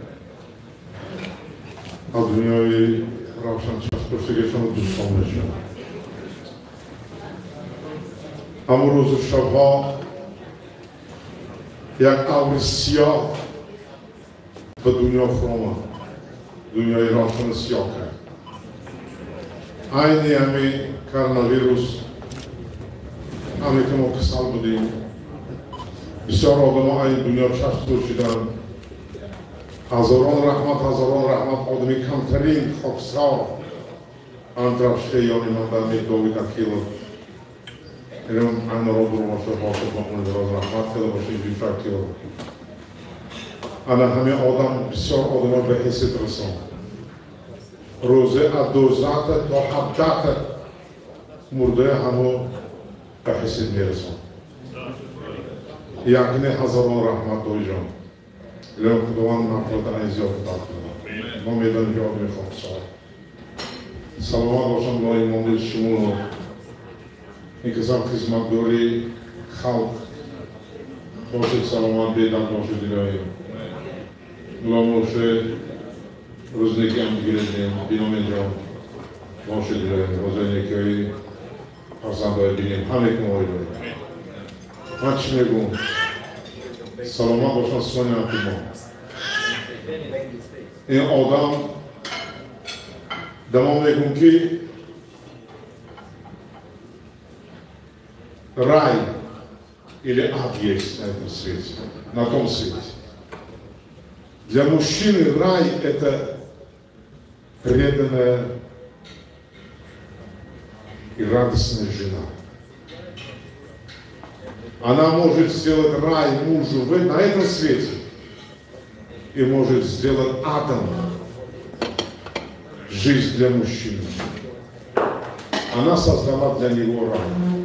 از دنیای روشن چشم‌پوشیدگیشان و دوستانشان اما روز و شبها یک ابر سیاه به دنیا فرو دنیای روشن سیاه کرد عین همین کرونا-ویروس همین که ما کسل بودیم بسیار آدم این دنیا چشم پوشیدند هزاران رحمت هزاران رحمت آدمی کمترین خاکسار انترفشته یعنی من در می داوید اکیلو اینم این را برو باشه حاصل بکنید راز رحمت کرده باشه بیش اکیلو انا همه آدم بسیار آدم به حسیت رسان روزه ادوزات تا حبدت مرده همو به حسیت میرسان یعنی هزاران رحمت دوی جان لیو خداوند مغفرت این زیاد عطا کنه ما میدانیم که آدمی خاکسار سلامت باشم برای امام شما و این کسان خدمتگاری خلق باشید سلامت بیدن باشید دیگه غلام باشه روزی که هم بگیردیم بینام اینجا باشید دیگه روزی که های فرزندهای بینیم همه که ما داریم من چی میگم سلامت باشن سخنی هم که ما این آدم دمام میگم که рай или ад есть на этом свете, на том свете. Для мужчины рай – это преданная и радостная жена. Она может сделать рай мужу на этом свете и может сделать адом жизнь для мужчины. Она создала для него рай.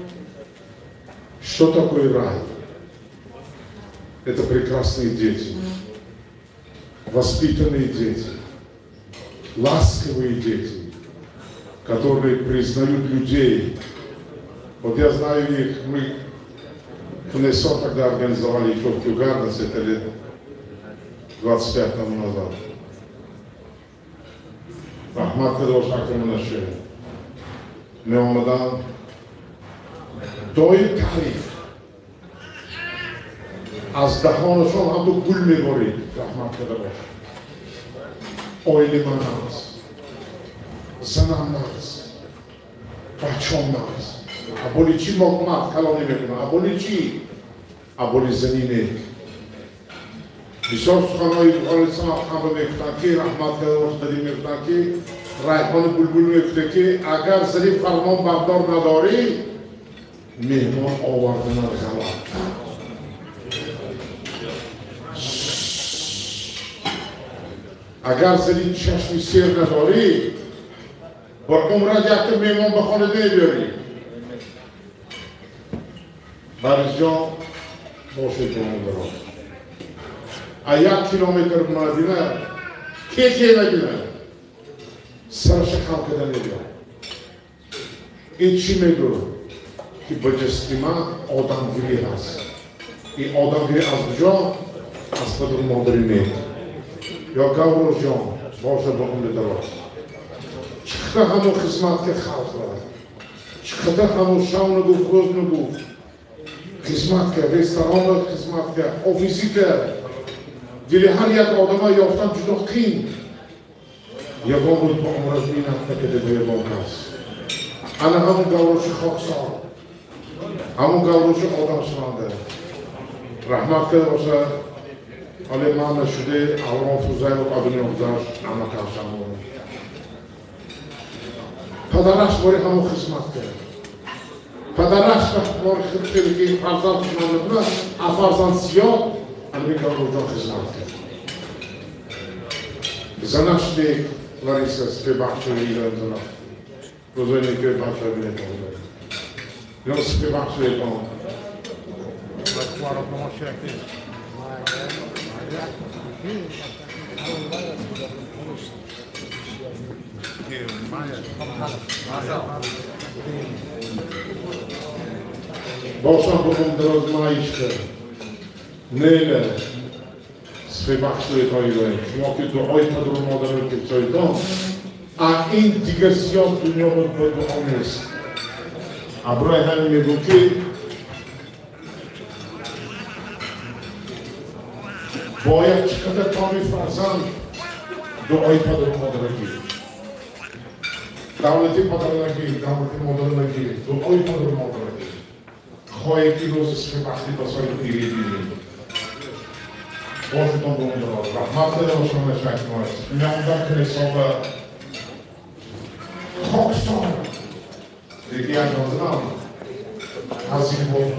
Что такое рай? Это прекрасные дети, воспитанные дети, ласковые дети, которые признают людей. Вот я знаю их, мы в Несо тогда организовали еще в Кюгардас, это лет двадцать пять тому назад. Рахмат Кадош Акраманаше. Меомадан. Той тариф. از دهانشان هم تو گل میبارید رحمت کرده باش آیل من نرس زنم نرس بچم نرس ابولی چی مقمت کلا نمیکنم ابولی چی ابولی زنینه بسیار سخنهای بخاری سمت هم رو میفتن که رحمت کرده باش دادی میفتن که ریحان بلبل میفته که اگر زنی فرمان بردار نداری مهمان آوردن غلط اگر زنی چشمی سیر نداری با عمرت یک میمون به خانه نمیاری برز جان باشید با اون دراز یک کیلومتر مدینه که که نبینه سرش خم کده نبید این چی میدونه که بجستی من آدمگیری هست این آدمگیری از کجا از پدر مادری میده یا گاورو جان باشه با اون دراز چقدر همون خدمت که خلق را چقدر همون شام نگفت روز نگفت خدمت که رستوران خدمت که آفیسی که دل هر یک آدم یافتن جدا قین یگان بود با عمرت بینم نکده به یگان هست انا همون گاوروش خاکسار همون گاوروش آدم شمانده رحمت کرده باشه حالی من نشده اولان فوزای رو قبلی نگذاشت اما کمشم بود پدرش باری همون خدمت کرد پدرش باری خیلی که فرزند شما نبونه افرزند زیاد علمی گاورو جان خدمت کرد زنش دیگ لریسه سپی بخشه ایران زنم روزای نیکه بخشه بینه کنده یا سپی بخشه ایران باشم بخون دراز مایشته نیله سفی بخشوی تایی داریم شما که دعای پدر و مادر رو که چایتان این دیگر سیاه دنیا رو به دعا نیست ابرای همین میگو که باید چقدر تامی فرزند دعای پدر و مادر رو گیرید دولتی پدر نگیرید دولتی مادر نگیرید دعای پدر و مادر رو گیرید خواهی که روز سفی بخشی بسایی دیگه دیگه باشتون با اون دراز رحمت داره باشم نشک مایست میاندن که حساب خاکستان دیگه یک نازنم هزینی باشتون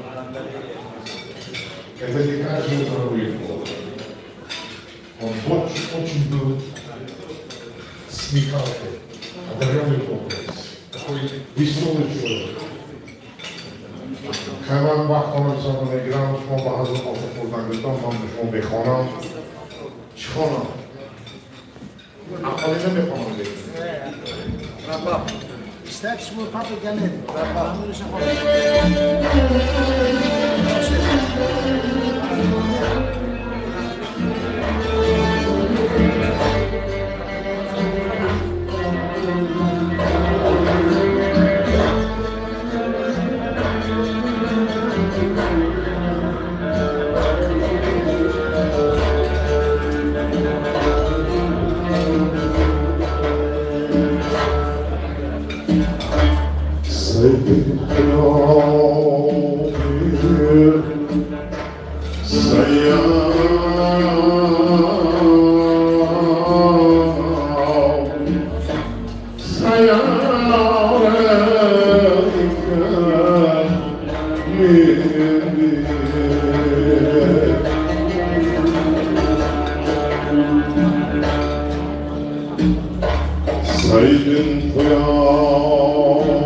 это не каждый уровень был. Он очень, очень был смекалкой, одаренный образ, такой веселый человек. Хайван вақтон инсону мегирам, шумо ба ҳазр осо хӯрдан гӯтам, ман ба шумо бехонам. Чӣ хонам? Ақали намехонам лекин. Раббаб, истак шумо папа ганед. Раббаб, амирша Saydın koyan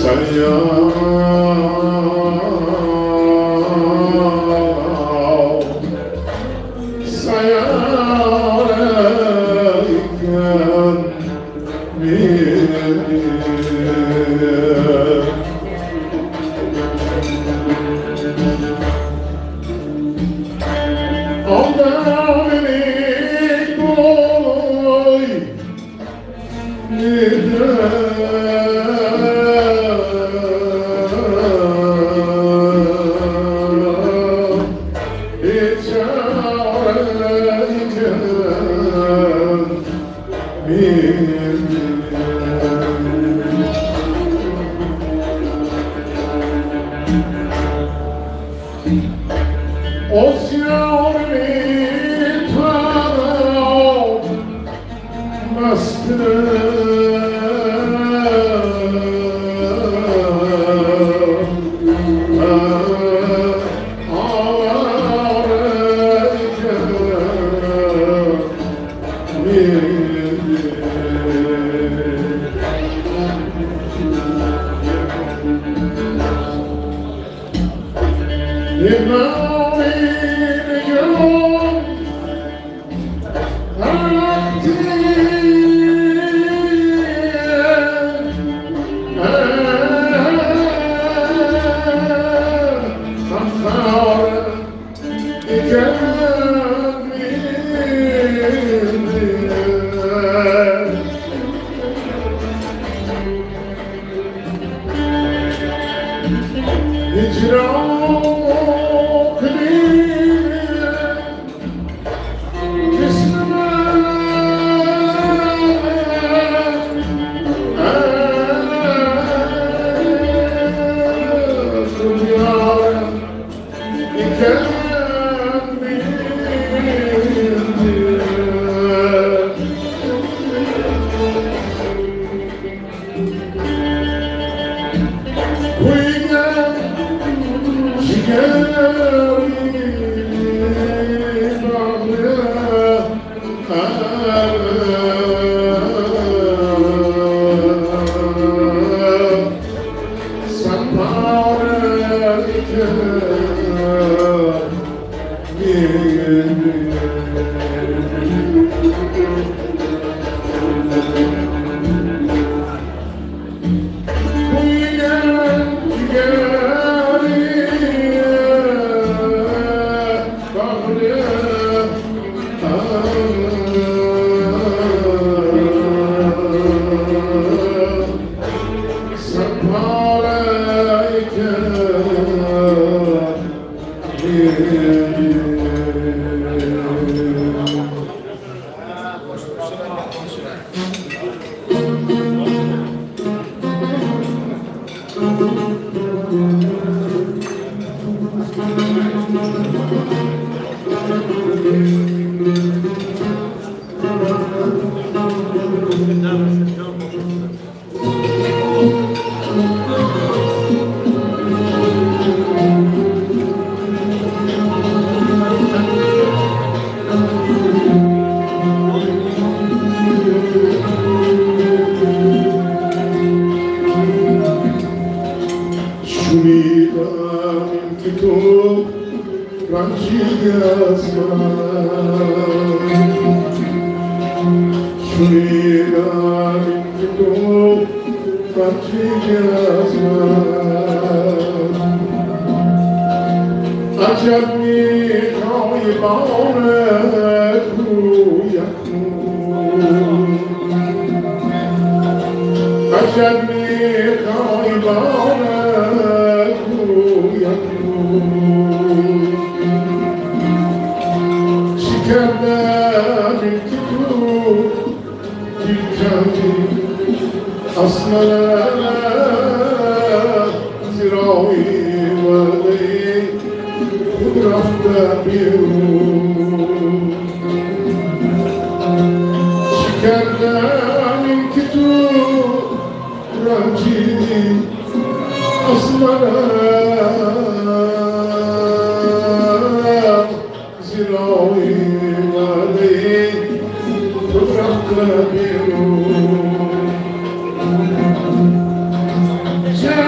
Yeah.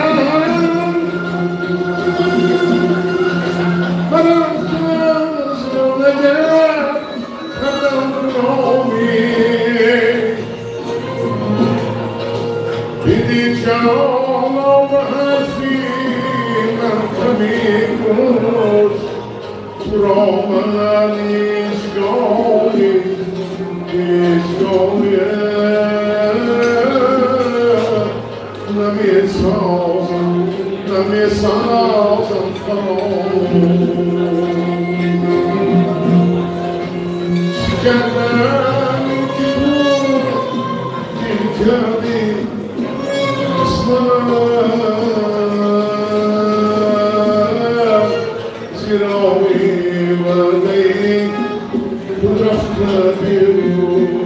دیدی جانم حرفی من کمی کش را من ایشگاهی ایشگاهی نمی سازم نمی سازم فراموش شکردم که تو دل کردی اسمم زیراوی وردی تو رفت بیرون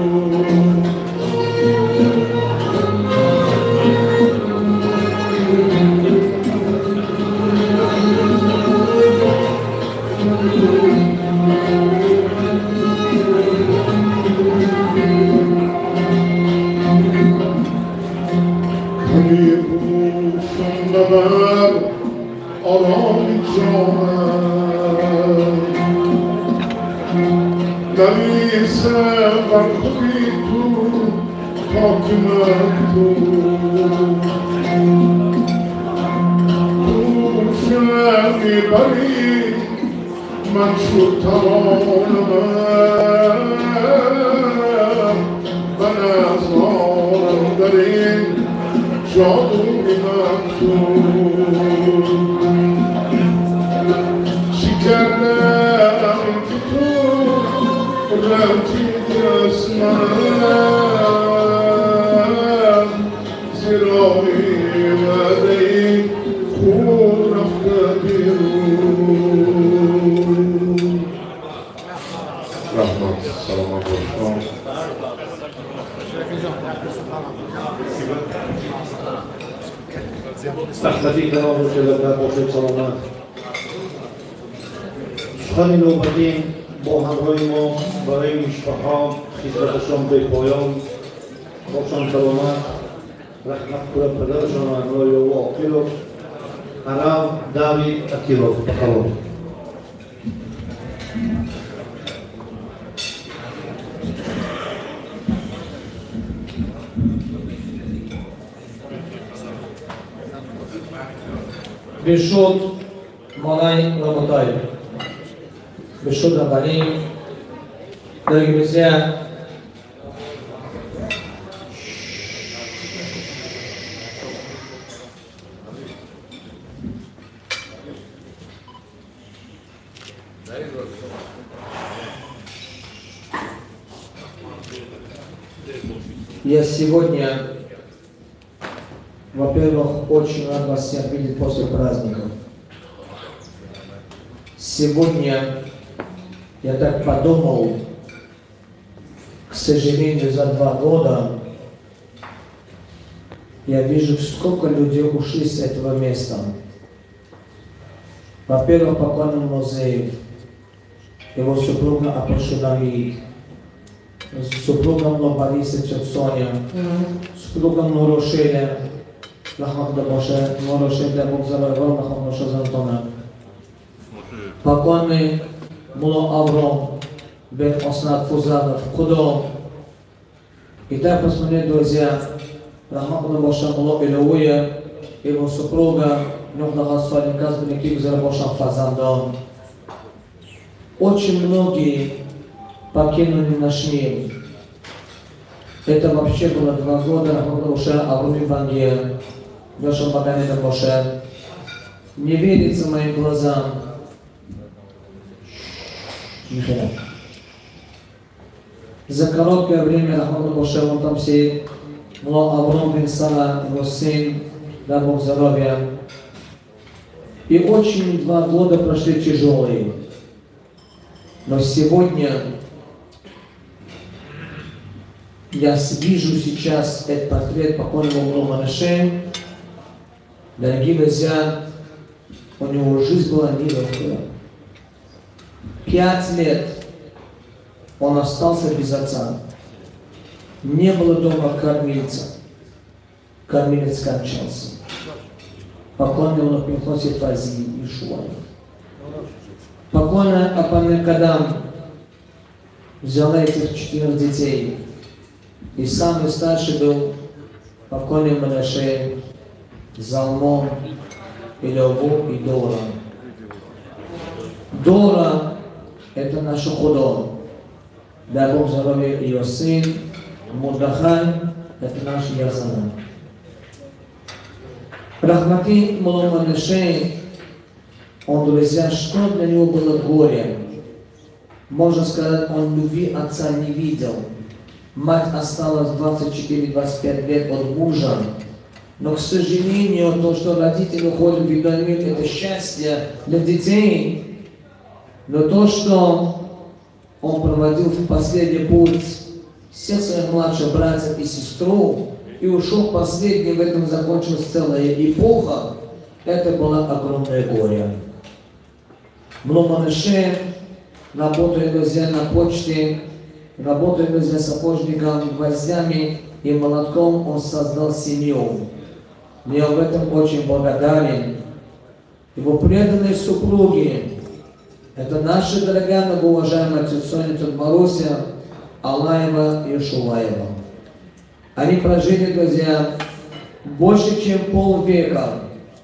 ببر آرامی جانم نمیسه بر خوبی تو پاک من تو تو شب میبری من شد توانم من از آرم در این جادوی من تو شکردم که تو رفتی از من زیراوی وعده خون رفته بیرون رحمت سلامت باشم رحمتی کنار رو که لبنت باشد سلامت سخن نوبتین با همراه ما برای مشفها خدمتشان به پایان باشان سلامت رحمت کنه پدرشان و همراه او آقیلو حرام داوید اکیلو بخواه ברשות מוריי ורבותיי, ברשות רבנים, דרגי מציע, я сегодня, во-первых, очень рад вас всех видеть после праздников. Сегодня я так подумал, к сожалению, за два года я вижу, сколько людей ушли с этого места. Во-первых, покойный Музеев, его супруга Апошунамид, супругом Лобариса Чотсоня, супругом Нурошеля, Лахмада Боше, Нурошеля Богзарова, Лахмада Боше Зантона. Покойный Муло Авром, бен Оснат Фузанов, Худо. Итак, посмотрите, друзья, Лахмада Боше Муло Илуя, его супруга, Нюхнага Суалин Казбин Кибзар Боше Фазандон. Очень многие покинули наш мир. Это вообще было два года, Лахмада Боше Авром Ивангел, Леша Магомеда Боше. Не верится моим глазам. Нихера. За короткое время Лахмада Боше, он там сидит, Муло Авром бен Сара, его сын, дай Бог здоровья. И очень два года прошли тяжелые. Но сегодня я вижу сейчас этот портрет покойного Муло Манаше. Дорогие друзья, у него жизнь была нелегкая. Пять лет он остался без отца. Не было дома кормильца. Кормилец скончался. Покойный он приносит Фази и Шуай. Покойная Апане Кадам взяла этих четырех детей. И самый старший был покойный Менаше, Залмон, Илову и Дора. Дора – это наш худо. Дай Бог здоровья ее сын, Мурдахай – это наш Язана. Рахмати Муло Менаше, он, друзья, что для него было горе? Можно сказать, он любви отца не видел. Мать осталась двадцать четыре — двадцать пять лет от мужа. Но, к сожалению, то, что родители уходят в видной мир, это счастье для детей. Но то, что он проводил в последний путь всех своих младших братьев и сестру, и ушел последний, в этом закончилась целая эпоха, это было огромное горе. Муло Менаше, работая, друзья, на почте, работая, друзья, сапожником, гвоздями и молотком, он создал семью. Я в этом очень благодарен. Его преданные супруги, это наша дорогая, многоуважаемая тетя Соня, тетя Маруся, Алаева и Шулаева. Они прожили, друзья, больше, чем полвека.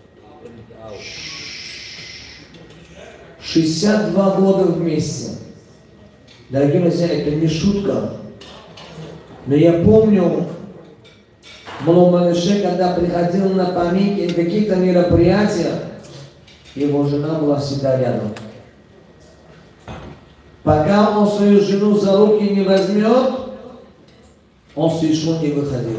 шестьдесят два года вместе. Дорогие друзья, это не шутка. Но я помню, Муло Менаше, когда приходил на поминки, какие-то мероприятия, его жена была всегда рядом. Пока он свою жену за руки не возьмет, он с Ишму не выходил.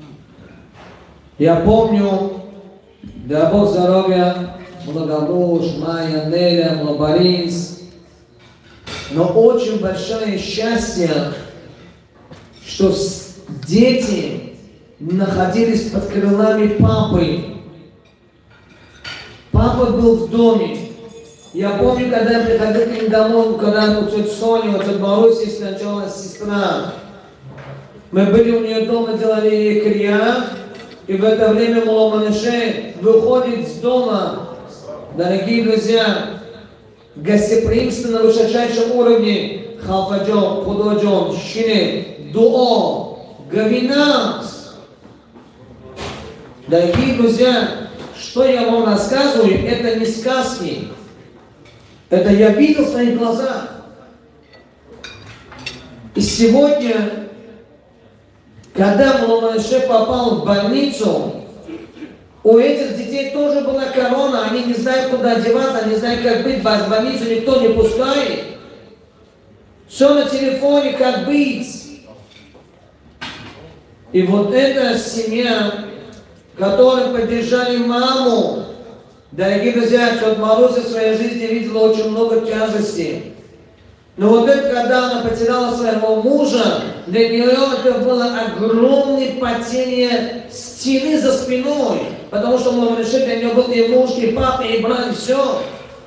Я помню, дай Бог здоровья, Благовуш, Майя, Неля, Млобаринс. Но очень большое счастье, что дети находились под крылами папы. Папа был в доме. Я помню, когда я приходил к ним домой, когда у тети Сони, у тети Маруси сначала сестра. Мы были у нее дома, делали ей крия, и в это время Муло Менаше выходит с дома. Дорогие друзья, гостеприимство на высочайшем уровне, халфаджон, худоджон, шине, дуо, гавинанс. Дорогие друзья, что я вам рассказываю, это не сказки. Это я видел в своих глазах. И сегодня, когда Муло Менаше попал в больницу, у этих детей тоже была корона, они не знают, куда одеваться, они не знают, как быть, в больницу никто не пускает. Все на телефоне, как быть. И вот эта семья, которые поддержали маму, дорогие друзья, тетя Маруся в своей жизни видела очень много тяжестей. Но вот это, когда она потеряла своего мужа, для нее это было огромное падение стены за спиной. Потому что Муло Менаше для нее был и муж, и папа, и брат, и все.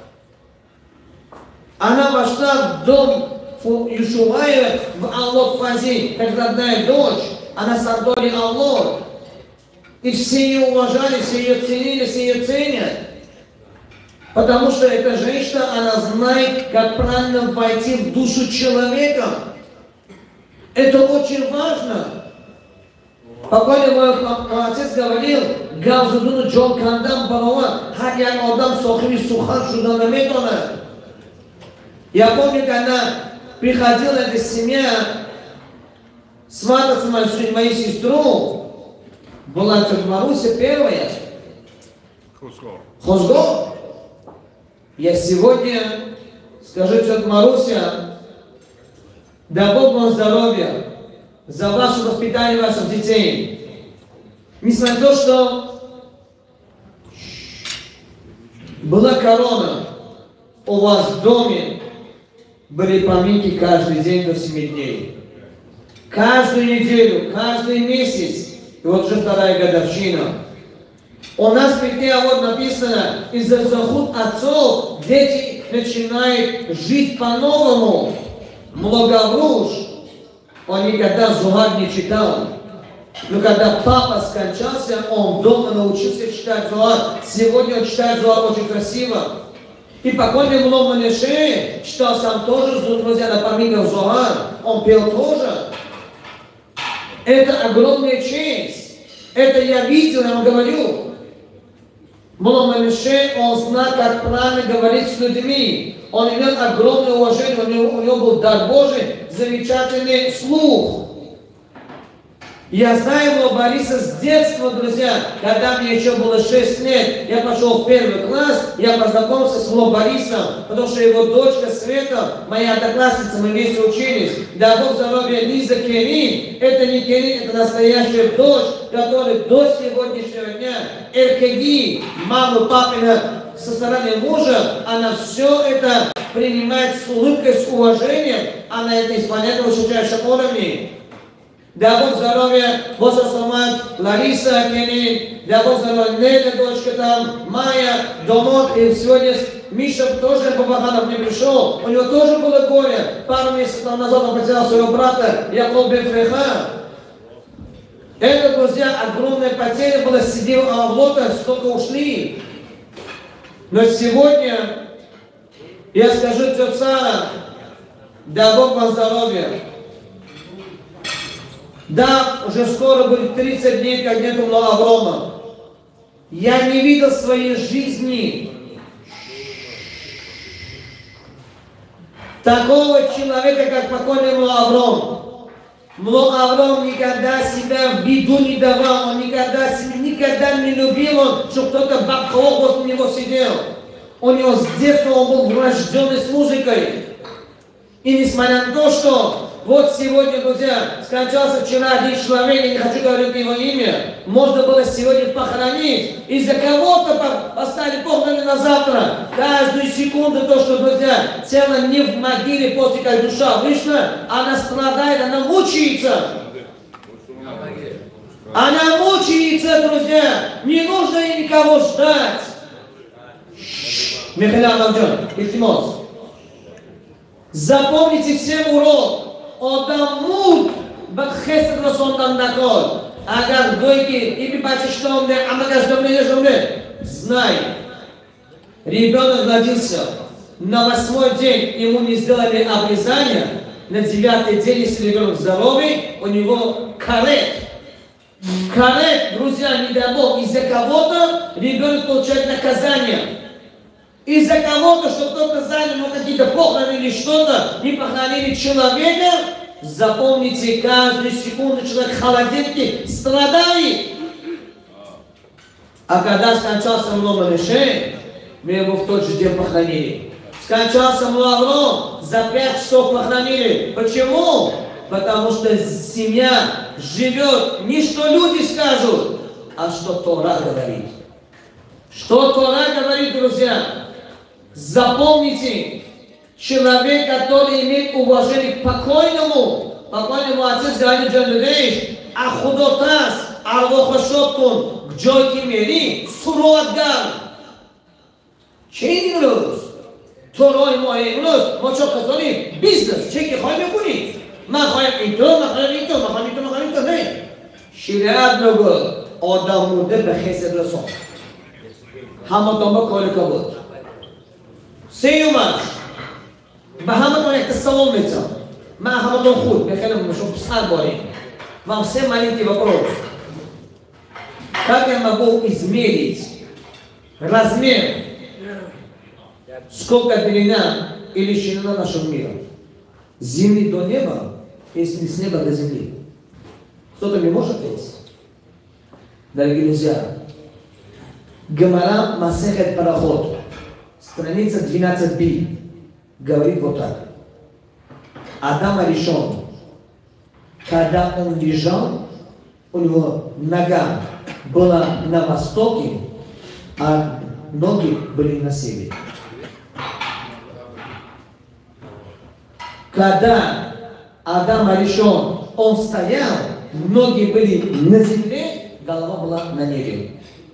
Она вошла в дом Юшуваева в Аллот Фази, как родная дочь. Она с Антони Аллот. И все ее уважали, все ее ценили, все ее ценят. Потому что эта женщина, она знает, как правильно войти в душу человека. Это очень важно. Покойный мой, мой отец говорил, Гавзудуну Джон Кандам Балаван, Хадьян Алдам Сохри Сухан Шуданаметона. Я помню, когда приходила эта семья свататься на мою сестру, была тетя Маруся первая. Хозго. Я сегодня скажу, тетя Маруся, дай Бог вам здоровья за ваше воспитание ваших детей. Несмотря на то, что была корона, у вас в доме были поминки каждый день до семи дней. Каждую неделю, каждый месяц. И вот уже вторая годовщина. У нас в Петре вот написано, из-за заход отцов дети начинают жить по-новому. Млогавруш, он никогда Зугар не читал. Но когда папа скончался, он дома научился читать Зугар. Сегодня он читает Зугар очень красиво. И покойный Муло Менаше читал сам тоже, друзья, на поминках Зугар. Он пел тоже. Это огромная честь. Это я видел, я вам говорю. Мулла Мише, он знал, как правильно говорить с людьми. Он имел огромное уважение, у него, у него был дар Божий, замечательный слух. Я знаю его Бориса с детства, друзья. Когда мне еще было шесть лет, я пошел в первый класс, я познакомился с его Борисом, потому что его дочка Света, моя одноклассница, мы вместе учились. Да Бог здоровья, Лиза Керин. Это не Керин, это настоящая дочь, которая до сегодняшнего дня эр-ка-ги, маму, папина, со стороны мужа, она все это принимает с улыбкой, с уважением, она это исполняет на высочайшем уровне. Дай Бог здоровья, Божья слава, Лариса Кенин, дай Бог здоровья, Неля, дочка там, Майя, Домот, и сегодня Миша тоже Бабаханов не пришел, у него тоже было горе, пару месяцев назад он потерял своего брата, Яков бен Фреха. Это, друзья, огромная потеря была, сидел Авлота, столько ушли. Но сегодня я скажу, тетя Сара, дай Бог вам здоровья. Да, уже скоро будет тридцать дней, как нет у Аврома. Я не видел в своей жизни такого человека, как покойный Авром. Авром никогда себя в беду не давал, он никогда, никогда не любил, он, чтобы кто-то бабхол возле него сидел. У него с детства он был врожденный с музыкой. И несмотря на то, что вот сегодня, друзья, скончался вчера один человек, я не хочу говорить его имя, можно было сегодня похоронить, из-за кого-то поставили похороны на завтра. Каждую секунду то, что, друзья, тело не в могиле, после как душа вышла, она страдает, она мучается. Она мучается, друзья, не нужно ей никого ждать. Михаил Амаджон, Ильтимос, запомните всем урок. Одамут бахесед расондан накол. Агар гойки или бачишь что мне, а магаш что мне, что мне. Знай, ребенок родился, на восьмой день ему не сделали обрезание, на девятый день, если ребенок здоровый, у него карет. Карет, друзья, не дай Бог, из-за кого-то ребенок получает наказание. Из-за кого-то, что кто-то занял, ну, какие-то похороны или что-то, не похоронили человека, запомните, каждую секунду человек в холодильнике страдает. А когда скончался Мулла Мише, мы его в тот же день похоронили. Скончался Мулла Авром, за пять часов похоронили. Почему? Потому что семья живет не что люди скажут, а что Тора говорит. Что Тора говорит, друзья? Запомните, человек, который имеет уважение к покойному, покойному отец говорит Джандудейш, Ахудотас, Арвохошоткун, Гджойки Мери, Суруадгар. Чей не груз? Второй мой груз, Мочок Казоли, бизнес, чеки хойме куни. Махаем ито, махаем ито, махаем ито, махаем ито, не. Шириад много, Одамуде Бехесед Расон. Хаматомба Коли Кавод. Сеюмаш, Бахаматон это соломица, Махаматон худ, Бехелем, чтобы пса говорить. Вам все маленький вопрос. Как я могу измерить размер, сколько длина или ширина нашего мира? С земли до неба, если с неба до земли. Кто-то мне может ответить? Дорогие друзья, Гемара Масехет Парахот, страница двенадцать би, говорит вот так. Адам Аришон, когда он лежал, у него нога была на востоке, а ноги были на севере. Когда Адам Аришон, он стоял, ноги были на земле, голова была на небе.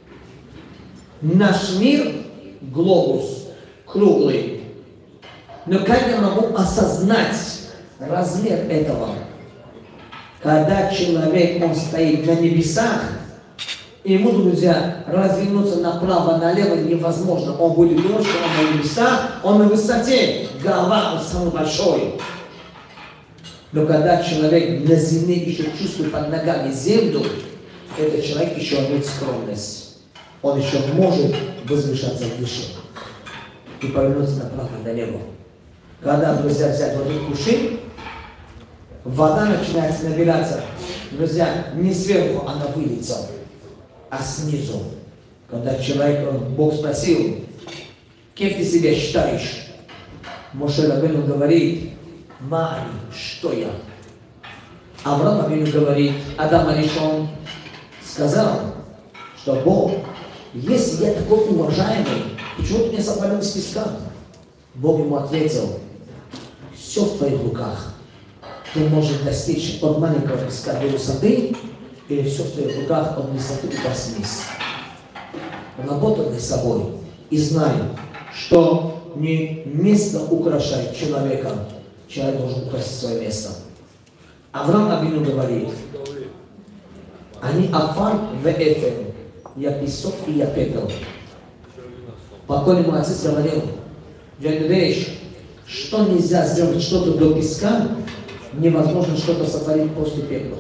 Наш мир – глобус, круглый. Но как я могу осознать размер этого? Когда человек, он стоит на небесах, ему, друзья, развернуться направо-налево невозможно. Он будет думать, что он на небесах, он на высоте, голова он самый большой. Но когда человек на земле еще чувствует под ногами землю, этот человек еще имеет скромность. Он еще может возвышаться выше и повернуться направо до неба. Когда, друзья, взять вот этот кувшин, вода начинает набираться. Друзья, не сверху она выльется, а снизу. Когда человек, Бог спросил, кем ты себя считаешь? Моше Рабейну говорит, Мари, что я? Авраам Авину говорит, Адам Аришон сказал, что Бог, если я такой уважаемый, почему ты меня сотворил из песка? Бог ему ответил, все в твоих руках. Ты можешь достичь от маленького песка до высоты, или все в твоих руках от высоты до вниз. Работай над собой и знай, что не место украшает человека, человек должен украсить свое место. Авраам Авину говорит, они афар в эфем, я песок и я пепел. Покойный мой отец говорил, вещь, что нельзя сделать что-то до песка, невозможно что-то сотворить после пепла.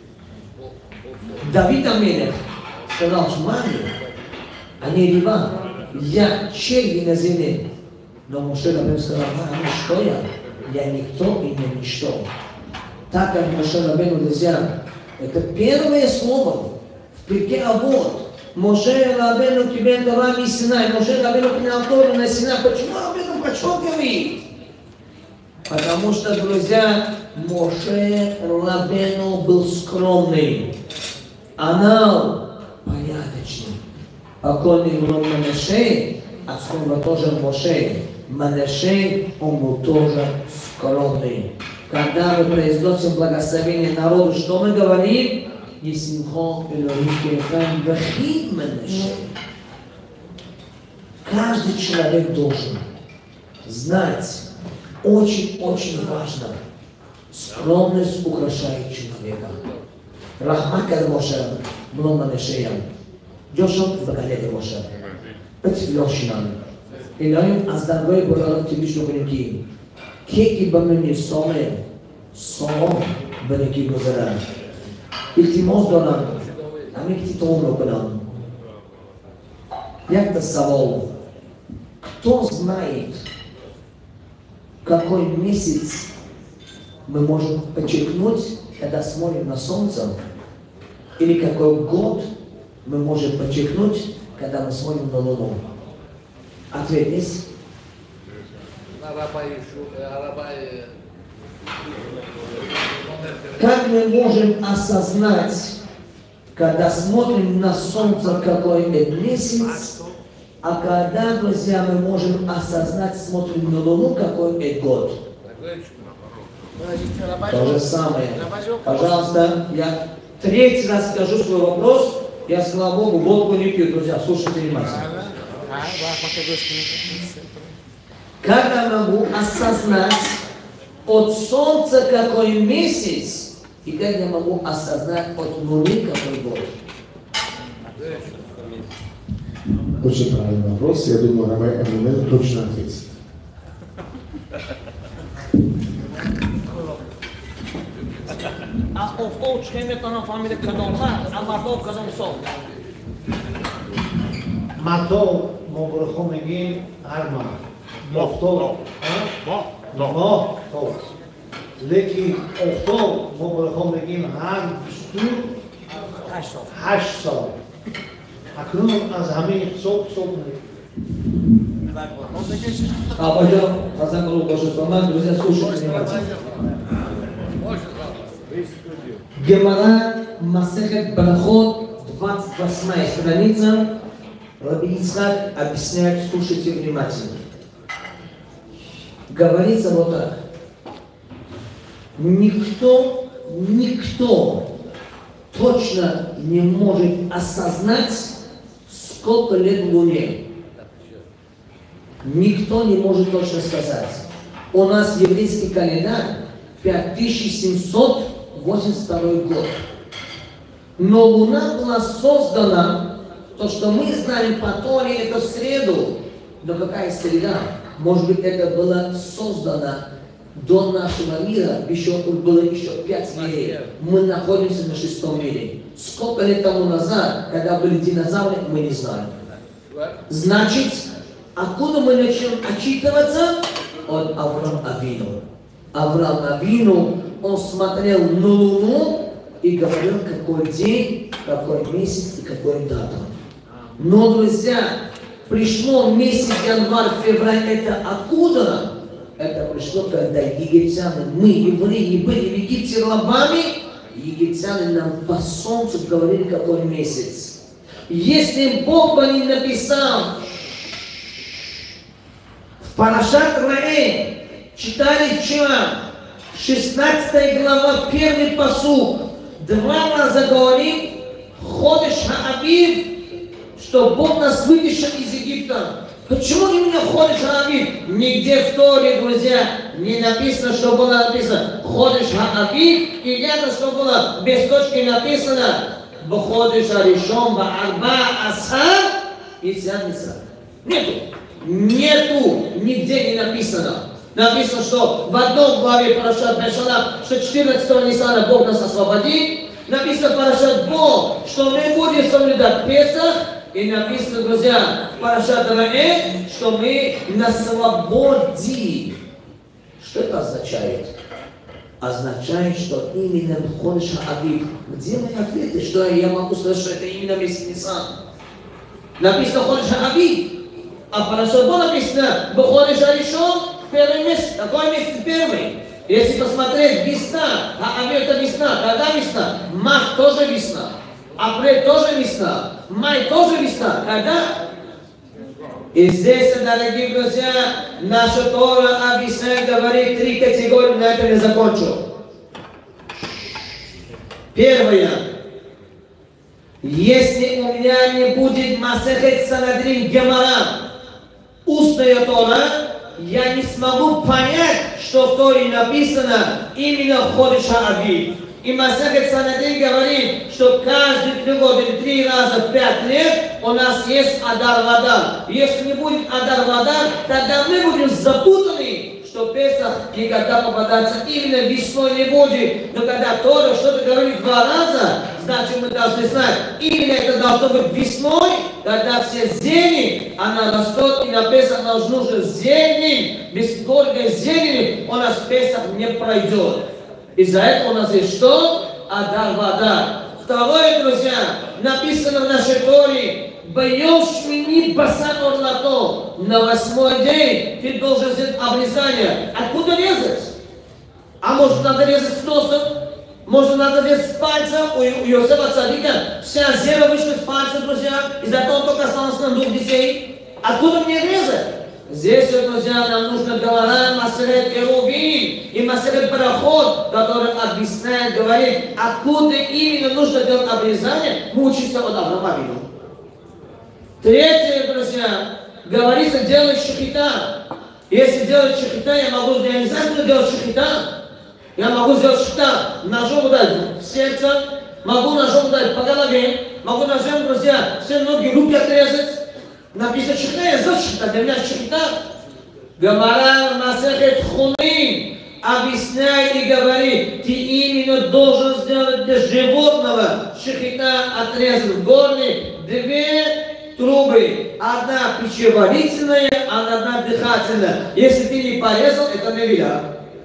Давид Амелех сказал, что маме, они рива, я черви на земле. Но Моше Рабейну сказал, маме, что я? Я никто и не ничто. Так как Моше Рабейну, друзья, это первое слово в Пиркей Авот. Моше Рабейну тебе Тора ми Синай, Моше Рабейну принял Тору на Синай. Почему Рабейну подчеркивает? Потому что, друзья, Моше Рабейну был скромный. Анал порядочный. Покойный был Манаше, а скоро тоже Моше. Манаше, он был тоже скромный. Когда мы произносим благословение народу, что мы говорим? Есимхо Элохим Кефем Вахид Манаше. Каждый человек должен знать, очень-очень важно, скромность украшает человека. Рахмат кад Моше, Блом Манашеям. Джошуа Багаледе Моше. Петфилошинам. Элохим Аздагой Буралам Тибишну Гринки. Кеки Бамени Соме. Сом Бенеки Гузаран. Ильтимоз Донам. Амик Титон Локанам. Як-то Савол. Кто знает, какой месяц мы можем подчеркнуть, когда смотрим на солнце, или какой год мы можем подчеркнуть, когда мы смотрим на Луну? Ответ есть? Как мы можем осознать, когда смотрим на солнце, какой это месяц, а когда, друзья, мы можем осознать, смотрим на Луну, какой это год? То же самое. Пожалуйста, я третий раз скажу свой вопрос. Я, слава Богу, водку не пью, друзья. Слушайте внимательно. Как я могу осознать от солнца какой месяц, и как я могу осознать от Луны какой год? Очень правильный вопрос. Я думаю, Рабай Эммануэль точно ответит. А овков чхемет на фамилия Кадонма, а Мартов Кадонсов. Матов Мобрахомегин Арма. Мохтов. Мохтов. Леки Охтов Мобрахомегин Арм Стур Хашсов. Акрун аз хами сок сок. А пойдем, Хасан Круг, Божество, друзья, слушайте внимательно. Гемара Масехет Брахот, двадцать восьмая страница. Раби Ицхак объясняет, слушайте внимательно. Говорится вот так. Никто, никто точно не может осознать, сколько лет Луне. Никто не может точно сказать. У нас еврейский календарь пять тысяч семьсот восемьдесят второй год. Но Луна была создана, то, что мы знаем по Торе, это в среду. Но какая среда? Может быть, это было создано до нашего мира еще было еще пять мирей. Мы находимся на шестом мире. Сколько лет тому назад, когда были динозавры, мы не знаем. Значит, откуда мы начнем отчитываться? От Авраама Авину. Авраам Авину, он смотрел на Луну и говорил, какой день, какой месяц и какой дата. Но, друзья, пришло месяц январь-февраль, это откуда? Это пришло, когда египтяне, мы, евреи, были в Египте рабами, египтяне нам по солнцу говорили, какой месяц. Если Бог бы не написал в Парашат Раэ, читали вчера, шестнадцатая глава, первый пасук, два раза говорит, Ходеш Хаавив, что Бог нас вытащил из Египта. Почему именно Ходеш Хаавив? Нигде в Торе, друзья, не написано, что было написано Ходеш Хаавив, и рядом, что было без точки написано Бходеш Аришон Баарба Асхар и Сиамиса. Нету. Нету. Нигде не написано. Написано, что в одном главе Парашат Бешалах, что четырнадцатого Нисана Бог нас освободит. Написано в Парашат Бог, что мы будем соблюдать Песах. И написано, друзья, в Парашат Раэ, что мы на свободе. Что это означает? Означает, что именно Ходеш Хаавив. Где мои ответы? Что я могу сказать, что это именно месяц Нисан? Написано Ходеш Хаавив. А в Парашат Бог написано Бходеш Аришон, первый месяц. Какой месяц первый? Если посмотреть, весна. Хаавив это весна. Когда весна? Март тоже весна. Апрель тоже весна. Май тоже весна. Когда? И здесь, дорогие друзья, наша Тора объясняет, говорит три категории, на этом я закончу. Первое. Если у меня не будет Масехет Санадрин Гемара, устная Тора, я не смогу понять, что в Торе написано именно Ходеш Хаавив. И Масехет Санадрин говорит, что каждый год или три раза в пять лет у нас есть Адар Вадар. Если не будет Адар Вадар, тогда мы будем запутаны, что Песах никогда попадаться именно весной не будет. Но когда Тора что-то говорит два раза, значит мы должны знать, именно это должно быть весной, когда все зелень, она растет, и на Песах нам нужно зелень, без горькой зелени у нас Песах не пройдет. Из-за этого у нас есть что? Адар Вадар. Второе, друзья, написано в нашей Торе, Байом Шмини Басан Орлато. На восьмой день ты должен сделать обрезание. Откуда резать? А может надо резать с носом? Может надо резать с пальцем? У Йосефа Цадика вся зера вышла с пальца, друзья. Из-за этого он только остался на двух детей. Откуда мне резать? Здесь, друзья, нам нужно Галаран, Масерет Эрувин и Масерет Параход, который объясняет, говорит, откуда именно нужно делать обрезание, мы учимся от Авраама Авину. Третье, друзья, говорится, делать шахита. Если делать шахита, я могу, я не знаю, куда делать шахита. Я могу сделать шахита, ножом ударить в сердце, могу ножом ударить по голове, могу ножом, друзья, все ноги, руки отрезать. Написано шахита, я знаю шахита, для меня шахита. Гамара Масехет Хунин объясняет и говорит, ты именно должен сделать для животного шахита, отрезать в горле две трубы. Одна пищеварительная, а одна дыхательная. Если ты не порезал, это невиля.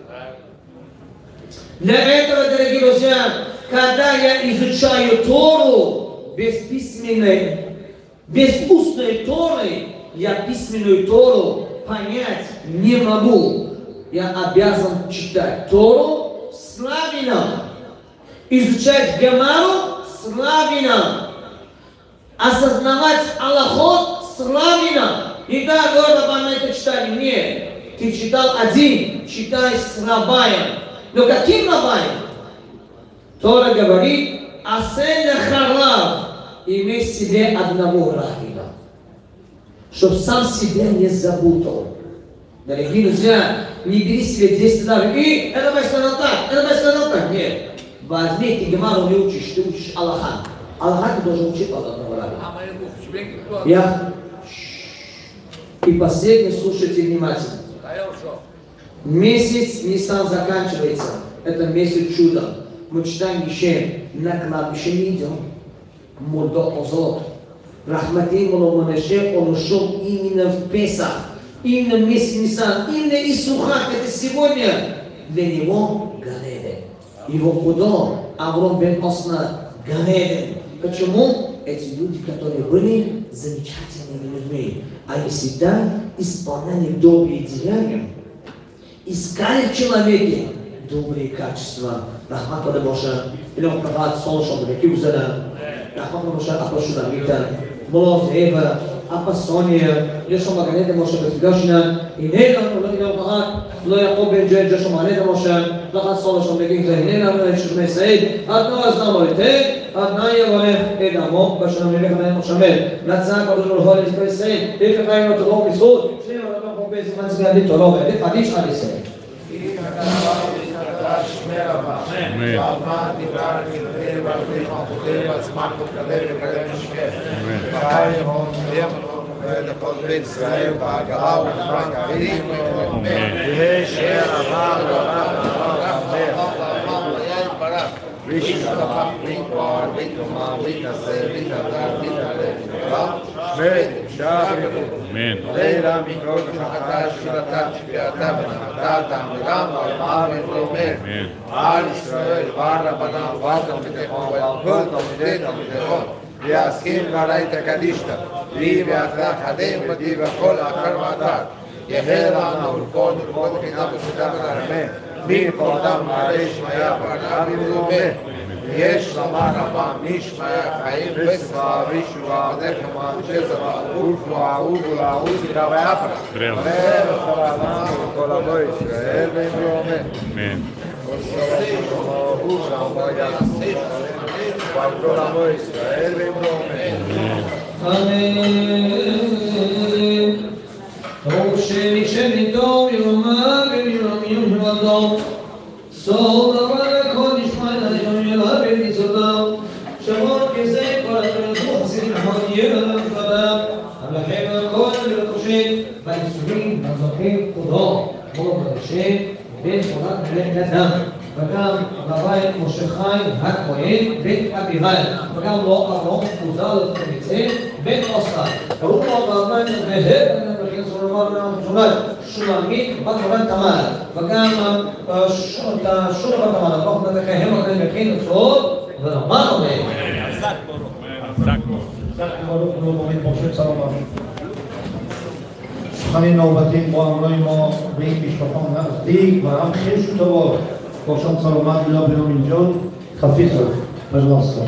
Для этого, дорогие друзья, когда я изучаю Тору без письменной, без устной Торы, я письменную Тору понять не могу. Я обязан читать Тору с раввином, изучать Гемару с раввином, осознавать Аллахот с раввином. И да, говорят, вам это читали. Нет, ты читал один, читай с рабаем. Но каким рабаем? Тора говорит, Аселя Харлав, имей в себе одного раввина, чтобы сам себя не запутал. Дорогие друзья, не бери себе десять раввин. И это бы сказал так, это бы сказал так. Нет, возьми, ты Гемару не учишь, ты учишь Аллаха. Аллаха ты должен учить от одного раввина. Я... И последнее, слушайте внимательно. Месяц Нисан заканчивается. Это месяц чуда. Мы читаем еще на кладбище не идем. Мурдо озот. Рахмати Моломанеше, он ушел именно в Песах. Именно в месяц Нисан. Именно Исухак. Это сегодня для него Ганеден. Его куда? Авром бен Осна Ганеден. Почему? Эти люди, которые были замечательными людьми, они всегда исполняли добрые деяния, искали в человеке добрые качества. Рахмат Боже, или он прават солнышом, или кюзана, Рахмат Боже, апошуда мита, молов Эва, апасония, Йошо Маганеда Моше Бетгашна, и нейла, уло Махат, ло Яков бен Джей, Йошо Маганеда Моше, Рахмат солнышом, или кюзана, нейла, Шушмей Саид, одно знамойте, одна Яволех, Эдамо, Башана Милехана Мошамел, Нацак, Адонор Холис Кресей, Эфекайно Толом Исуд, Шлема Рахмат Бобези Манцгади Толом, это Фадиш Алисей. לכל בית ישראל בעגלה ובמגעים ויהי שאר עבר וישי שפח ויקבר ותאמר ותעשה ותעדר ותעלה שמת שער לילה מקרות וחתה שפילתה שפיעתה ונחתה תעמדם ואמר ותאמר על ישראל בר רבנם בר תלמידיכם ועל כל תלמידי תלמידיכם ויעסקים ועלי תקדישת לי ואחלה חדם ודי וכל עקר ועתר יהי לנו ולכל ולכל חינה ושדה ונרמה מי קורדם מעלה שמיה ועלה ומדומה יש למה רבה נשמע חיים וספה וישועה ונחמה ושזרה ולפלוע ולעוז איתה ואפרה ובכל העולם וכל עמו ישראל ואמרו אמן ועושה הוא שם ויעשה וכל עמו ישראל ואמרו אמן ראשי שניתו יומה ויום יום יום סוד אבל הכל נשמע היום ילאה בניצודם שמור כזה כל התרדות סרחון ילאה ופדם המלחם הכל ולחושת בייסורים הזוכים כודו מור מרשת בן חולת מלך אדם וגם בבית משה חי הכהן בן אביחי וגם לא אברום פוזל ומצא בן עושה ברוך לו בבית והב ולכן סולמון שומר שולמית בת חולת תמר וגם שור בת תמר ברוך נתכהם אותם מכין לצוד ונאמר עליהם עסק ברוך עסק ברוך נאמרים משה צלמה שכנים נאובתים בו אמרואים בו ואם משפחון נעזדיק ועם חיש טובות Колшан Саламат, Лёбин Минджон, Хафизов, пожалуйста.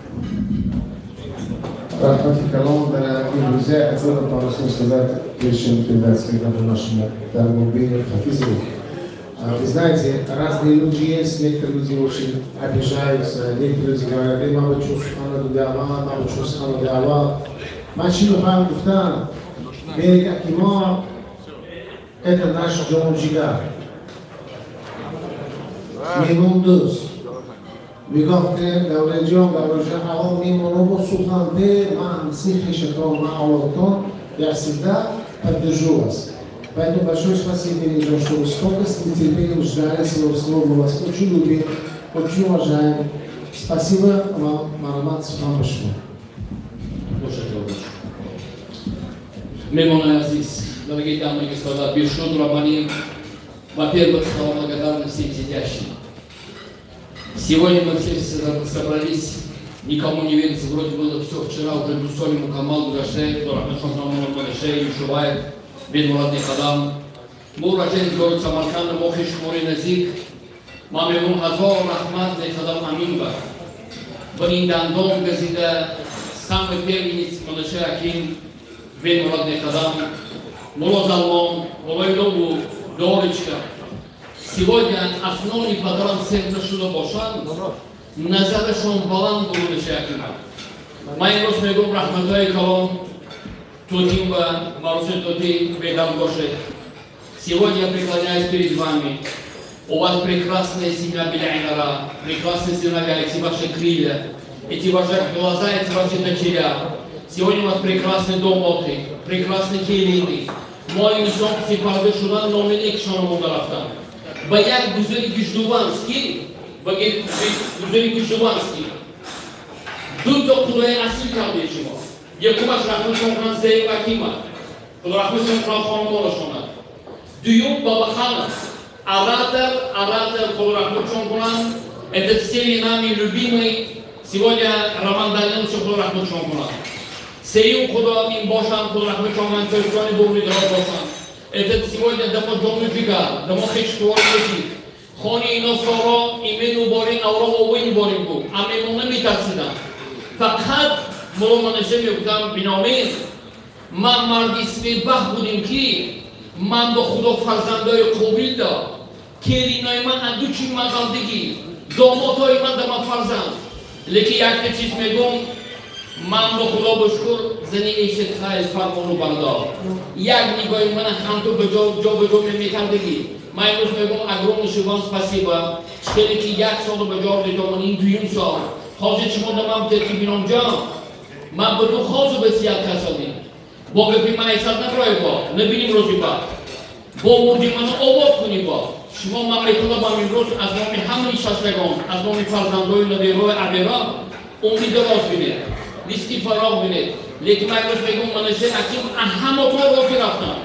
Рахмати Калон, дорогие друзья, хотел бы пару слов сказать, прежде чем передать микрофон нашему дорогому Беню Хафизову. Вы знаете, разные люди есть, некоторые люди очень обижаются, некоторые люди говорят, «Эй, мама, чувствую, она дудява, мама, чувствую, она дудява». Мачину Хан Гуфтан, Берега Кимо, это наш Джон Джига. میموندوس میگفته دولت جان دولت ها میمونو با سوخنده من سیخش تو معلومات ясвсегда поддержу вас. Поэтому большое спасибо, Ирина, что вы столько с нетерпением ждали своего слова. Мы вас очень любим, очень уважаем. Спасибо вам, Марамат Сухамбашу. Мемон Азиз, дорогие дамы и господа, Биршот Рабаним, во-первых, слова благодарности всем сидящим. Сегодня мы все собрались, никому не верится, вроде было все вчера, уже Гусолиму, Камал, Гурашей, Дорахмешмахнаму, Гурашей, Юшуваев, Бен Мурадный Хадам. Мы уроженец города Самарканда, Мохиш, Мори Назик, Маме Мухазор, Рахмат, Хадам Аминба. Баниндандон, Газида, самый первый Малашей Аким, Бен Мурадный Хадам, Мулозалмон, Ловайдову, Дорочка. Сегодня основной патрон центра Шудобошан на завершенном баланду Лунашакина. Мои Господи, Рахматай Калон, Тудимба, Марусе Туди, Бедам Гоши. Сегодня я преклоняюсь перед вами. У вас прекрасная семья Беляйнара, прекрасные сыновья, эти ваши крылья, эти ваши глаза, эти ваши дочеря. Сегодня у вас прекрасный дом отдых, прекрасный келины. ما انسان سپرده شدن نامه یکشان ما رفتن و یک گزاری گشتوانسکی و گزاری گشتوانسکی دو تا خدای اصلی کرده شما یکمش رحمتشون کنن زی و کیمه خدا رحمتشون کنن خانمانشون دویم بابا خانم оратор оратор خدا رحمتشون کنن это все нами любимый сегодня Роман Данилович خدا رحمتشون کنن سیوم خدا این باشن خدا رحمتشون کنن فرزانه بومی درا باشن это сегодня дома дома جیگر дома خشتوار بزید خانه اینا سارا ایمن و بارین اورا و وین بارین بود اما نمیترسیدن فقط مولا منشه میگفتم بینامین من مرد اسمی بخ بودیم که من با خدا فرزندای قبیل دا کلینای من اندو چی مقالدگی دامادای من دم فرزند لیکن یک چیز میگم من با خدا بشکر زنی ایشت خیلی فرمانو بردار یک نگاه من هم تو به جا جا به جا میکردگی من امروز میگم اگرام شوان спасибо چکلی که یک سال به جا دیدم من این دویم سال حاضر چی مونده من بده که بینام جان من به تو خواست بسیار کسانی با گفی من ایساد نبرای با نبینیم روزی با با مردی من آباد کنیم با شما من میتونم با امروز از نامی همونی شستگان از نامی فرزندوی ندیروی عبیران امی دراز بینید لیستی فراغ بینید لیکن من امروز میگم منشه اکیم همه تو روزی رفتن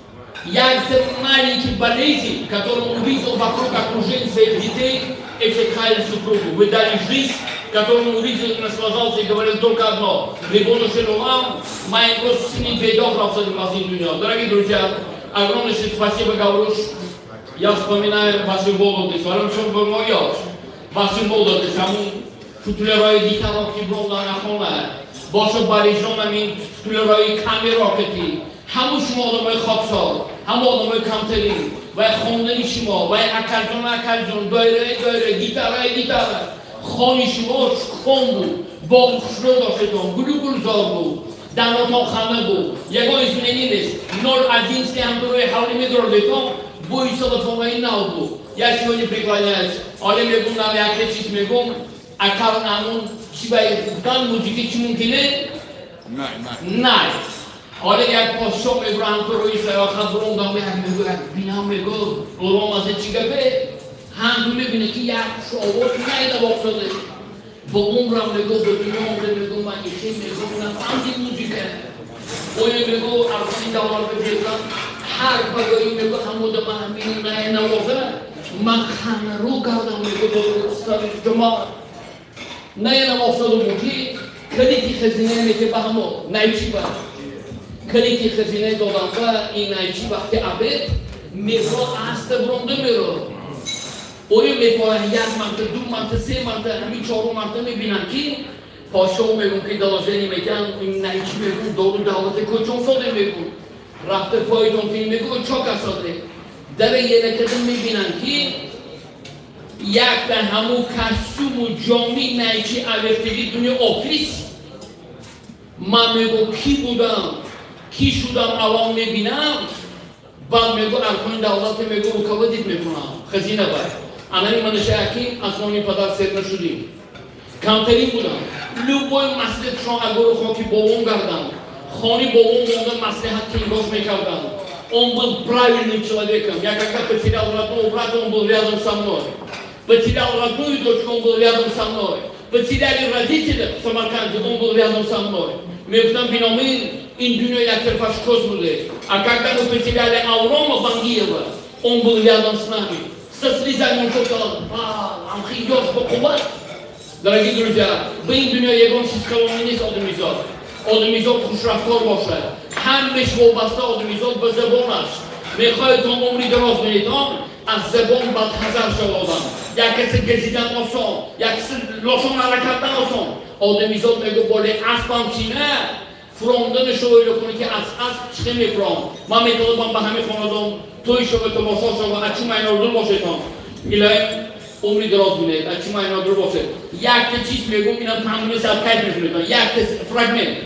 یک سر маленький болезнь, который увидел вокруг окружения своих детей, этих Хайль супругу. Вы дали жизнь, которую он увидел и наслаждался и говорил только одно. Рибону Шелулам, моим просто с ним передох Рафсадим Дунья. Дорогие друзья, огромное спасибо, Гавруш. Я вспоминаю вашу молодость, вашу молодость, вашу молодость, саму футулерой гитаровки Бронда Нахона, вашу барижонами футулерой камерокети. همون شما آدمای خاکسار همون آدمای کمترین و خواندن شما و اکلجون اکلجون دایره دایره گیتاره گیتاره خانی شما خون بود باقی خوشرو داشتون گلو گلزار بود دماتان خمه بود یکا ایزمینی نیست نور عزیز که هم روی حولی میدار دیتون بو ایسا بطفان این نو بود یک چیزی پریکلانیت آله میگم نو یک چیز میگم اکل نمون چی باید دان موزیکی چی ممکنه؟ نه نه حالا یک پاسخ میبرم تو روی سیاحت برون دام یک میگو یک بینام میگو برام از چی گفته هم تو میبینه که یک شعبات نیده باقصده با عمرم میگو به بینام میگو من ایشی میگو نفهمدی موزیکه اوی میگو ارسانی دولار بجیزم هر بگایی میگو همود من همین نه نوازه من خانه رو کردم میگو به استاد جماعت نه نوازده بودی کلیتی خزینه میگه به همون نه چی باید کلیتی خزینه دادم و این ایچی وقتی عبد میرو است برونده میرو اوی میپاین یک منطقه دو منطقه سه منطقه همین چهارو منطقه میبینن که پاشو میگون که دلاجنی میگن این ایچی میگون دارو دولت کچون ساده میگون رفته فایدون فیلم میگون چاک ساده در یه نکده میبینن که یک تا همو کسوم و جامی نیچی عوفتگی دنیا آفیس من میگو کی بودم کی شدم عوام میبینم بعد میگو ارکان دولت میگو رکابدید میکنم خزینه باید انهی منشه اکی از نامی پدر سر نشدیم کمترین بودم لوبای مسلحت شان اگر خاکی بابام کردم خانی بابام موندن مسلحت کنگاش میکردم اون بود правильным человеком я когда потерял родного брата он был рядом со мной потерял родную дочку он был рядом со мной потеряли родителя в Самарканде он был рядом со мной мы потом биномин in dünya yakırfaş kosmule. А когда мы потеряли Аурома Бангиева, он был рядом с нами. Со слезами он сказал, а, амхидёс бокуват. Дорогие друзья, вы in dünya yegonsiz kalominiz odimizot. Odimizot хушрафтор боше. Хаммеш вобаста odimizot ба забонаш. Мехоед он умри дароз бинед он, аз забон бад хазар шав одам. Як каси гезидан осон, як каси лошон харакатдан осон. Odimizot мегу боли аспам чине. فروندن شو رو کنی که از از چه میفرام من میتونم با همه خانوادم توی شو به تماشا شو و اچی من اردو باشه تام الهی عمری دراز بینه اچی من اردو باشه یک چیز میگم اینا تمام سال کار میکنه یک فرگمنت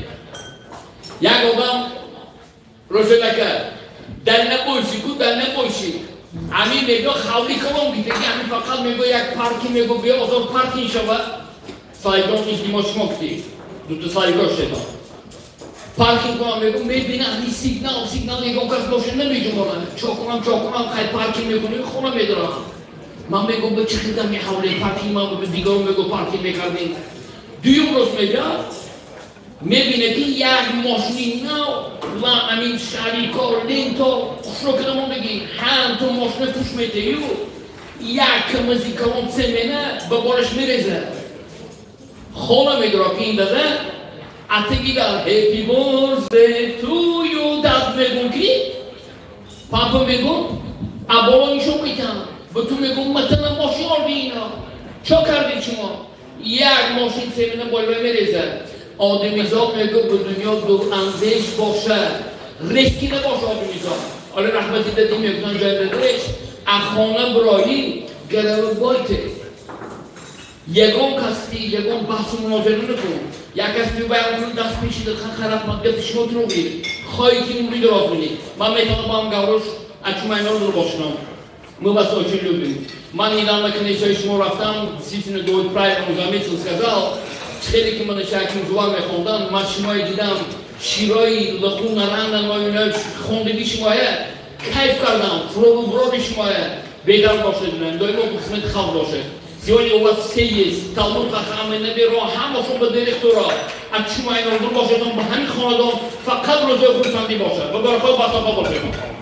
یک آدم روشن کرد در نباشی کو در نباشی همین میگه خالی کلام بیده که همین فقط میگه یک پارکی میگه بیا آزار پارکی شود سایگان نیست دیماش مکتی دو تا سایگان شده паркинг вам мегум мебинам ин сигнал сигнал ягон кас боше намеҷунонам чокунам чокунам хай паркинг мекунем хона медорам ман мегум ба чӣ хида меҳавлед паркинг ман дигар мегу паркинг мекардем дуюм роз мегӯяд мебине ки як мошини нав ва амин шарико ленто хушро кадамондагӣ ҳам ту мошина пуш метею як камази калон семена ба бораш мерезад хона медора ки ин дада атагидар happy birthday to you дад мегум ки папа мегум аболо нишон метам ба ту мегум матана мошин ордиина чо кардед шумо як мошин семена болва мерезад آدمیزاد میگه به دنیا دو اندیش باشه ریسکی نباشه آدمیزاد حالا رحمتی دادیم یکتان جای بدرش اخانه برایی گره بایته یگان کستی یگان بحث مناظره نکن یک کستی باید دست پیشی دلخان خراب مدگفت شما رو بید خواهی که موری دراز بینید من میتونم با هم گوروش اچوم اینا رو باشنم ما بس очень любим من недавно к ней شما رفتم действительно говорит правильно Музамицин сказал خیلی که من شکل زوار میخوندم من شمایی دیدم شیرایی لخون نرندن و اینا خوندگی شمایه کیف کردم فرو برو شمایه بیدار باشه دونم دایما قسمت خلق باشه сегодня у вас все есть талмуд хахам наберу ҳамашон ба директора ак шумо айна ҳузур бошедон ба ҳамин хонадон фақат рӯзаи хурсандӣ бошад ба бароқаи басафа бошед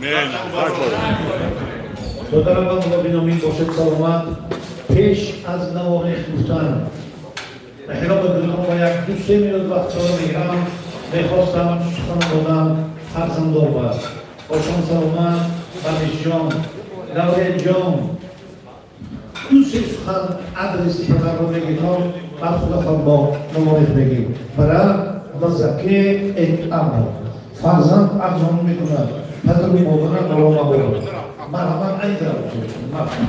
خداوند ما بینامین باشد سلامت پیش از نواقع گفتن احرام بدونم و یک دو سه میلیون وقت رو میگیرم میخواستم سخن دادم فرزندان و باشان سلامت بمیش جان دولت جان دو سه سخن ادرس پدر رو میگیرم بر خدا خود با نمایش بگیم برای مزکه انتعام فرزند ارزان میکنند پدر می مادران نلام آورد مرحبا این طرف شد مرحبا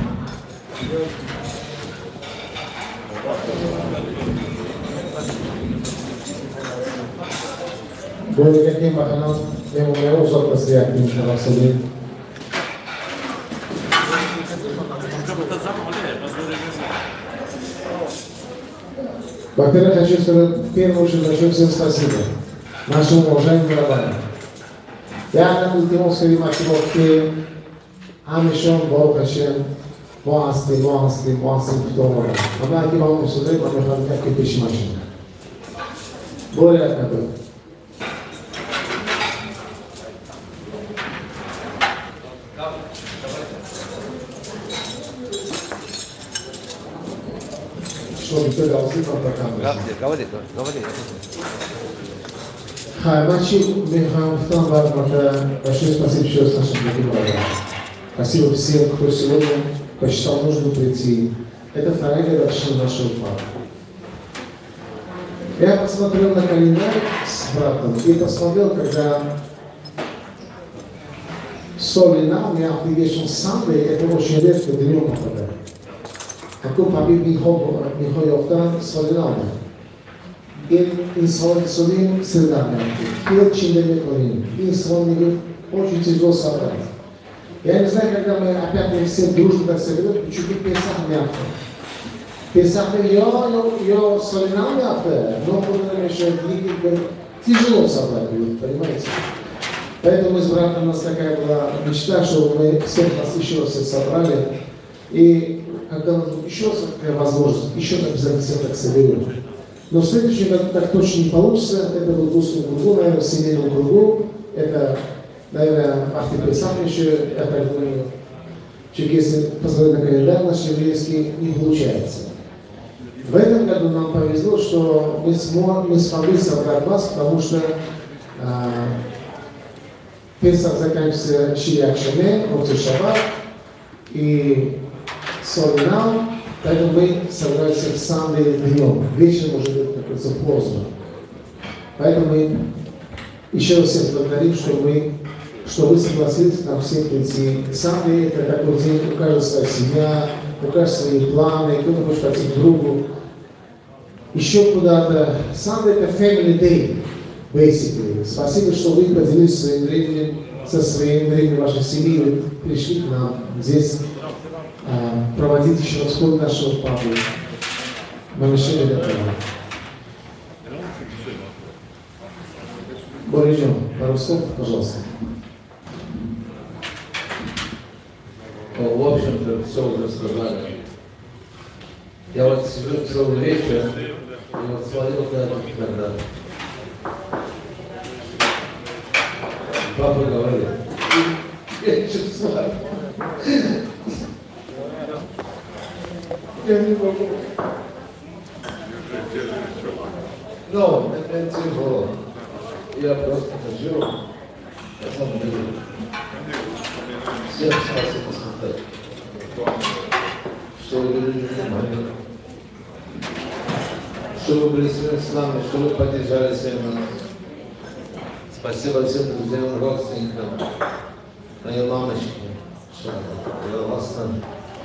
Boleh jadi makanan yang memang usah persiapin kalau sedih. Во-первых, хочу сказать, в первую очередь хочу всем спасибо нашим уважаемым рабанам. Я на Ультимовской мотивовке Амишон, Барух Хашем, Моасти, Моасти, Моасти, Птомора. Она кивала в суде, но мы хотим как и пешмашин. Более как чтобы ты дал цифру по камеру. Говори, говори. Хай, значит, Михаил Фтанбар, большое спасибо еще раз нашим другим братьям. Спасибо всем, кто сегодня посчитал нужным прийти. Это вторая годовщина нашего папы. Я посмотрел на календарь с братом и посмотрел, когда Солина, у меня application Sunday, это очень редко днем попадает. Acum Habib Mihoi Oftan, Soliname. In, in Solin, Sildane. Пил Чиндеме Корин. In Солин, очень тяжело собрать. Я не знаю, когда мы опять мы все дружно так соберем, чуть-чуть Песах мягко. Песах ее Солинам мягко, но потом еще тяжело собрать будет, понимаете? Поэтому мы с братом, у нас такая была мечта, чтобы мы всех нас еще раз собрали. И когда еще раз такая возможность, еще так обязательно всех так соберем. Но в следующем году так точно не получится. Это будет в узком кругу, наверное, в семейном кругу. Это, наверное, Ахтипесах еще, я так думаю, если посмотреть на календарь наш еврейский, не получается. В этом году нам повезло, что мы, смог, мы смогли собрать вас, потому что а, Песах заканчивается Шириак Шаме, Моцей Шаббат, и Солинам, поэтому мы собрались в самый днем. Вечером уже будет, как говорится, поздно. Поэтому мы еще раз всех благодарим, что, мы, что вы согласились нам всем прийти. Самый это такой день, у каждого своя семья, у каждого свои планы, кто-то хочет пойти к другу. Еще куда-то. Самый это family day, basically. Спасибо, что вы поделились своим временем, со своим временем вашей семьи, вы пришли к нам здесь. Проводить еще раз ход нашего папы. Мы решили это. Борисович, пару слов, пожалуйста. Ну, в общем-то, все уже сказали. Я вот сижу целый вечер и вот смотрел когда папа говорит, я еще смотрю. Я не могу. Ну, это тяжело. Я просто хочу, на самом деле, всем спасибо сказать, что вы были внимание, что вы были с нами, что вы поддержали всем нас. Спасибо всем друзьям, родственникам, моей мамочке, что была вас с нами.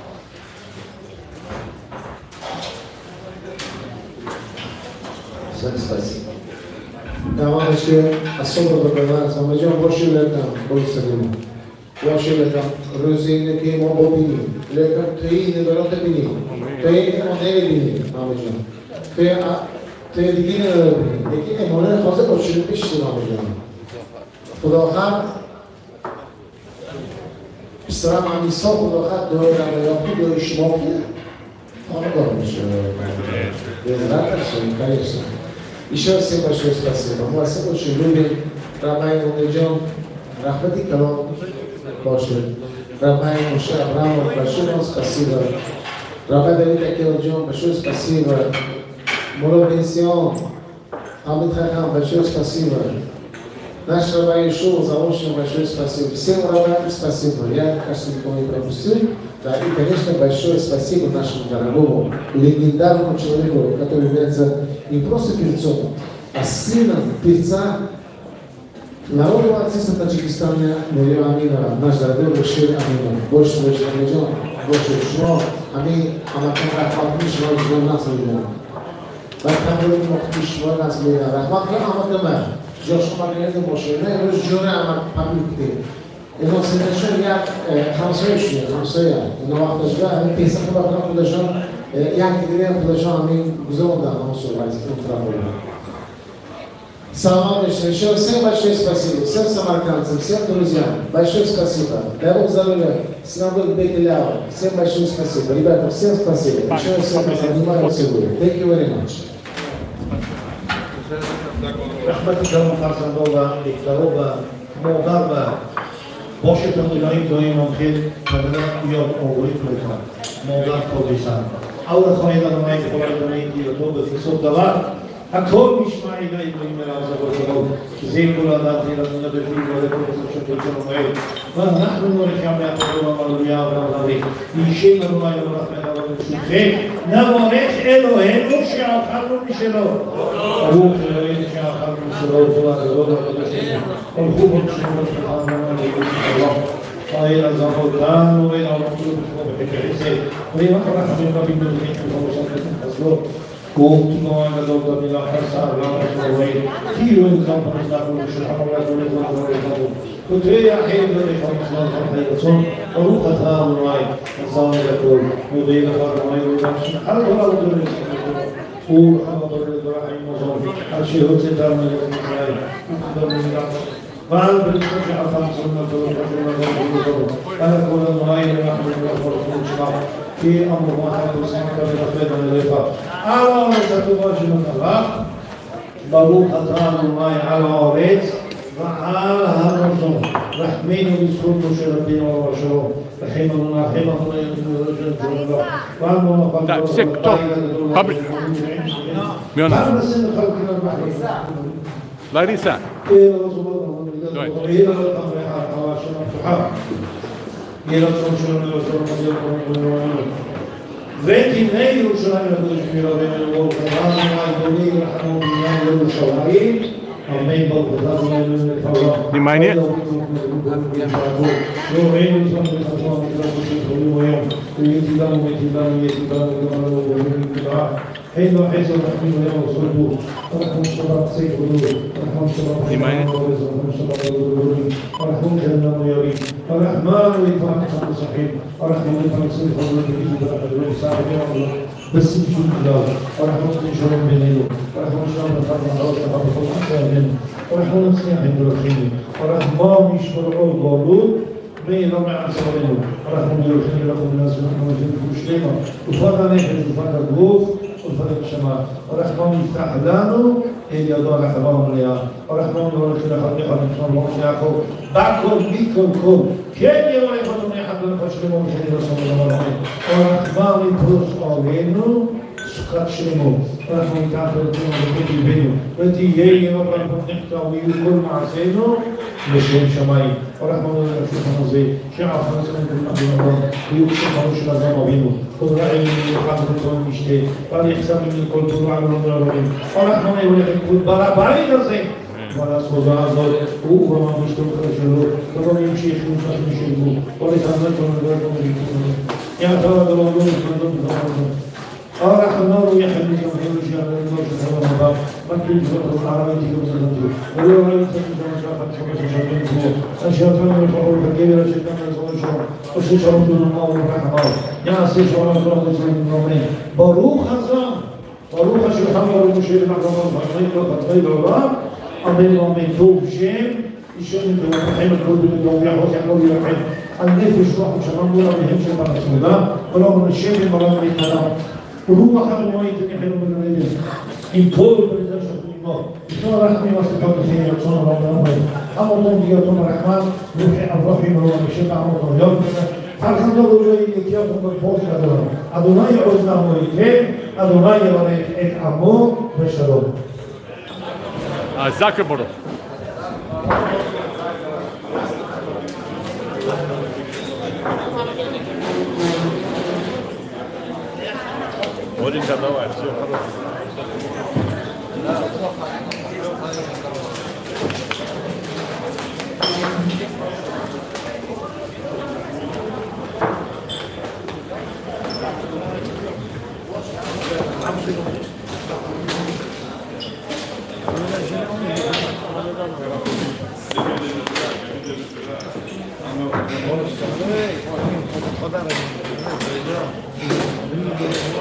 Всем спасибо. Мамочке особо благодарность. Мы идем больше летом, больше ему. Больше летом. Розины, кем он бобини. Летом ты не берете бини. Ты он не бини, мамочка. Ты ты дигine бини. Дигine море хоза больше пиши, мамочка. Худохар. Псрам амисо худохар доер амиоки доер шмоки. Он говорит, безрата, конечно. Еще всем большое спасибо. Мы вас очень любим. Рабай Мунеджон, Рахмати Калон, Боши. Рабай Муше Абрамов, большое вам спасибо. Рабай Давид Акелджон, большое спасибо. Муро Бенсион, Хамид Хахам, большое спасибо. Наш Рабай Ишуа, за очень большое спасибо. Всем рабам спасибо. Я, кажется, никого не пропустил. Да, и, конечно, большое спасибо нашему дорогому, легендарному человеку, который является не просто певцом, а сыном певца народного артиста Таджикистана Нурия Аминова, наш дорогой Башир Аминов. Больше больше Аминов, больше Шмо, Амин, Амакам Рахмат Мишва, Ждем нас Аминов. Рахмат Мишва, нас Аминов. Рахмат Амакам, Джош Амакам Моши, не Рожджуре Амакам. И он совершил я хамсоющий, хамсоя. Но вахта жга, они песен куда-то подошел, я кидаю подошел, они гзонда, он сувайся, он травой. Салам еще всем большое спасибо, всем самаркандцам, всем друзьям, большое спасибо. Дай Бог здоровья, снабдит Бекелява, всем большое спасибо. Ребята, всем спасибо. Еще всем занимаю сегодня. Thank you very much. Рахмати Калон Фарсандова, Викторова, Молдава. Washington United doing on hit, Canada, York, or Wicklow, Moldan Kurdistan. Our Khoyda Night for the night, the October, the Sodavar, a cold Mishmai, the Minerals of Ottawa, Zingula, that the other people, the Professor of Way. Well, not to know the camera, the Yishin, the Roy of Rahman, the Navarek, Elohim, Shah, Haru Mishelo, Abu, the Shah, Haru Mishelo, the Hubert, قائل الزهران وبين المطلوب بالحسين ويما فرح من ربي بالذكر ومشاركة الأسلوب قمت نوعا دوتا من الحرسة على الوين كيلو إنسان فرسنا كل شرحة ولا تولد ولا تولد كنت يا حين ذلك فرسنا فرحية وروحتها من وعي الزهر يقول مضيل فرمي ودمشن حرب ولا تولد قول حمد الرحيم وزور الشيء ستار من الإسرائيل أخبر من الأسلوب قال بالتشجع فانصرنا فلوحنا أنا كل المغاير نحن نحن نشرح في أمر واحد وسمك بأخذنا للإفاق على ستواجه من الله بروح أطرال الماء على عوريت وعلى هالرجل رحمين ويسكون مشربين وشروع رحمنا رحمنا يرجل جنوبا وعلمنا فانصرنا سكتور قبل ميونا لاريسا Venti nei Jerusalem dove ci viene il luogo ma i doni hanno un Jerusalem a me dopo da nel favore di mani io vengo sono stato a io ti danno ti danno ti danno حين حيث نحن يوم الصدور ونحن شراب سيد غدور ونحن شراب حمام ورزق ونحن شراب غدور ونحن جهنم يريد الرحمن ويفرح خمس صحيح ونحن ويفرح سيد غدور بإذن الله وصاحب يا الله بس نشوف الله ونحن نشرب من اليوم ونحن نشرب من خمس عروس ونحن نشرب من אנחנו נצליח עם דרכינו, אנחנו נשמור על גאולות ולא מעצמנו, אנחנו דרכינו, אנחנו נעזרנו את שלמה, ופת הנפש, ופת הגוף, ופת הנשמה, אנחנו נפתח לנו אל ידו על החברה המלאה, אנחנו נברך לאחד אחד נשמע ברוך יעקב, בכל מכל כל, כן יברך אותו מאחד לנפש שלמה ושני רסון ולמלכים, אנחנו נפרוס עלינו סוכת שלמו, אנחנו ניקח לרצון ובית ליבנו, ותהיה ירוק אנחנו נחטא ויהיו כל מעשינו לשם שמיים. אנחנו נראה שולחן הזה, שעפנו אצלנו בלמד בלמד, ויהיו שולחנו של אדם אבינו, ורעי מיוחד ורצון משתה, ועל יחסם ממנו כל תורה ולא נראים. אנחנו נראה את כבוד בעל הבית הזה, ועל הסבוזה הזאת, הוא ובמה משתוקר שלו, ולא ימשיך למשך משלבו, ולתענות ונדרת ומליכנו. יעתר הדבר לא נתנדו בזמן. אנחנו יחד מתמחים לשער לנגור של חבר הבא, מקליט ורחוב הערבי תקום סלנתו, ולא ראיתי את המשלחת חמש השלטים כמו, אשר אתנו לפחות בגבר השלטן לעזור לשם, עושה שלום דונמה וברח אמר, יעשה שעולם תורה לצלם נאמן, ברוך הזם, ברוך השלחם ברוך משה למחלמה וחיים לו חצי לעולם, אמן ואמן טוב שם, אישון מתווכחים את כל בנתו ויחוס יחלו וירחם, על נפש רוח ושלם מולה מהם של פרצמודה, ולא מנשם ומרם להתנדם. ורוח המועית נחלו בנרדים, עם כל בריזה שכונימו, ישנו רחמי מספר לכם ירצון הרב הרמי, המותון דיותון הרחמן, רוחי אברכים הרוב המשפע המותון יום, פרחם דו אולי יקייתם בפורט הדבר, אדוני עוז נעמו איתכם, אדוני יברך את עמו בשלום. חזק וברוך. Боренька, давай, все хорошо. Подарок.